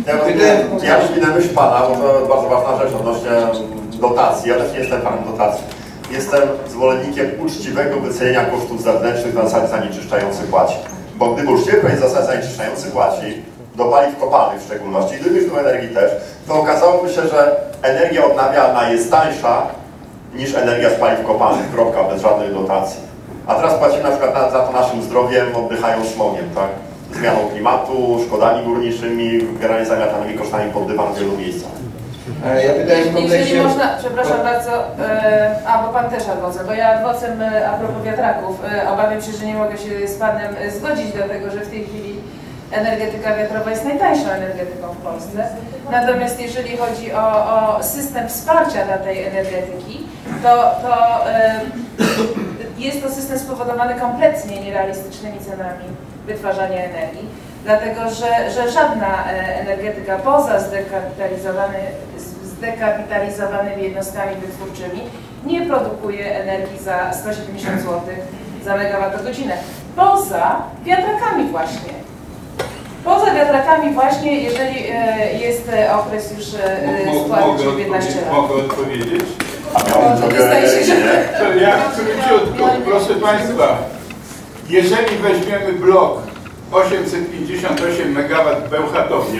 Ja rozumiem, ja rozwinę myśl Pana, bo to bardzo ważna rzecz odnośnie dotacji. Ja też nie jestem fanem dotacji. Jestem zwolennikiem uczciwego wycenienia kosztów zewnętrznych na zasadzie zanieczyszczający płaci. Bo gdyby uczciwie powiedzieć zasady zanieczyszczający płaci, do paliw kopalnych w szczególności, i do źródeł energii też, to okazałoby się, że energia odnawialna jest tańsza niż energia z paliw kopalnych, kropka, bez żadnej dotacji. A teraz płacimy na przykład za to naszym zdrowiem, oddychając smogiem, tak? Zmianą klimatu, szkodami górniczymi, generalnie zamiatanymi kosztami pod dywan w wielu miejscach. Ja pytałem w kontekście... Jeżeli można, przepraszam bardzo, e, a bo Pan też adwocem, bo ja adwocem e, a propos wiatraków, e, obawiam się, że nie mogę się z Panem e, zgodzić do tego, że w tej chwili energetyka wiatrowa jest najtańszą energetyką w Polsce. Natomiast jeżeli chodzi o, o system wsparcia dla tej energetyki, to, to e, jest to system spowodowany kompletnie nierealistycznymi cenami wytwarzania energii, dlatego że, że żadna energetyka poza zdekapitalizowany, zdekapitalizowanymi jednostkami wytwórczymi nie produkuje energii za sto siedemdziesiąt złotych za megawattogodzinę. Poza wiatrakami właśnie. Poza wiatrakami właśnie, jeżeli jest okres już spłaty, czyli piętnaście lat. Mogę odpowiedzieć? To wydaje się, że... To ja króciutko, proszę Państwa, jeżeli weźmiemy blok osiemset pięćdziesiąt osiem megawatów w Bełchatowie,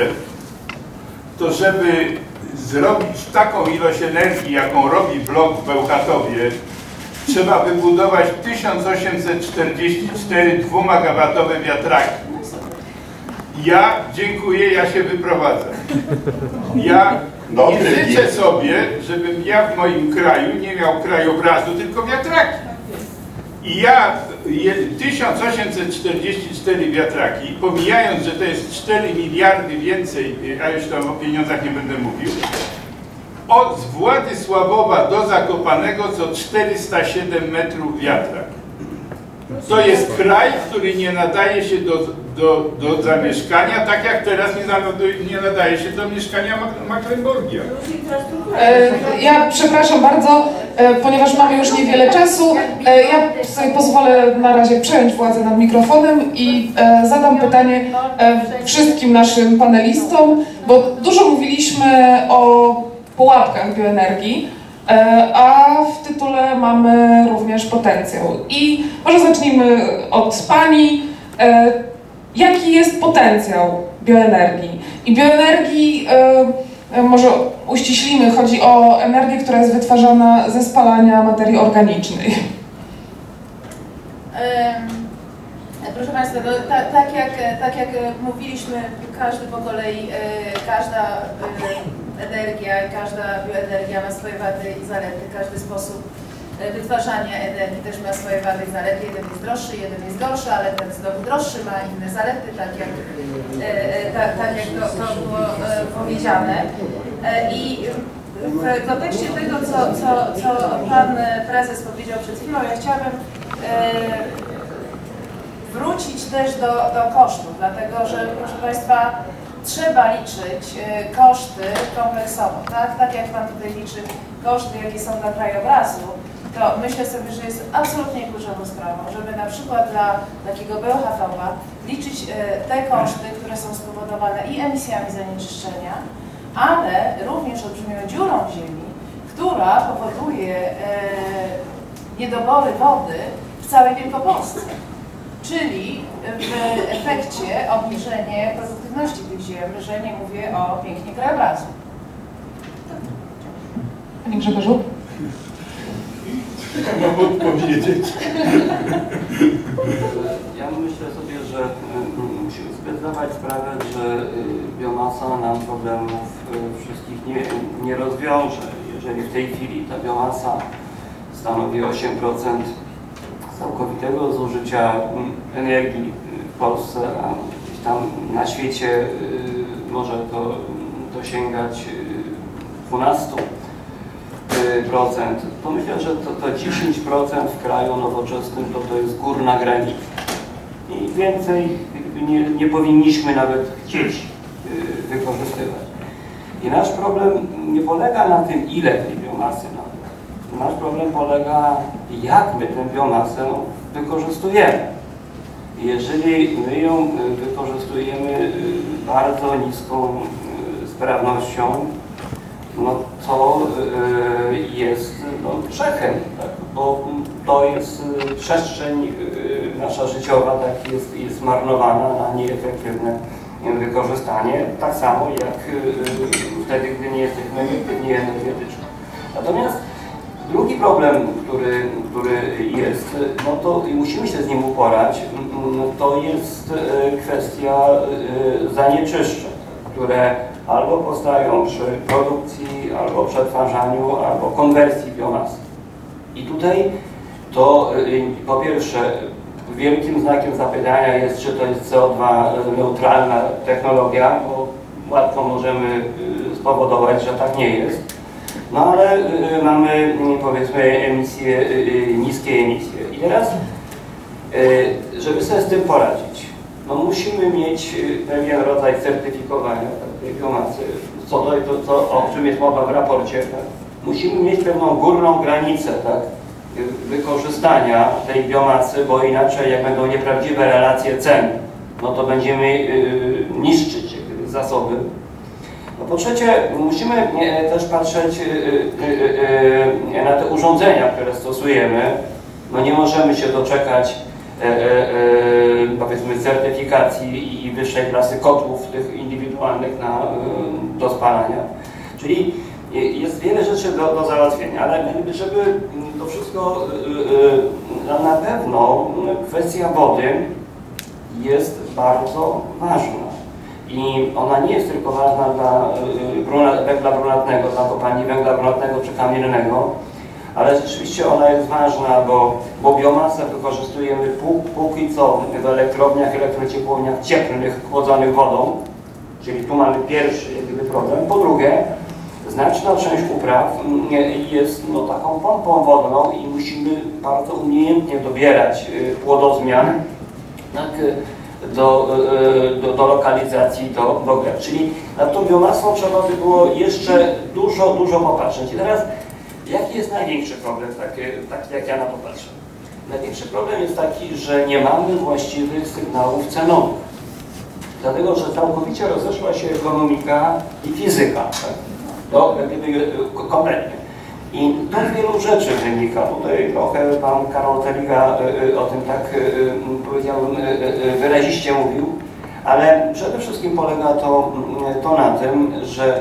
to żeby zrobić taką ilość energii, jaką robi blok w Bełchatowie, trzeba wybudować tysiąc osiemset czterdzieści cztery dwumegawatowe wiatraki. Ja dziękuję, ja się wyprowadzę. Ja nie życzę sobie, żebym ja w moim kraju nie miał krajobrazu, tylko wiatraki. I ja tysiąc osiemset czterdzieści cztery wiatraki, pomijając, że to jest cztery miliardy więcej, a już tam o pieniądzach nie będę mówił, od Władysławowa do Zakopanego co czterysta siedem metrów wiatrak. To jest kraj, który nie nadaje się do, do, do zamieszkania, tak jak teraz nie nadaje, nie nadaje się do mieszkania Mecklenburgia. E, ja przepraszam bardzo, e, ponieważ mamy już niewiele czasu, e, ja sobie pozwolę na razie przejąć władzę nad mikrofonem i e, zadam pytanie e, wszystkim naszym panelistom, bo dużo mówiliśmy o pułapkach bioenergii, a w tytule mamy również potencjał. I może zacznijmy od Pani. Jaki jest potencjał bioenergii? I bioenergii, może uściślimy, chodzi o energię, która jest wytwarzana ze spalania materii organicznej. Proszę Państwa, no, ta, tak, jak, tak jak mówiliśmy, każdy po kolei, każda energia, każda bioenergia ma swoje wady i zalety, każdy sposób wytwarzania energii też ma swoje wady i zalety. Jeden jest droższy, jeden jest gorszy, ale ten znowu droższy ma inne zalety, tak jak, tak, tak jak to, to było powiedziane. I w kontekście tego, co, co, co Pan Prezes powiedział przed chwilą, ja chciałabym wrócić też do, do kosztów, dlatego że, proszę Państwa, trzeba liczyć koszty kompleksowo, tak? Tak jak Pan tutaj liczy koszty, jakie są dla krajobrazu, to myślę sobie, że jest absolutnie kluczową sprawą, żeby na przykład dla takiego Bełchatowa liczyć te koszty, które są spowodowane i emisjami zanieczyszczenia, ale również olbrzymią dziurą w ziemi, która powoduje niedobory wody w całej Wielkopolsce. Czyli w efekcie obniżenie produktywności tych ziem, że nie mówię o pięknie krajobrazu. Panie Grzegorzu? Mam odpowiedzieć. Ja myślę sobie, że musimy sobie zdawać sprawę, że biomasa nam problemów wszystkich nie, nie rozwiąże. Jeżeli w tej chwili ta biomasa stanowi osiem procent całkowitego zużycia energii w Polsce, a gdzieś tam na świecie może to dosięgać dwanaście procent, to myślę, że to, to dziesięć procent w kraju nowoczesnym to, to jest górna granica. I więcej nie, nie powinniśmy nawet chcieć wykorzystywać. I nasz problem nie polega na tym, ile tej biomasy mamy. Nasz problem polega, jak my tę biomasę wykorzystujemy. Jeżeli my ją wykorzystujemy bardzo niską sprawnością, no to jest no, grzechem, tak? Bo to jest przestrzeń nasza życiowa, tak, jest, jest marnowana na nieefektywne wykorzystanie, tak samo jak wtedy, gdy nie jesteśmy efektywni energetycznie. Natomiast drugi problem, który, który jest, no to musimy się z nim uporać, to jest kwestia zanieczyszczeń, które albo powstają przy produkcji, albo przetwarzaniu, albo konwersji biomasy. I tutaj to po pierwsze wielkim znakiem zapytania jest, czy to jest C O dwa neutralna technologia, bo łatwo możemy spowodować, że tak nie jest. No ale mamy, powiedzmy, emisje, niskie emisje. I teraz, żeby sobie z tym poradzić, no musimy mieć pewien rodzaj certyfikowania tej biomasy, co to, to, to, o czym jest mowa w raporcie. Tak? Musimy mieć pewną górną granicę, tak, wykorzystania tej biomasy, bo inaczej jak będą nieprawdziwe relacje cen, no to będziemy yy, niszczyć zasoby. No po trzecie, musimy yy, też patrzeć yy, yy, yy, na te urządzenia, które stosujemy. No nie możemy się doczekać yy, yy, powiedzmy certyfikacji i wyższej klasy kotłów tych indywidualnych na yy, do spalania. Czyli jest wiele rzeczy do, do załatwienia, ale żeby to wszystko, yy, na pewno kwestia wody jest bardzo ważna. I ona nie jest tylko ważna dla yy, brunat, węgla brunatnego, dla kopalni węgla brunatnego czy kamiennego, ale rzeczywiście ona jest ważna, bo, bo biomasę wykorzystujemy pó, póki co w elektrowniach, elektrociepłowniach cieplnych, chłodzonych wodą, czyli tu mamy pierwszy jakby problem. Po drugie, znaczna część upraw jest no, taką pompą wodną i musimy bardzo umiejętnie dobierać płodozmian tak, do, do, do lokalizacji, do, do gleb. Czyli nad tą biomasą trzeba by było jeszcze dużo, dużo popatrzeć. I teraz, jaki jest największy problem, taki, taki jak ja na to patrzę? Największy problem jest taki, że nie mamy właściwych sygnałów cenowych. Dlatego, że całkowicie rozeszła się ekonomika i fizyka. Tak? To gdyby kompletnie. I to z wielu rzeczy wynika. Tutaj trochę pan Karol Teliga o tym tak powiedziałem wyraziście mówił, ale przede wszystkim polega to, to na tym, że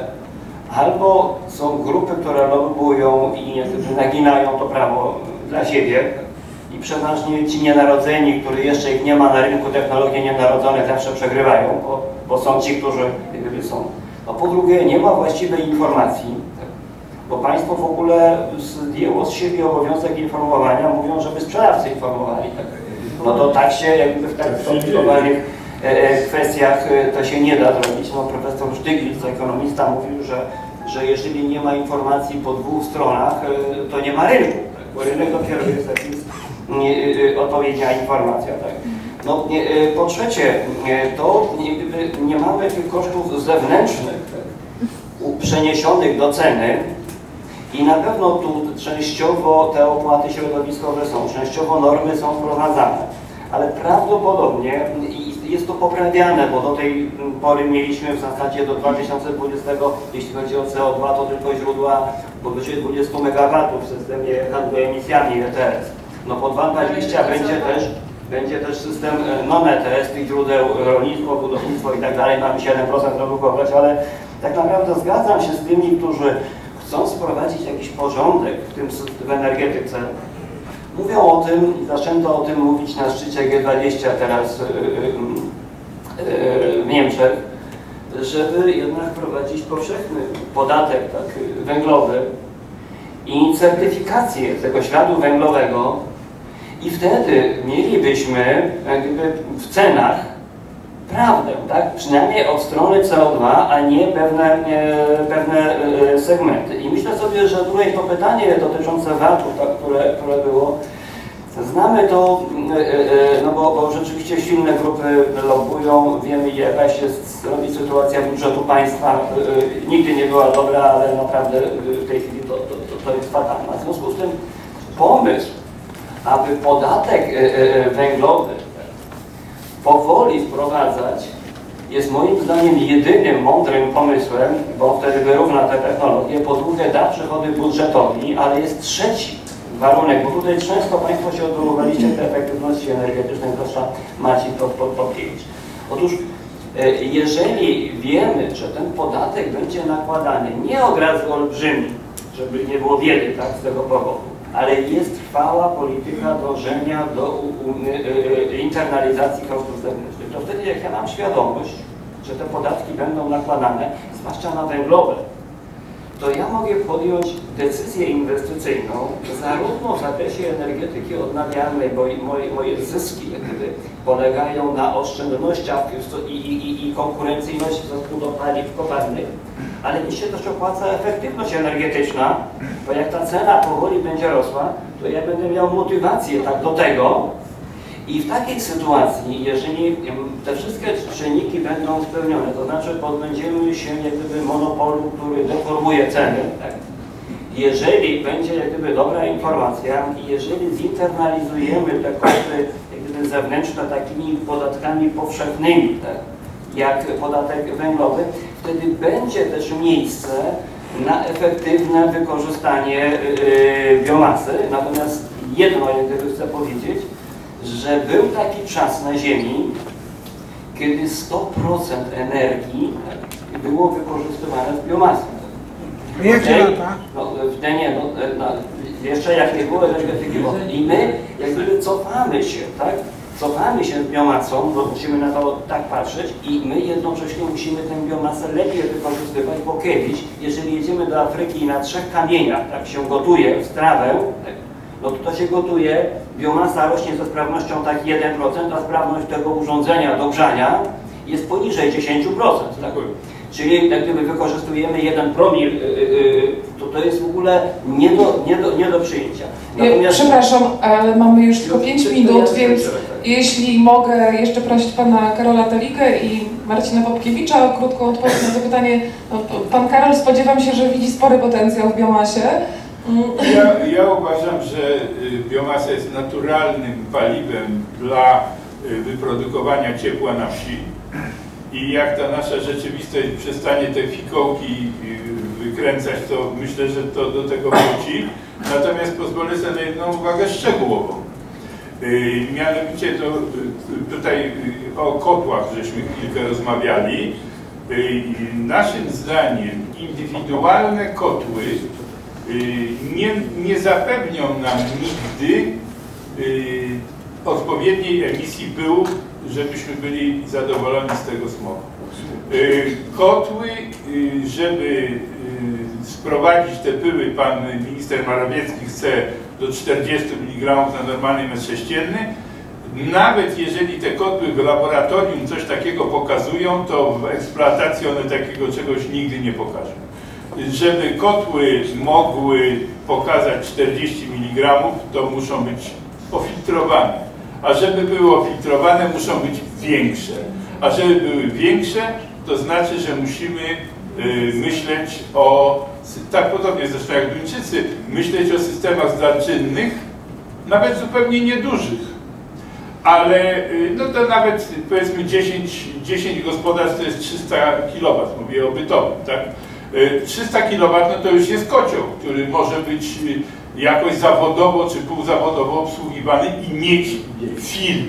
albo są grupy, które lobbują i naginają to prawo dla siebie i przeważnie ci nienarodzeni, którzy jeszcze ich nie ma na rynku, technologie nienarodzone zawsze przegrywają, bo, bo są ci, którzy jakby są. No po drugie, nie ma właściwej informacji, bo państwo w ogóle zdjęło z siebie obowiązek informowania, mówią, żeby sprzedawcy informowali. No to tak się jakby w tak skomplikowanych kwestiach to się nie da zrobić. No, profesor Sztyglitz, ekonomista, mówił, że, że jeżeli nie ma informacji po dwóch stronach, to nie ma rynku, tak? Bo rynek dopiero jest jakaś odpowiednia informacja. Tak? No, nie, po trzecie, to nie, nie mamy tych kosztów zewnętrznych przeniesionych do ceny i na pewno tu częściowo te opłaty środowiskowe są, częściowo normy są wprowadzane, ale prawdopodobnie jest to poprawiane, bo do tej pory mieliśmy w zasadzie do dwa tysiące dwudziestego, jeśli chodzi o C O dwa, to tylko źródła powyżej dwudziestu megawatów w systemie handlu emisjami E T S. No po dwa tysiące dwudziestym będzie też Będzie też system non-E T S, tych źródeł rolnictwo, budownictwo i tak dalej, mamy siedem procent redukować, ale tak naprawdę zgadzam się z tymi, którzy chcą sprowadzić jakiś porządek w tym w energetyce. Mówią o tym, zaczęto o tym mówić na szczycie G dwadzieścia teraz w Niemczech, żeby jednak wprowadzić powszechny podatek tak, węglowy i certyfikację tego śladu węglowego. I wtedy mielibyśmy jakby w cenach prawdę, tak? Przynajmniej od strony C O dwa, a nie pewne, e, pewne e, segmenty. I myślę sobie, że tutaj to pytanie dotyczące V A T-u, tak, które, które było, znamy to, e, e, no bo, bo rzeczywiście silne grupy lobbują, wiemy jakaś jest robi sytuacja budżetu państwa, e, nigdy nie była dobra, ale naprawdę w tej chwili to, to, to, to jest fatalne. W związku z tym pomysł, aby podatek węglowy powoli wprowadzać, jest moim zdaniem jedynym mądrym pomysłem, bo wtedy wyrówna te technologie, po drugie da przychody budżetowi, ale jest trzeci warunek, bo tutaj często Państwo się odwoływaliście do efektywności energetycznej, zwłaszcza Maciej Popkiewicz. Otóż jeżeli wiemy, że ten podatek będzie nakładany nie od razu olbrzymi, żeby nie było biedy tak, z tego powodu, ale jest trwała polityka dążenia do u, u, y, internalizacji kosztów zewnętrznych, to wtedy jak ja mam świadomość, że te podatki będą nakładane, zwłaszcza na węglowe, to ja mogę podjąć decyzję inwestycyjną zarówno w zakresie energetyki odnawialnej, bo moje, moje zyski jak gdyby polegają na oszczędnościach i, i, i konkurencyjności w stosunku do paliw kopalnych, ale mi się też opłaca efektywność energetyczna, bo jak ta cena powoli będzie rosła, to ja będę miał motywację tak do tego. I w takiej sytuacji, jeżeli te wszystkie czynniki będą spełnione, to znaczy pozbędziemy się jak gdyby monopolu, który deformuje ceny, tak? Jeżeli będzie jak gdyby dobra informacja i jeżeli zinternalizujemy te koszty jak gdyby zewnętrzne takimi podatkami powszechnymi, tak? Jak podatek węglowy, wtedy będzie też miejsce na efektywne wykorzystanie yy, biomasy. Natomiast jedno jak gdyby chcę powiedzieć, że był taki czas na Ziemi, kiedy sto procent energii było wykorzystywane w biomasę. Jakie lata? No, w nie, no, no, jeszcze jak nie było energetyki wodnej. I my jak gdyby cofamy się, tak? Cofamy się z biomasą, bo musimy na to tak patrzeć i my jednocześnie musimy tę biomasę lepiej wykorzystywać, bo kiedyś, jeżeli jedziemy do Afryki i na trzech kamieniach tak się gotuje w strawę, tak, no to to się gotuje, biomasa rośnie ze sprawnością tak jeden procent, a sprawność tego urządzenia do grzania jest poniżej dziesięć procent. Tak? Czyli jak gdyby wykorzystujemy jeden promil, yy, yy, to to jest w ogóle nie do, nie do, nie do przyjęcia. Natomiast... Przepraszam, ale mamy już tylko pięć minut, więc jeśli mogę jeszcze prosić pana Karola Teligę i Marcina Popkiewicza o krótką odpowiedź na to pytanie. No, pan Karol, spodziewam się, że widzi spory potencjał w biomasie. Ja, ja uważam, że biomasa jest naturalnym paliwem dla wyprodukowania ciepła na wsi i jak ta nasza rzeczywistość przestanie te fikołki wykręcać, to myślę, że to do tego wróci. Natomiast pozwolę sobie na jedną uwagę szczegółową. Mianowicie to tutaj o kotłach żeśmy chwilkę rozmawiali. Naszym zdaniem indywidualne kotły Nie, nie zapewnią nam nigdy y, odpowiedniej emisji pyłu, żebyśmy byli zadowoleni z tego smogu. Y, kotły, y, żeby y, sprowadzić te pyły, pan minister Morawiecki chce do czterdziestu miligramów na normalny metr sześcienny. Nawet jeżeli te kotły w laboratorium coś takiego pokazują, to w eksploatacji one takiego czegoś nigdy nie pokażą. Żeby kotły mogły pokazać czterdzieści miligramów, to muszą być ofiltrowane. A żeby były ofiltrowane, muszą być większe. A żeby były większe, to znaczy, że musimy y, myśleć o, tak podobnie zresztą jak Duńczycy, myśleć o systemach zdarczynnych, nawet zupełnie niedużych. Ale y, no to nawet powiedzmy dziesięć, dziesięć gospodarstw to jest trzysta kilowatów, mówię o bytowym, tak? trzysta kilowatów no to już jest kocioł, który może być jakoś zawodowo czy półzawodowo obsługiwany i mieć filtr.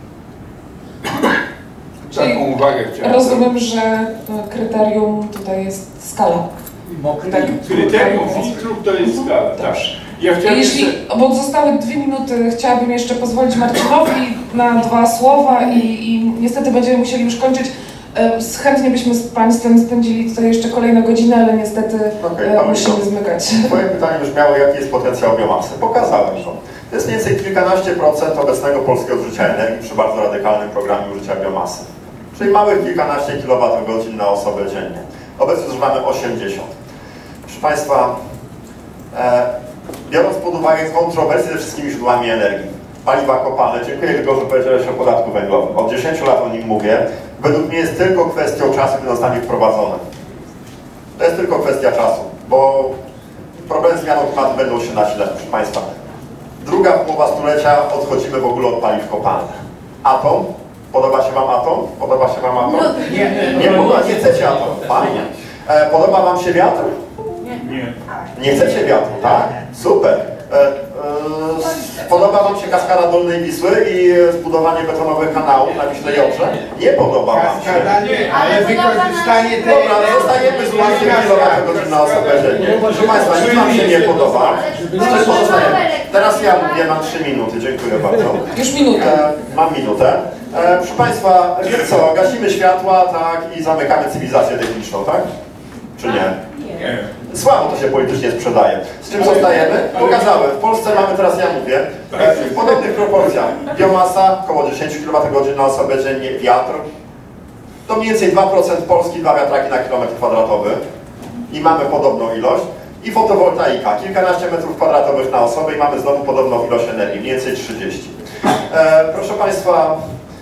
Taką uwagę chciałem. Rozumiem, że kryterium tutaj jest skala. Tak, kryterium filtrów to jest skala, tak. Ja chciałem Jeśli, jeszcze... bo zostały dwie minuty, chciałabym jeszcze pozwolić Marcinowi na dwa słowa i, i niestety będziemy musieli już kończyć. Chętnie byśmy z Państwem spędzili tutaj jeszcze kolejne godziny, ale niestety okay, musimy zmykać. Moje pytanie brzmiało, jaki jest potencjał biomasy. Pokazałem to. To jest mniej więcej kilkanaście procent obecnego polskiego zużycia energii przy bardzo radykalnym programie użycia biomasy. Czyli małych kilkanaście kilowatogodzin na osobę dziennie. Obecnie zużywamy osiemdziesiąt. Proszę Państwa, e, biorąc pod uwagę kontrowersje ze wszystkimi źródłami energii, paliwa kopalne, dziękuję tylko, że powiedziałeś o podatku węglowym. Od dziesięciu lat o nim mówię. Według mnie jest tylko kwestią czasu, kiedy zostanie wprowadzone. To jest tylko kwestia czasu, bo problemy zmiany klimatu będą się nasilać, proszę Państwa. Druga połowa stulecia odchodzimy w ogóle od paliw kopalnych. Atom Podoba się Wam atom? Podoba się Wam atom? Nie, nie, nie, podoba, nie chcecie atom. Fajnie. E, podoba Wam się wiatr? Nie. Nie chcecie wiatru, tak? Super. E, e, podoba Wam się kaskada Dolnej Wisły i zbudowanie betonowych kanałów na Wiśle Jobrze? Nie podoba Wam się. Kaskada nie, ale wykorzystanie tej Dobra, zostajemy z ułamkiem kilowatogodzin na osobę dziennie. Proszę Państwa, nic Wam się nie podoba. Coś pozostajemy. Teraz ja mówię, mam trzy minuty, dziękuję bardzo. Już minutę. E, mam minutę. E, proszę Państwa, wiecie co, gasimy światła, tak, i zamykamy cywilizację techniczną, tak? Czy nie? Nie. Słabo to się politycznie sprzedaje. Z czym zostajemy? Pokazałem. W Polsce mamy, teraz ja mówię, e, w podobnych proporcjach. Biomasa, około dziesięć kilowatogodzin na osobę dziennie, wiatr. To mniej więcej dwa procent Polski, dwa wiatraki na kilometr kwadratowy. I mamy podobną ilość. I fotowoltaika, kilkanaście metrów kwadratowych na osobę i mamy znowu podobną ilość energii, mniej więcej trzydzieści. E, proszę Państwa,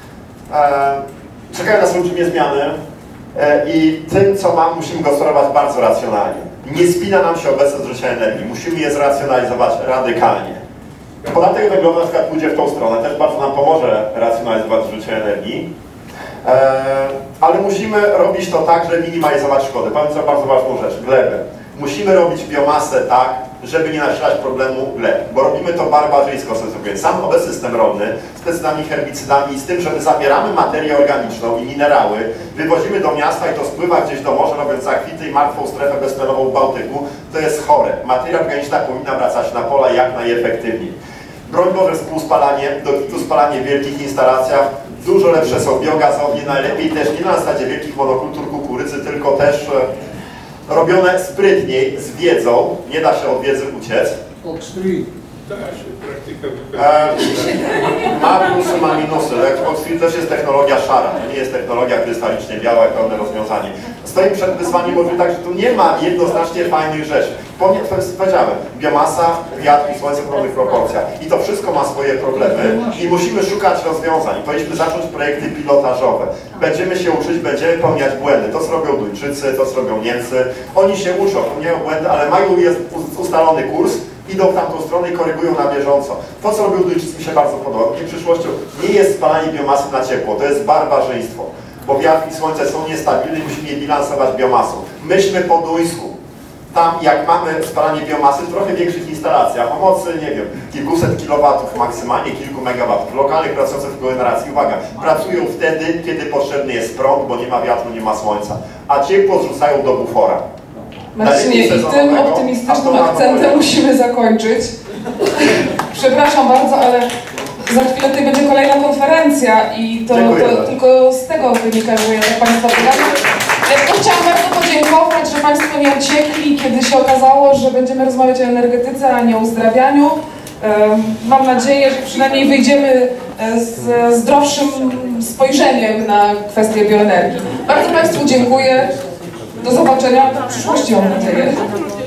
e, czekają nas olbrzymie zmiany e, i tym, co mam, musimy gospodarować bardzo racjonalnie. Nie spina nam się obecne zużycia energii, musimy je zracjonalizować radykalnie. Podatek węglowy na przykład pójdzie w tą stronę, też bardzo nam pomoże racjonalizować zużycie energii. E, ale musimy robić to tak, żeby minimalizować szkody. Pamiętam bardzo ważną rzecz, gleby. Musimy robić biomasę tak, żeby nie nasilać problemu gleb, bo robimy to barbarzyńsko, stosując sam obecny system rolny z pestydami, herbicydami i z tym, że my zabieramy materię organiczną i minerały, wywozimy do miasta i to spływa gdzieś do morza, robiąc zakwity i martwą strefę beztlenową w Bałtyku. To jest chore. Materia organiczna powinna wracać na pola jak najefektywniej. Broń Boże, współspalanie, do kitu spalanie w wielkich instalacjach. Dużo lepsze są biogazownie, najlepiej też nie na zasadzie wielkich monokultur kukurydzy, tylko też robione sprytniej, z wiedzą, nie da się od wiedzy uciec. Da się, praktyka e, Ma plusy, ma minusy. Oxford też jest technologia szara, to nie jest technologia krystalicznie biała, jak pełne rozwiązanie. Stoimy przed wyzwaniem, bo tak, że tu nie ma jednoznacznie fajnych rzeczy. Powiedziałem, biomasa, wiatr i słońce w równych proporcjach. I to wszystko ma swoje problemy i musimy szukać rozwiązań. Powinniśmy zacząć projekty pilotażowe. Będziemy się uczyć, będziemy popełniać błędy. To, co robią Duńczycy, to, co robią Niemcy. Oni się uczą, popełniają błędy, ale mają jest ustalony kurs, idą w tamtą stronę i korygują na bieżąco. To, co robią Duńczycy, mi się bardzo podoba. W przyszłością nie jest spalanie biomasy na ciepło, to jest barbarzyństwo. Bo wiatr i słońce są niestabilne i musimy je bilansować biomasą. Myślmy po duńsku. Tam jak mamy spalanie biomasy w trochę większych instalacjach, o mocy, nie wiem, kilkuset kilowatów, maksymalnie kilku megawatów, lokalnych pracujących w kogeneracji, uwaga, pracują wtedy, kiedy potrzebny jest prąd, bo nie ma wiatru, nie ma słońca, a ciepło zrzucają do bufora. Marcinie, i tym optymistycznym akcentem musimy zakończyć. Przepraszam bardzo, ale za chwilę tutaj będzie kolejna konferencja i to, to tylko z tego wynika, że ja do Państwa pytam. Ja chciałam bardzo podziękować, że Państwo nie uciekli, kiedy się okazało, że będziemy rozmawiać o energetyce, a nie o uzdrawianiu. Mam nadzieję, że przynajmniej wyjdziemy z zdrowszym spojrzeniem na kwestię bioenergii. Bardzo Państwu dziękuję. Do zobaczenia w przyszłości, mam nadzieję.